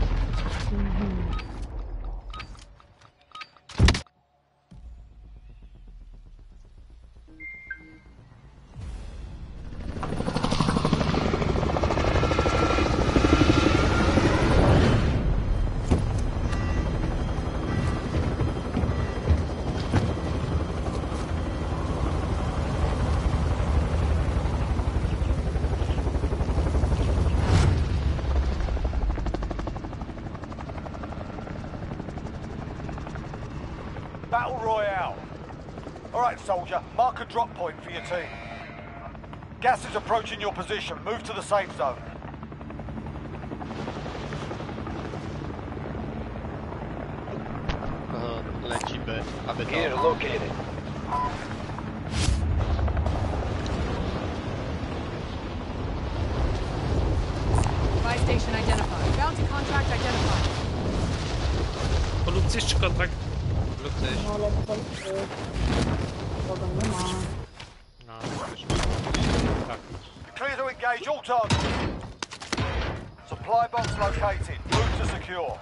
Battle Royale. Alright, soldier, mark a drop point for your team. Gas is approaching your position. Move to the safe zone. O, lecimy, aby Gear to... located. Buy station identified. Bounty contract identified. Polubcyś czy kontrakt? lub coś. No ale tutaj y, kogo nie ma. No, tak. Clear to engage all targets. Supply box located. Move to secure.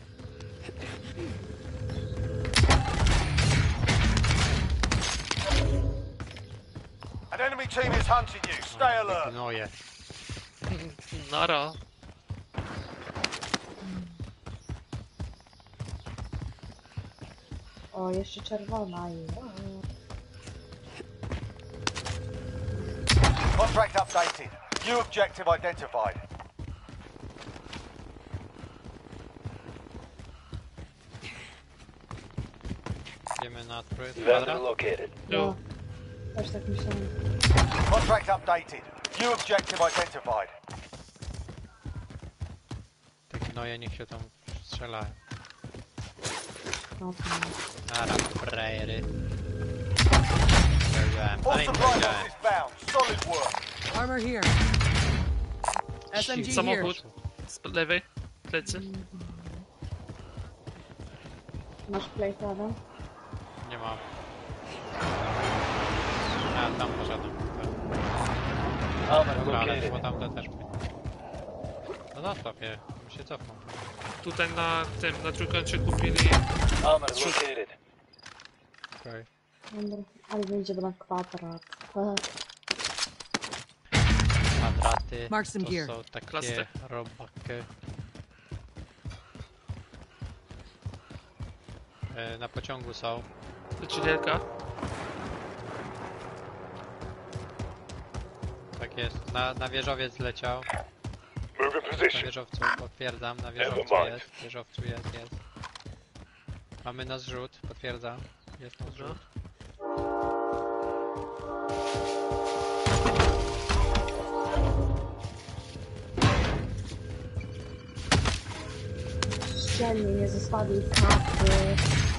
An enemy team is hunting you. Stay alert. No je. Nara. O, jeszcze czerwona i... Contract updated. New objective identified. Idziemy na trój- Vendor kwadrat. located. Jo. Też tak myślałem. Contract updated. New objective identified. Te gnoje niech się tam strzelają. No, Nara, frajery. Powiedziałem, All ale im supply powiedziałem. boxes found. Solid work. Armor here. S M G here. Samochód. Z lewej. Plecy. masz plate, Adam? Nie mam. A, tam poszedłem. Armor Dobra, ale located. bo tamte też... No zostaw je, bym się cofnął. Tutaj na tym, na trójkącie kupili... Bomb is located. Okej. Dobra, ale wyjdzie na kwadrat. Kwadraty Mark some to gear. są takie Klaster. robaki. E, na pociągu są. Lecielka. Tak jest. Na, na wieżowiec leciał. Move in Na position. wieżowcu potwierdzam. Na wieżowcu Never mind. jest. W wieżowcu jest, jest. Mamy na zrzut, potwierdzam. Jest na zrzut. Szczelnie nie zostawił kapy.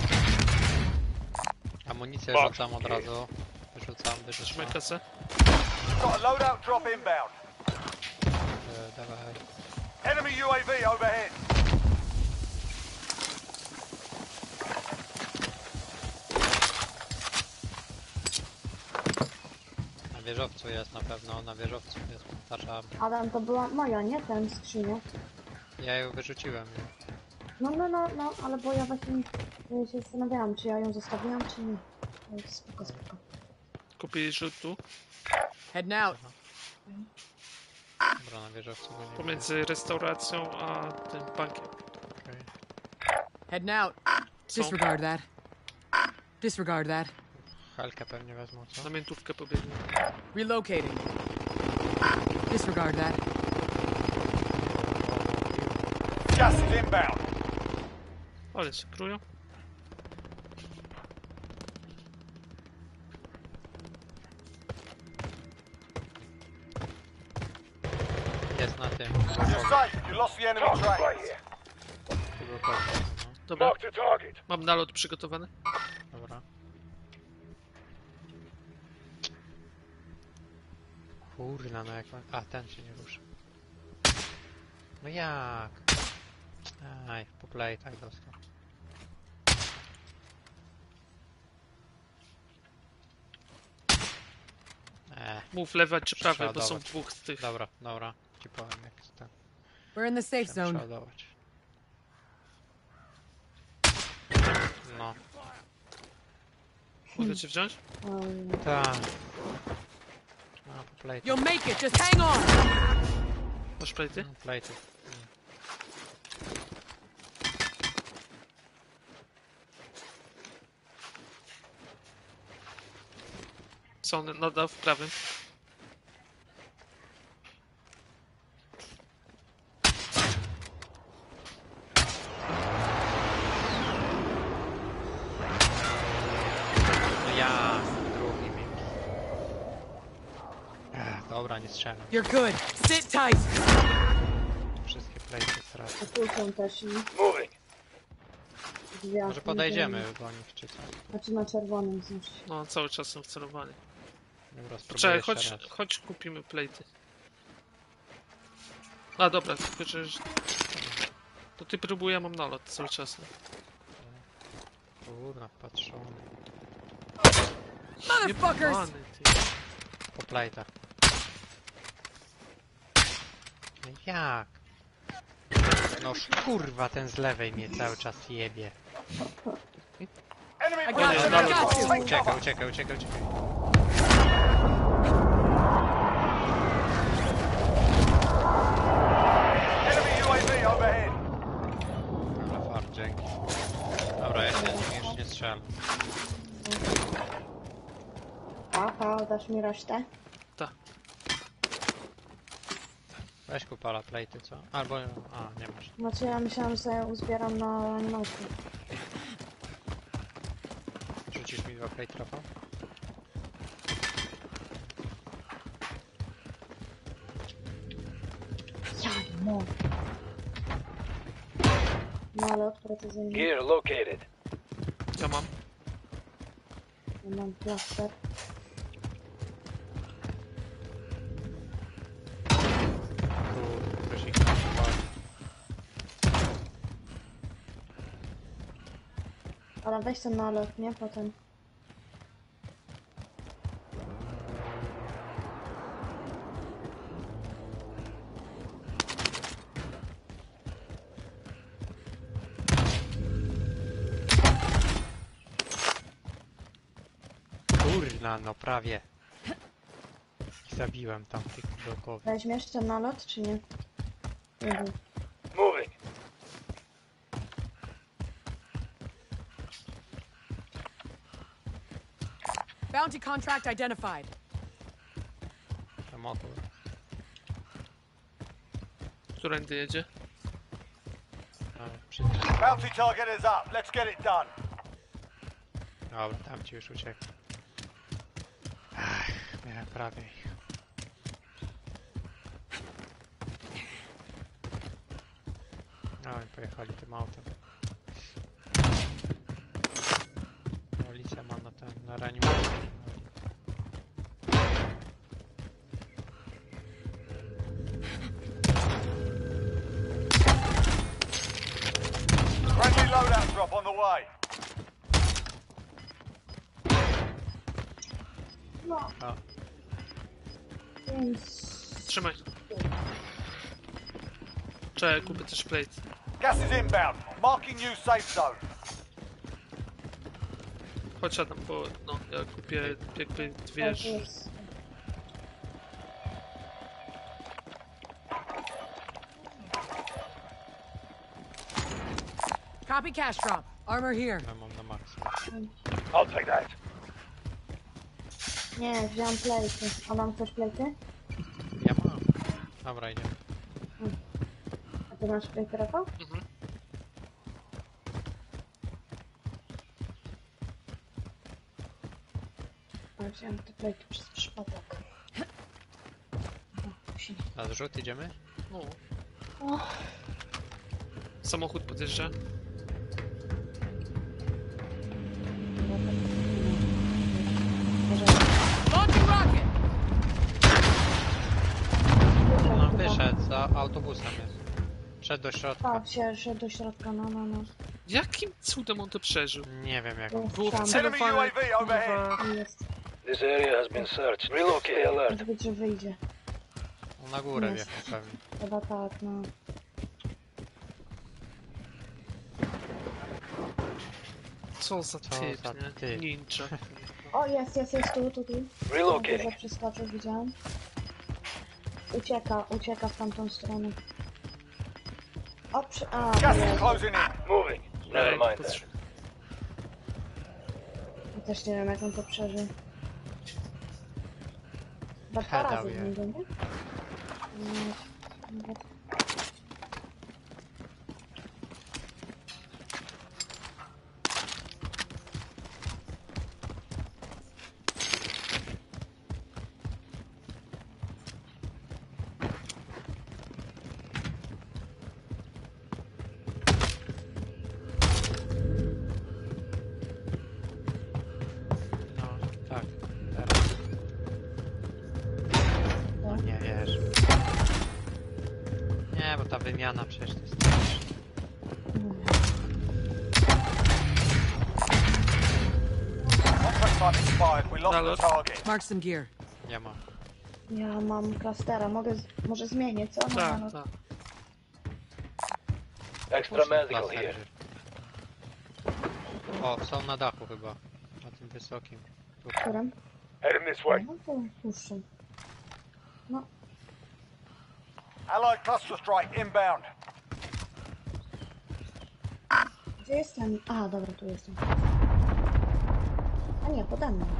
Amunicję Box. rzucam od razu. Wyrzucam, wyrzucam. Trzymaj kasę. Got a loadout drop inbound. E, dawaj. Enemy U A V overhead. Na wieżowcu jest na pewno, na wieżowcu jest. Powtarzam. Adam, to była moja, nie? Ten skrzynia. Ja ją wyrzuciłem. Nie? No, no, no, no, ale bo ja właśnie y, się zastanawiałam, czy ja ją zostawiłam, czy nie. No, spoko, spoko. Kupili rzut tu. Heading out. Dobra, na wieżowcu go nie Pomiędzy restauracją a tym bankiem. ma. Okej. Heading out. Disregard that. Disregard that. Helkę pewnie wezmą, co? Na miętówkę pobiegli. Relocating. Disregard that. Gas is inbound. Ale się prują. Jest na tym. You're safe. You lost the enemy track. Tego kogoś, no. Dobra, Mark the target. mam nalot przygotowany. Dobra. Kurna, no jak... A, ten się nie ruszy. No jak? Aj, po play tak dostał. Eee, Mów lewa czy prawa, bo są Przeładować. dwóch z tych. dobra, dobra. Ci powiem jak jest ten. We're in the safe Chciałem zone. przeładować. No. Mogę cię wziąć? Um, Tak. No, po play. You'll make it. Just hang on. Masz plejty? No, play tu. Są nadal w prawym. No ja, drugi mi. Ech, dobra, nie strzelam. You're good. Sit tight. Wszystkie playty stracę. a tu są też i Moving. drzwiach. Może podejdziemy do nich czy co? Znaczy na czerwonym znaczy. No, cały czas są wcelowani. Dobra, spróbuję Czekaj, jeszcze chodź, raz. chodź kupimy plejty. A dobra, tylko że... To ty próbuj, ja mam nalot cały czas. nie? Kurna, patrzony. Motherfuckers. Jebany, ty. Po playtach. No jak? No kurwa, ten z lewej mnie cały czas jebie. Enemy I got precision you. I airstrike. got you. Take Uciekaj, cover. uciekaj, uciekaj, uciekaj. Enemy U A V overhead. Dobra, fart, dzięki. Dobra, ja się już nie strzelam. Aha, dasz mi resztę? Tak. Weź kupala playty, co? Albo... A, nie masz. Znaczy ja myślałam, że uzbieram na animację. Rzucisz mi dwa plate, Rafał? Ja nie mogę. No ale precyzyjnie. Gear located. Ja mam. Ja mam plaster. Tu prosik na kupala. Ale weź ten nalot, nie? Potem. Kurna, no prawie. I zabiłem tam tych blokowych. Weźmiesz ten nalot, czy nie? Mhm. Moving. Bounty contract identified. Samochód. Którędy jedzie? No, przy... Bounty target is up. Let's get it done. Dobra, tam ci już uciekł. Ach, miałem prawie. No i pojechali tym autem. Policja ma na ten, na reanimację. Friendly loadout drop on the way. No, A, więc... Trzymaj. Czekaj, kupię też plate. Gas is inbound. Marking new safe zone. Chodź Adam, bo no, ja kupię jakby dwie... Tak jest. Copy cash drop. Armor here. ja mam na maksa. I'll take that. Nie, wziąłem plejty. A mam też plejty? Ja mam. Dobra, idziemy. A ty masz plejty, Rafał? Mhm. A wziąłem te plejty przez przypadek. O, się nie... Na zrzut idziemy? No. O, Samochód podjeżdża. może... Launching rocket. No wyszedł, za autobusem jest. Szedł do środka. Tak, się, że do środka, no, no, no. Jakim cudem on to przeżył? Nie wiem jak. Jest Było tam. Enemy wcelowane, U A V overhead. kurwa... Jest. This area has been searched. Relocate alert. Może być, że wyjdzie. On na górę Jest. wjechał pewnie. Chyba tak, no. Co za Co typ, za nie? typ. Ninja. O, jest, jest, jest, tu, tu, tu. Relocating. Za przeskoczył, widziałem. Ucieka, ucieka w tamtą stronę. O, przy... A, Gas nie. is closing in. Moving. Never Ej, mind that. patrz- Ja też nie wiem, jak on to przeżył. Chyba dwa Headał razy je. z niego, nie? Nie, nie. No, tak. Teraz. No nie wiesz. Nie, bo ta wymiana przecież to jest... Contract time expired. We lost the Nalot. target. Mark some gear. Nie ma. Ja mam klastera, mogę, z... może zmienię, co? No, Tak, no, tak. Extra medical here. O, są na dachu chyba. Na tym wysokim. Tu. którym? Heading this way. No to puszczę. No, Allied cluster strike inbound. gdzie jestem? A, dobra, tu jestem. A nie, pode mną.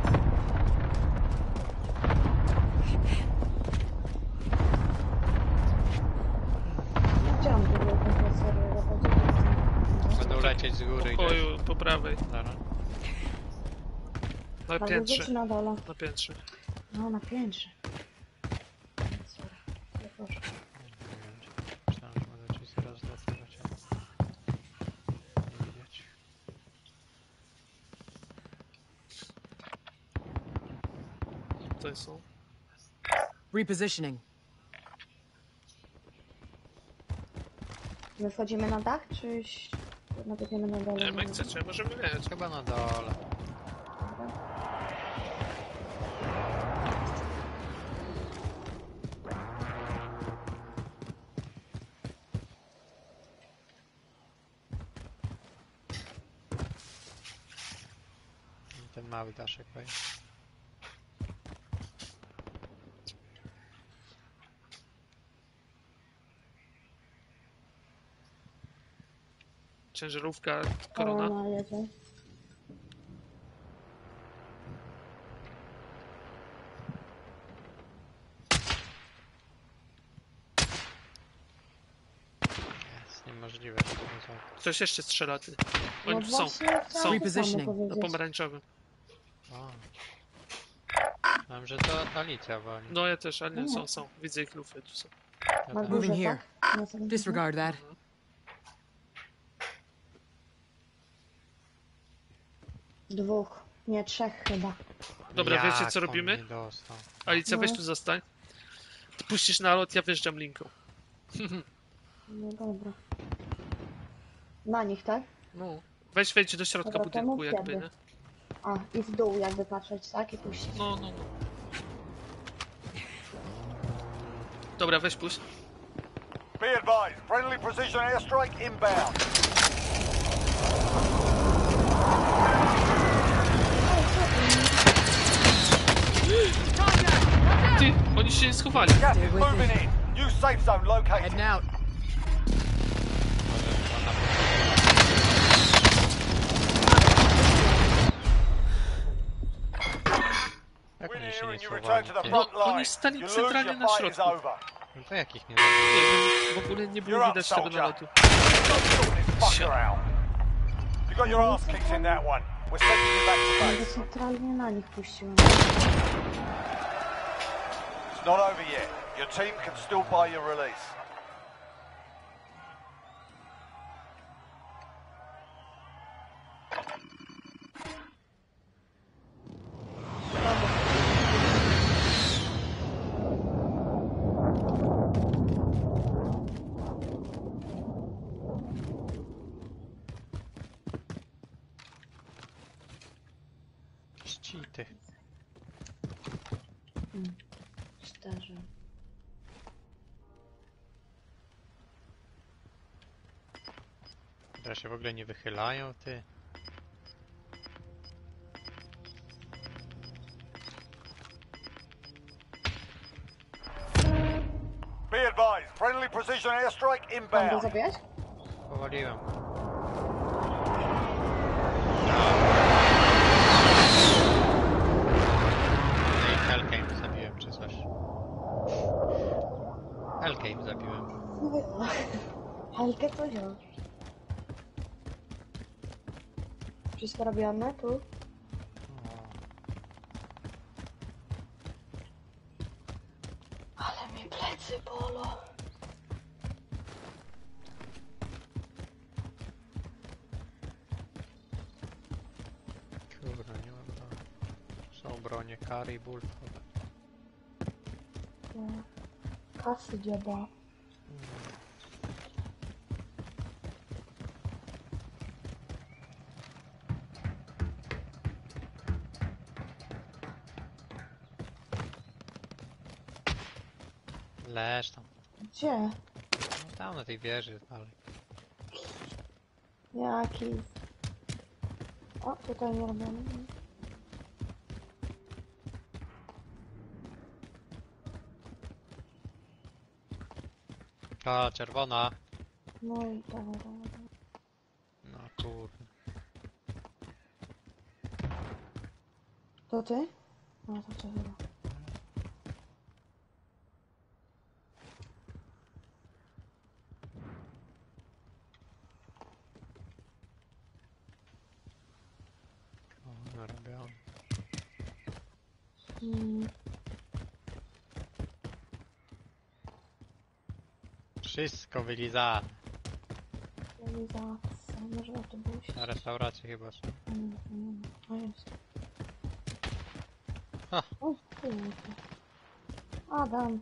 No, gdzie on w ogóle ten klaster? Będą lecieć z góry W gdzieś. pokoju po prawej. Zaraz. Na Na górze piętrze. czy na dole? Na piętrze. No, na piętrze. Sorry. Nie proszę. Nie wiem, czy- Myślałem, że mogę coś zaraz zlatywać, ale nie widać. Tutaj są. Repositioning. My wchodzimy na dach, czy nawet idziemy na dole? Nie wiem, jak chcecie, możemy jechać. Chyba na dole. Ten mały daszek, weź. Ciężarówka, korona. Korona jedzie. Jest niemożliwe. że to są- Ktoś jeszcze strzela, ty. No Oni tu są. właśnie chciałam Są. to Repositioning. samo Na powiedzieć. pomarańczowym. O. Myślałem, że to Alicja wali. No ja też, ale nie, są, są. Widzę ich lufy, tu są. Ja Na też. górze, Moving here. tak? Na samym- Disregard that. Dwóch, nie trzech chyba. Dobra, Jak wiecie co on robimy? nie dostał? Alicja, weź No. tu zostań. Ty puścisz na lot, ja wjeżdżam linką. No dobra. Na nich, tak? No. Weź wejdź do środka Dobra, to budynku mów jakby, kiedy. nie? A, i w dół jakby patrzeć, tak? I puścić. No, no, no. Dobra, weź puść. Be advised, friendly precision airstrike inbound. Ty, oni się nie schowali. Gas is moving in. New safe zone located. Heading out. Jak Win oni się here nie and you return schowali? to the Ty? front No, oni line. stali You lose, centralnie your na fight is środku. over. No to jakich nie zabili? Nie wiem, w ogóle nie było You're up, widać tego soldier. nalotu. Don't sort this fucker out. You got your ass kicked in that one. We're sending you back to Jakby base. centralnie na nich puściłem. It's not over yet. Your team can still buy your release. Cheaty. Cztery. Teraz się w ogóle nie wychylają, ty. Be advised, friendly precision airstrike Mam go inbound. zabijać? Powaliłem. No i Hellcame zabiłem, czy coś. Hellcame zabiłem. No, Helkę to wziął. Wszystko robione tu? O. Ale mi plecy bolą. Kurwa, nie mam broni. Są bronie, Kary i Bulldog. No. Kasy dzieba. Leż tam. Gdzie? No, tam na tej wieży dalej. Jaki? O, tutaj nie robione. A, czerwona. No i dawaj, dawaj, dawaj. No kurde. To ty? No to co chyba. O, narobiony. Hmm. Wszystko wylizane. Realizacja. Może to było Na restauracji chyba są. Mm, mm. O jest. Ha. O kurde. Adam.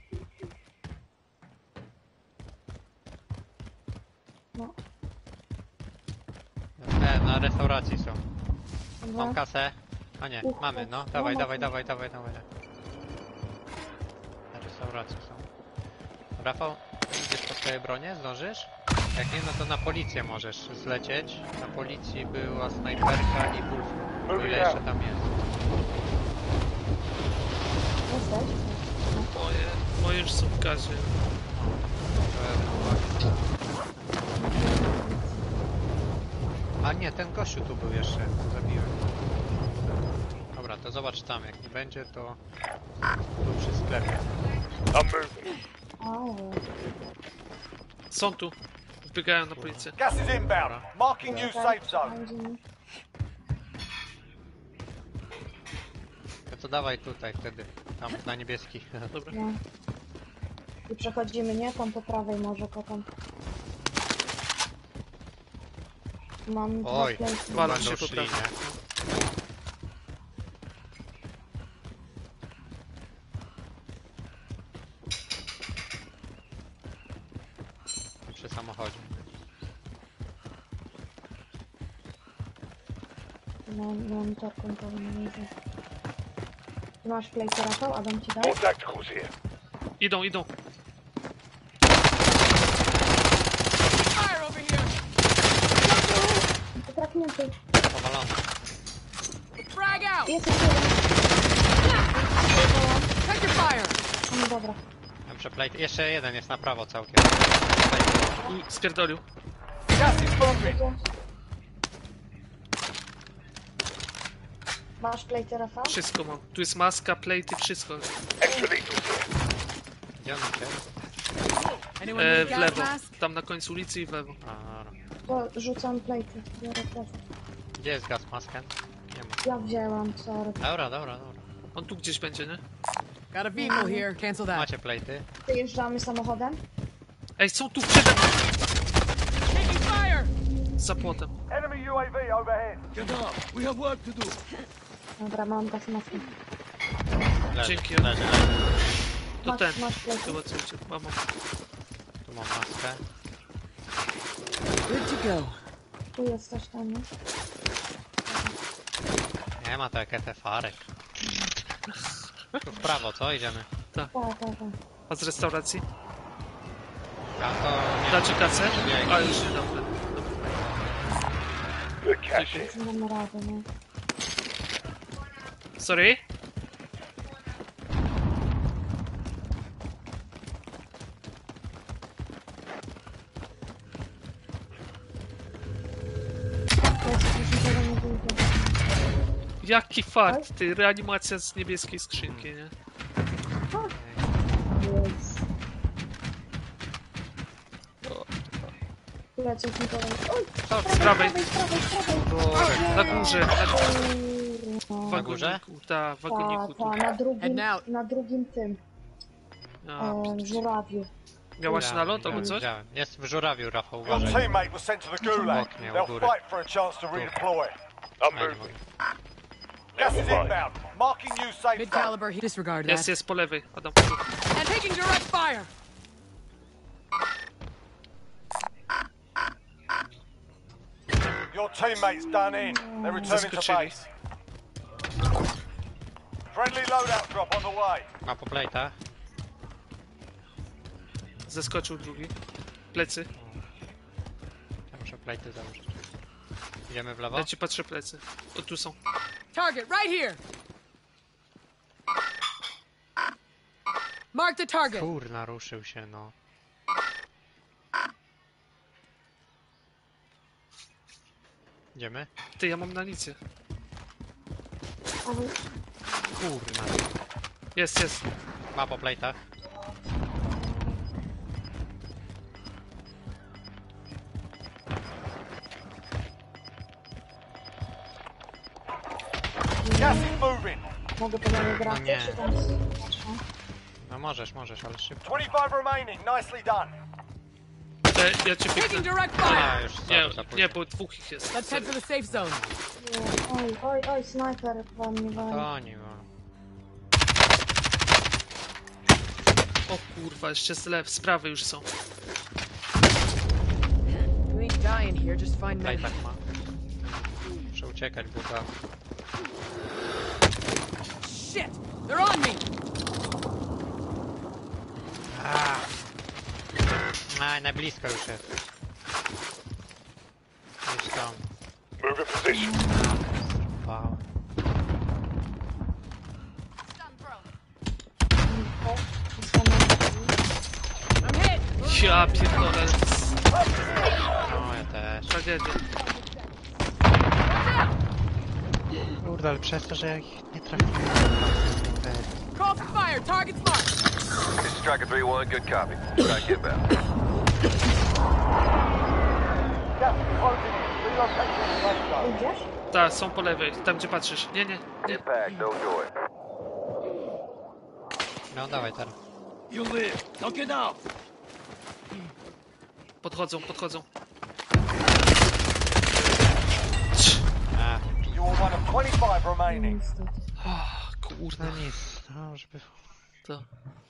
No. E, na restauracji są. Dobra. Mam kasę. A nie, Uch, mamy, no. no, Dawaj, no, dawaj, no. dawaj, dawaj, dawaj. Na restauracji są. Rafał, idziesz po swoje bronie? Zdążysz? Jak nie, no to na policję możesz zlecieć. Na policji była snajperka i bulf. O ile jeszcze tam jest. Jesteś? Moje, moje już są w gazie. To ewentualnie. A nie, ten gościu tu był jeszcze, zabiłem. Dobra, to zobacz tam, jak nie będzie, to tu przy sklepie. I'm moving. O, Są tu. Wbiegają na policję. Gas is inbound. Marking new safe zone. będzie mi. No to dawaj tutaj wtedy, tam na niebieski. Dobra. No. I przechodzimy, nie? Tam po prawej może potem. Mam dwa Oj, plejty. tu Walą będą się po szli, prawej. nie? Przy samochodzie. Mam, mam torką powinien iść. Ty masz plejty, Rafał? Adam ci dał? More tacticals here. Idą, idą. Fire over here! Traknięty. Powalony. Frag out! Jest jeszcze jeden. Check your fire! No dobra. Tam przeplejty. Jeszcze jeden jest na prawo całkiem. I spierdolił. Gas is moving. Gdzie? Masz plejty, Rafał? Wszystko mam. Tu jest maska, plejty, wszystko. Extra lethals here. Gdzie on jest? Anyone E, need w gas lewo. mask? Tam na końcu ulicy i w lewo. A, dobra. To rzucam plejty. Biorę test. Gdzie jest gaz masken? Nie ma. Ja wzięłam, sorry. Dobra, dobra, dobra. On tu gdzieś będzie, nie? Got a vehicle here. Cancel that. Macie plejty? Wyjeżdżamy samochodem? Ej, są tu przede mną! Taking fire! Za płotem. Enemy U A V overhead. Dobra, mam gaz maskę. Leży, Dzięki. leży, leży. To Masz, ten. masz plejty? Chyba co uciekł. Mam. Tu mam maskę. Good to go. Tu jest coś tam, nie? Nie ma to jak te farek. Tu w prawo, co? Idziemy. Tak, tak, tak. A z restauracji? A to nie. Dacie kasę? Nie. A już nie, dobra. Good cash here. Nie damy rady, nie? Sorry? To jest już niczego nie wyjdzie. Jaki fart, ty. Reanimacja z niebieskiej skrzynki, nie? Jest. Lecę mi powiem. Oj! Z prawej. Z prawej, z prawej! Na górze. Na, Kurwa. w Na górze? wagoniku. Ta, w Ta, wagoniku. ta, Tu. na drugim, Head out. na drugim tym, A, e, żurawiu. miałaś nalot albo Widziałem, coś? widziałem. Jest w żurawiu, Rafał, Your uważaj. teammate was sent to the gulag. Oknie, u They'll góry. fight for a chance to redeploy. I'm A, nie moving. mogę. Gas is Never mind. inbound. Marking new safe Mid zone. caliber. Disregard Jest, that. jest po lewej. Adam. And taking direct fire! Your teammate's done in. They're returning to Zaskoczyli. base. Friendly loadout drop on the way. Ma po plejtach. Zeskoczył drugi. Plecy. Ja muszę plejty założyć. Idziemy w lewo? Ja ci patrzę plecy. O, tu są. Target right here! Mark the target! Kurna, ruszył się, no. Idziemy? Ty, ja mam na licie. Kurna. Jest, jest. Ma po plejtach. Gas is moving. Mogę po niego grać? No nie. Czy tam patrzę? No możesz, możesz, ale szybko. twenty-five remaining. Nicely done. E, ja cię Taking biegnę. direct fire! A, już Nie, za, za późno. nie, bo dwóch ich jest. Let's head for the safe zone. Nie. Oj, oj, oj, snajper wam nie wali. To oni, no. O kurwa, jeszcze z lew, z prawej już są. You ain't dying here, just find men. Plejtach ma. Muszę uciekać, bo to... Shit! They're on me! A, na blisko już jest. Gdzieś tam. Move in position. Wow. I'm hit! Ja pierdolę, to jest No, ja też. tragedia. Kurde, ale przez to, że ja ich nie trafiłem. Call for fire. Target's marked. This is Striker three one, good copy. Track inbound. Gas is closing in. Relocating to the safe zone. Idziesz? Tak, są po lewej, tam gdzie patrzysz. Nie, nie, nie. Impact, don't do it. No dawaj teraz. You live. Don't get out. Podchodzą, podchodzą. A, You are one of twenty-five remaining. Niestety. Ah, kurde, no nic, no żeby... to...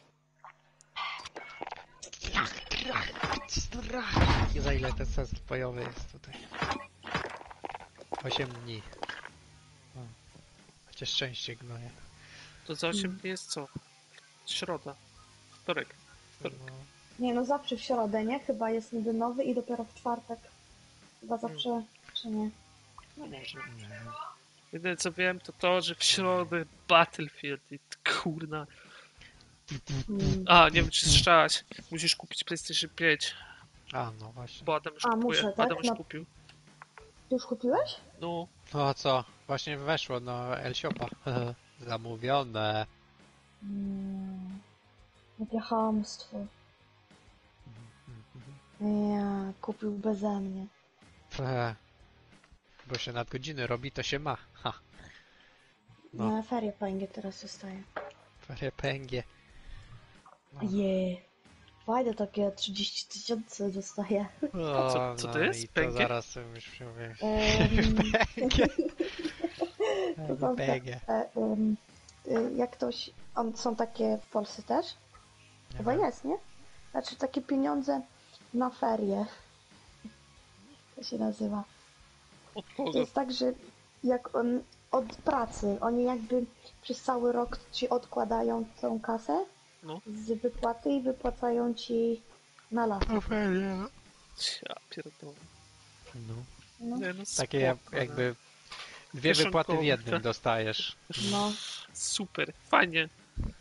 Za ile ten sens bojowy jest tutaj? osiem dni. O. Chociaż szczęście gnoje. To za osiem dni jest co? Środa. Wtorek. No, Nie no, zawsze w środę, nie? Chyba jest niby nowy i dopiero w czwartek. Chyba zawsze, czy nie? No może. Jedyne co wiem to to, że w środę Battlefield i kurna. Mm. A, nie wiem czy słyszałaś. Musisz kupić PlayStation pięć, a no właśnie. bo Adam już A, kupuje. muszę, tak? Adam już No. kupił. Ty już kupiłeś? No, No a co? Właśnie weszło no L-Shopa. Zamówione. Mm. Jakie chamstwo. Ja, kupił beze mnie. Fe. Bo się nadgodziny robi, to się ma. Ha. No. Na ferie pęgie teraz zostaje. Ferie pęgie. No. Je. Fajne takie trzydzieści tysięcy dostaje. O, co- co to no jest? I to Pęgie? zaraz już mówię. Em, Pęgie. to są te, Pęgie. e, em, y, jak ktoś, on, są takie w Polsce też? Chyba wiem. jest, nie? Znaczy takie pieniądze na ferie. To się nazywa. od To kogo? jest tak, że jak on od pracy, oni jakby przez cały rok ci odkładają tą kasę No. z wypłaty i wypłacają ci na lato. No ferie. Ja pierdolę. No. No, Nie, no Takie jak- spoko, no. jakby dwie wypłaty w Kieszonkowe, jednym tak. dostajesz. no. Super, fajnie.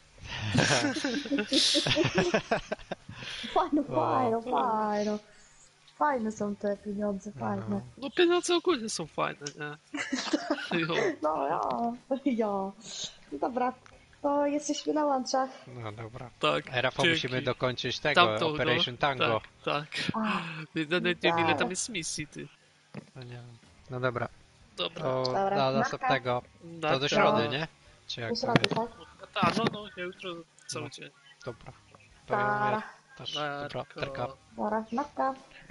Fajno, O. fajno, fajno. Fajne są te pieniądze, fajne. No. No pieniądze ogólnie są fajne, nie? Jo. No ja, ja. No dobra, to jesteśmy na łączach. No dobra. Tak, E, Rafał, dzięki. musimy dokończyć tego, Tamto, Operation no, Tango. Tak, tak. A, Nawet nie wiem ile tak. tam jest misji, ty. No, nie wiem. No dobra, Dobra. to Dobra, do narka. następnego. Na To do ta- środy, nie? Czy jak już to robię, jest? tak? No, ta, no, no, ja jutro cały dzień. Dobra. To ja Para. mówię też. Dobra, Narko. terka. Dobra, narka.